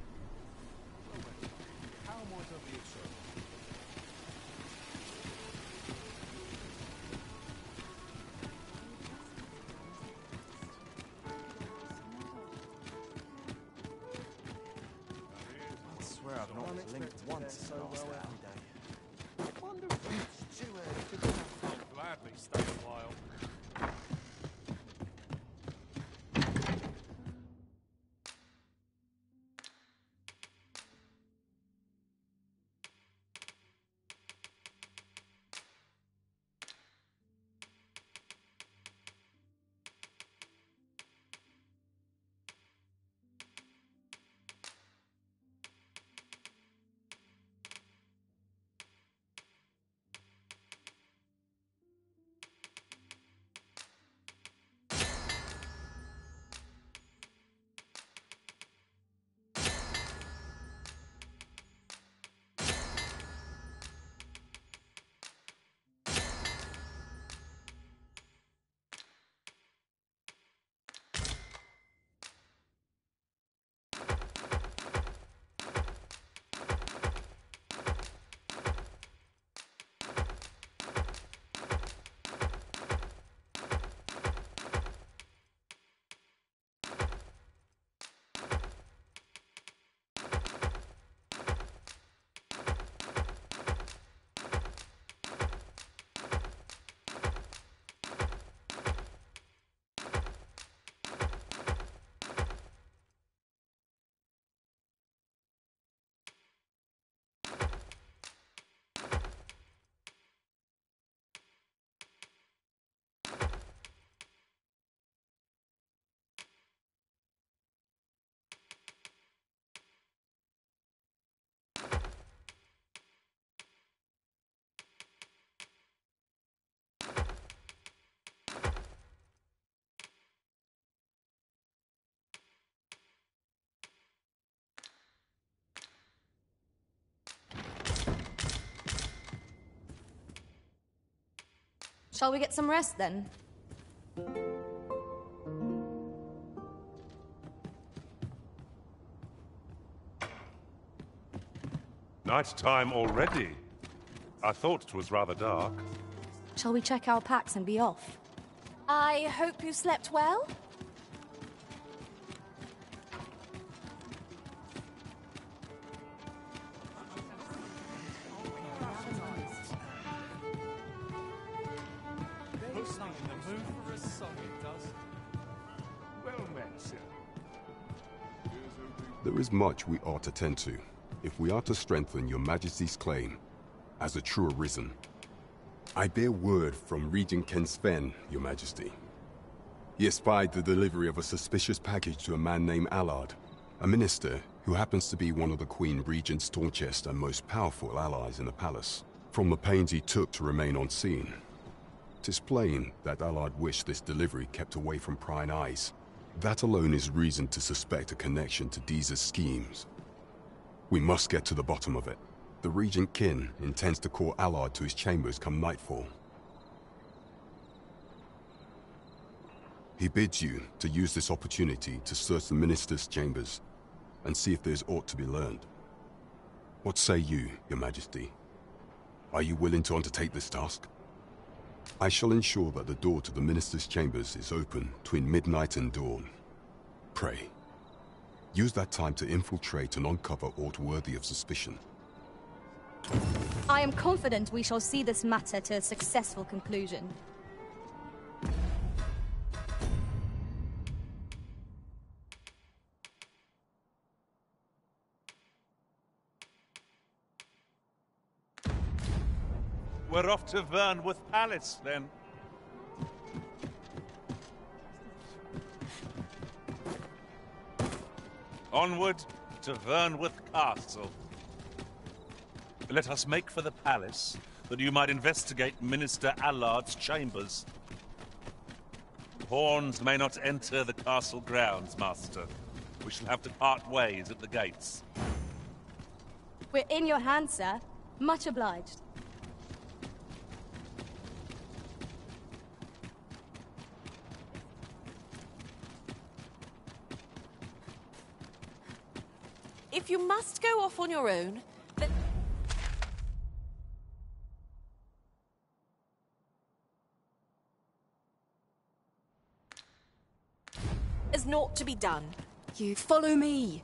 I've not linked once so well every day. I wonder if Stuart could gladly stay a while. Shall we get some rest then? Night time already. I thought it was rather dark. Shall we check our packs and be off? I hope you slept well. There is much we ought to tend to, if we are to strengthen your Majesty's claim as a true Arisen. I bear word from Regent Ken Sven, your Majesty. He espied the delivery of a suspicious package to a man named Allard, a minister who happens to be one of the Queen Regent's staunchest and most powerful allies in the palace. From the pains he took to remain on scene, 'tis plain that Allard wished this delivery kept away from prying eyes. That alone is reason to suspect a connection to Deeza's schemes. We must get to the bottom of it. The Regent Kin intends to call Allard to his chambers come nightfall. He bids you to use this opportunity to search the Minister's chambers and see if there's aught to be learned. What say you, Your Majesty? Are you willing to undertake this task? I shall ensure that the door to the Minister's chambers is open between midnight and dawn. Pray, use that time to infiltrate and uncover aught worthy of suspicion. I am confident we shall see this matter to a successful conclusion. We're off to Vernworth Palace, then. Onward to Vernworth Castle. Let us make for the palace, that you might investigate Minister Allard's chambers. Horns may not enter the castle grounds, Master. We shall have to part ways at the gates. We're in your hands, sir. Much obliged. If you must go off on your own, then... There's naught to be done. You follow me.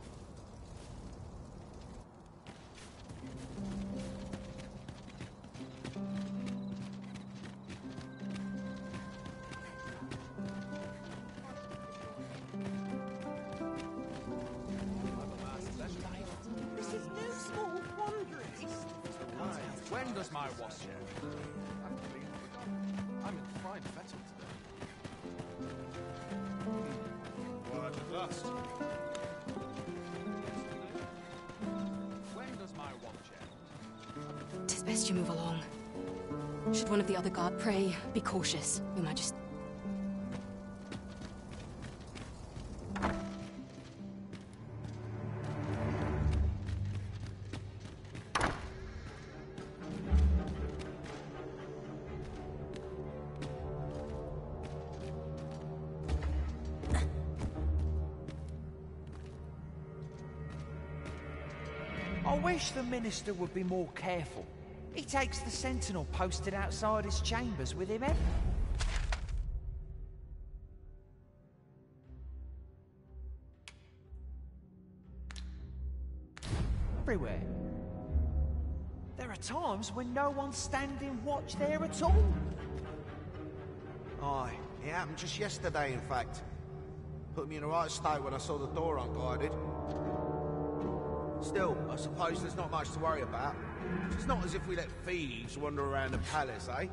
When does my watch end? I'm in fine fettle today. Word at last. When does my watch end? 'Tis best you move along. Should one of the other guard pray, be cautious, Your Majesty. I wish the Minister would be more careful. He takes the sentinel posted outside his chambers with him everywhere. There are times when no one's standing watch there at all. Aye, it happened just yesterday, in fact. Put me in the right state when I saw the door unguarded. Still, I suppose there's not much to worry about. It's not as if we let thieves wander around the palace, eh?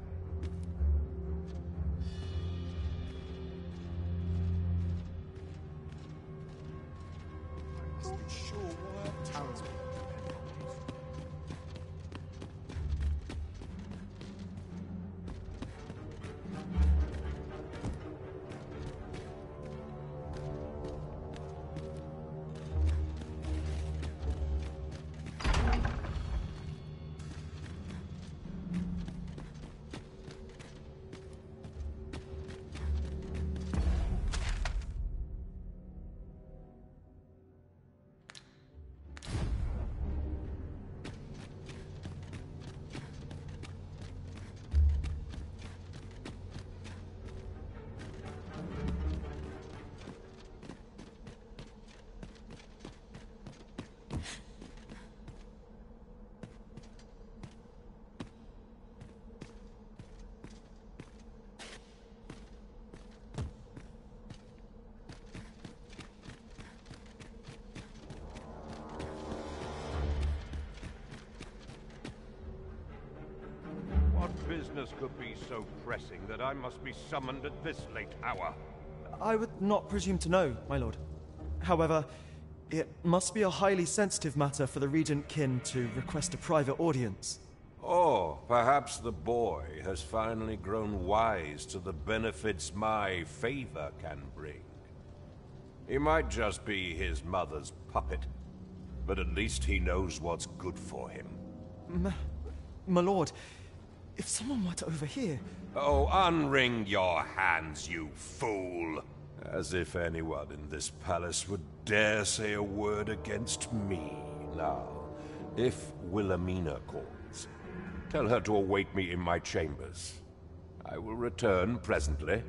Not sure why our townsmen. Business could be so pressing that I must be summoned at this late hour. I would not presume to know, my lord. However, it must be a highly sensitive matter for the Regent Kin to request a private audience. Oh, perhaps the boy has finally grown wise to the benefits my favor can bring. He might just be his mother's puppet, but at least he knows what's good for him. My lord, if someone were to overhear... Oh, unwring your hands, you fool! As if anyone in this palace would dare say a word against me. Now, if Wilhelmina calls, tell her to await me in my chambers. I will return presently.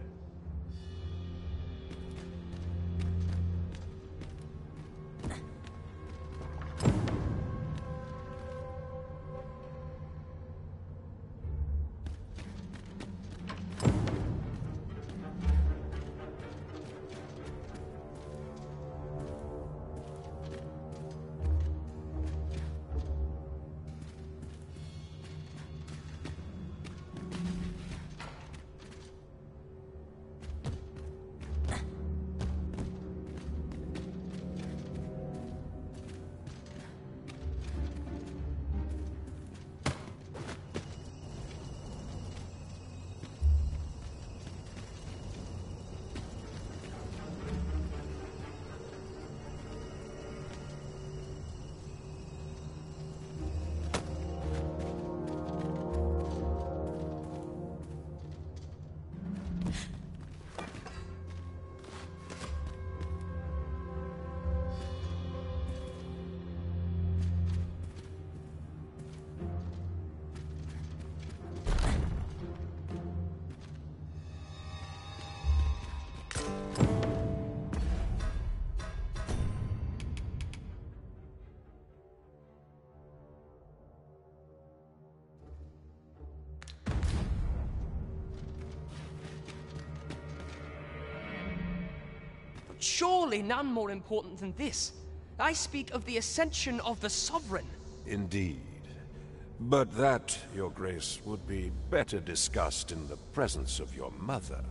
Surely none more important than this. I speak of the ascension of the Sovereign. Indeed. But that, Your Grace, would be better discussed in the presence of your mother.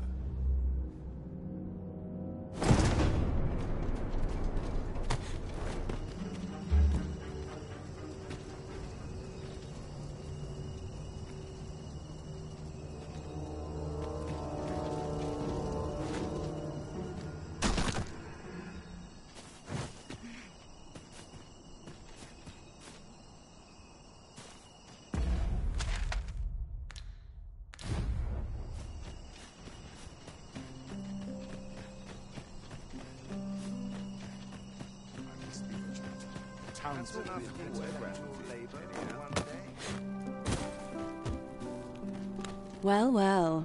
Well, well.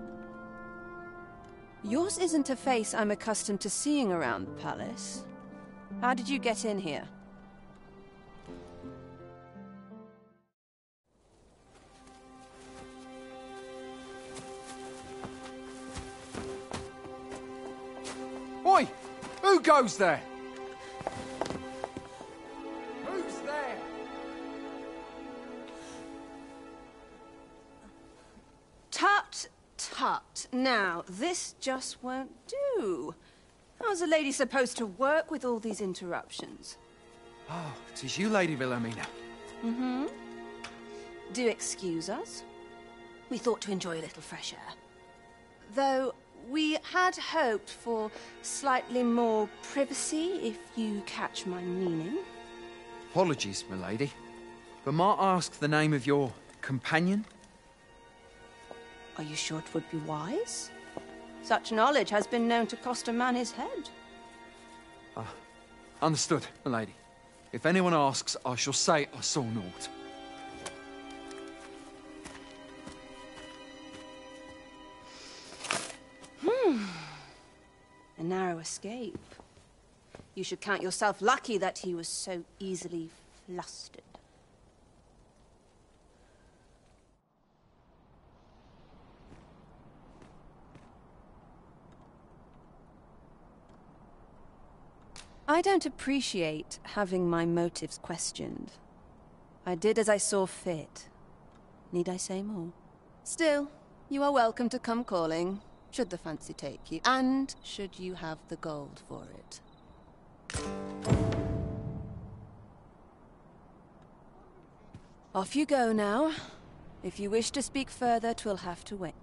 Yours isn't a face I'm accustomed to seeing around the palace. How did you get in here? Oi! Who goes there? Who's there? Tut, tut. Now, this just won't do. How's a lady supposed to work with all these interruptions? Oh, 'tis you, Lady Wilhelmina. Mm-hmm. Do excuse us. We thought to enjoy a little fresh air. Though we had hoped for slightly more privacy, if you catch my meaning. Apologies, milady. But might I ask the name of your companion? Are you sure it would be wise? Such knowledge has been known to cost a man his head. Understood, milady. If anyone asks, I shall say I saw naught. A narrow escape. You should count yourself lucky that he was so easily flustered. I don't appreciate having my motives questioned. I did as I saw fit. Need I say more? Still, you are welcome to come calling, should the fancy take you, and should you have the gold for it. Off you go now. If you wish to speak further, 'twill have to wait.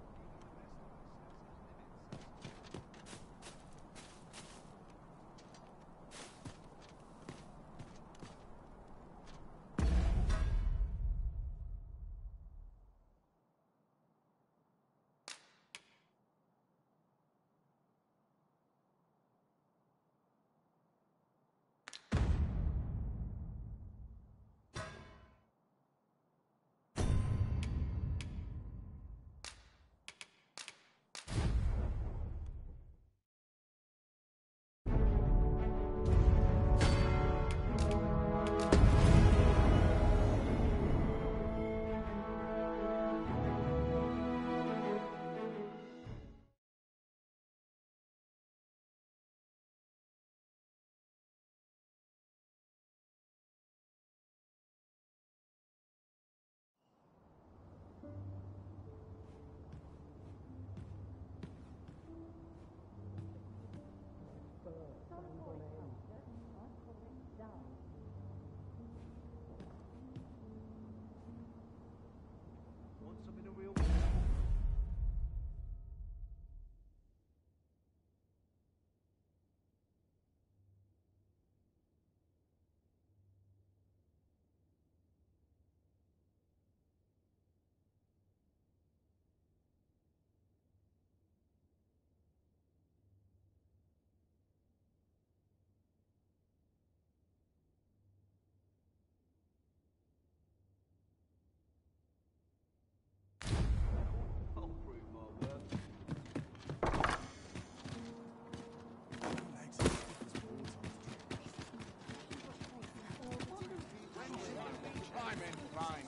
fine.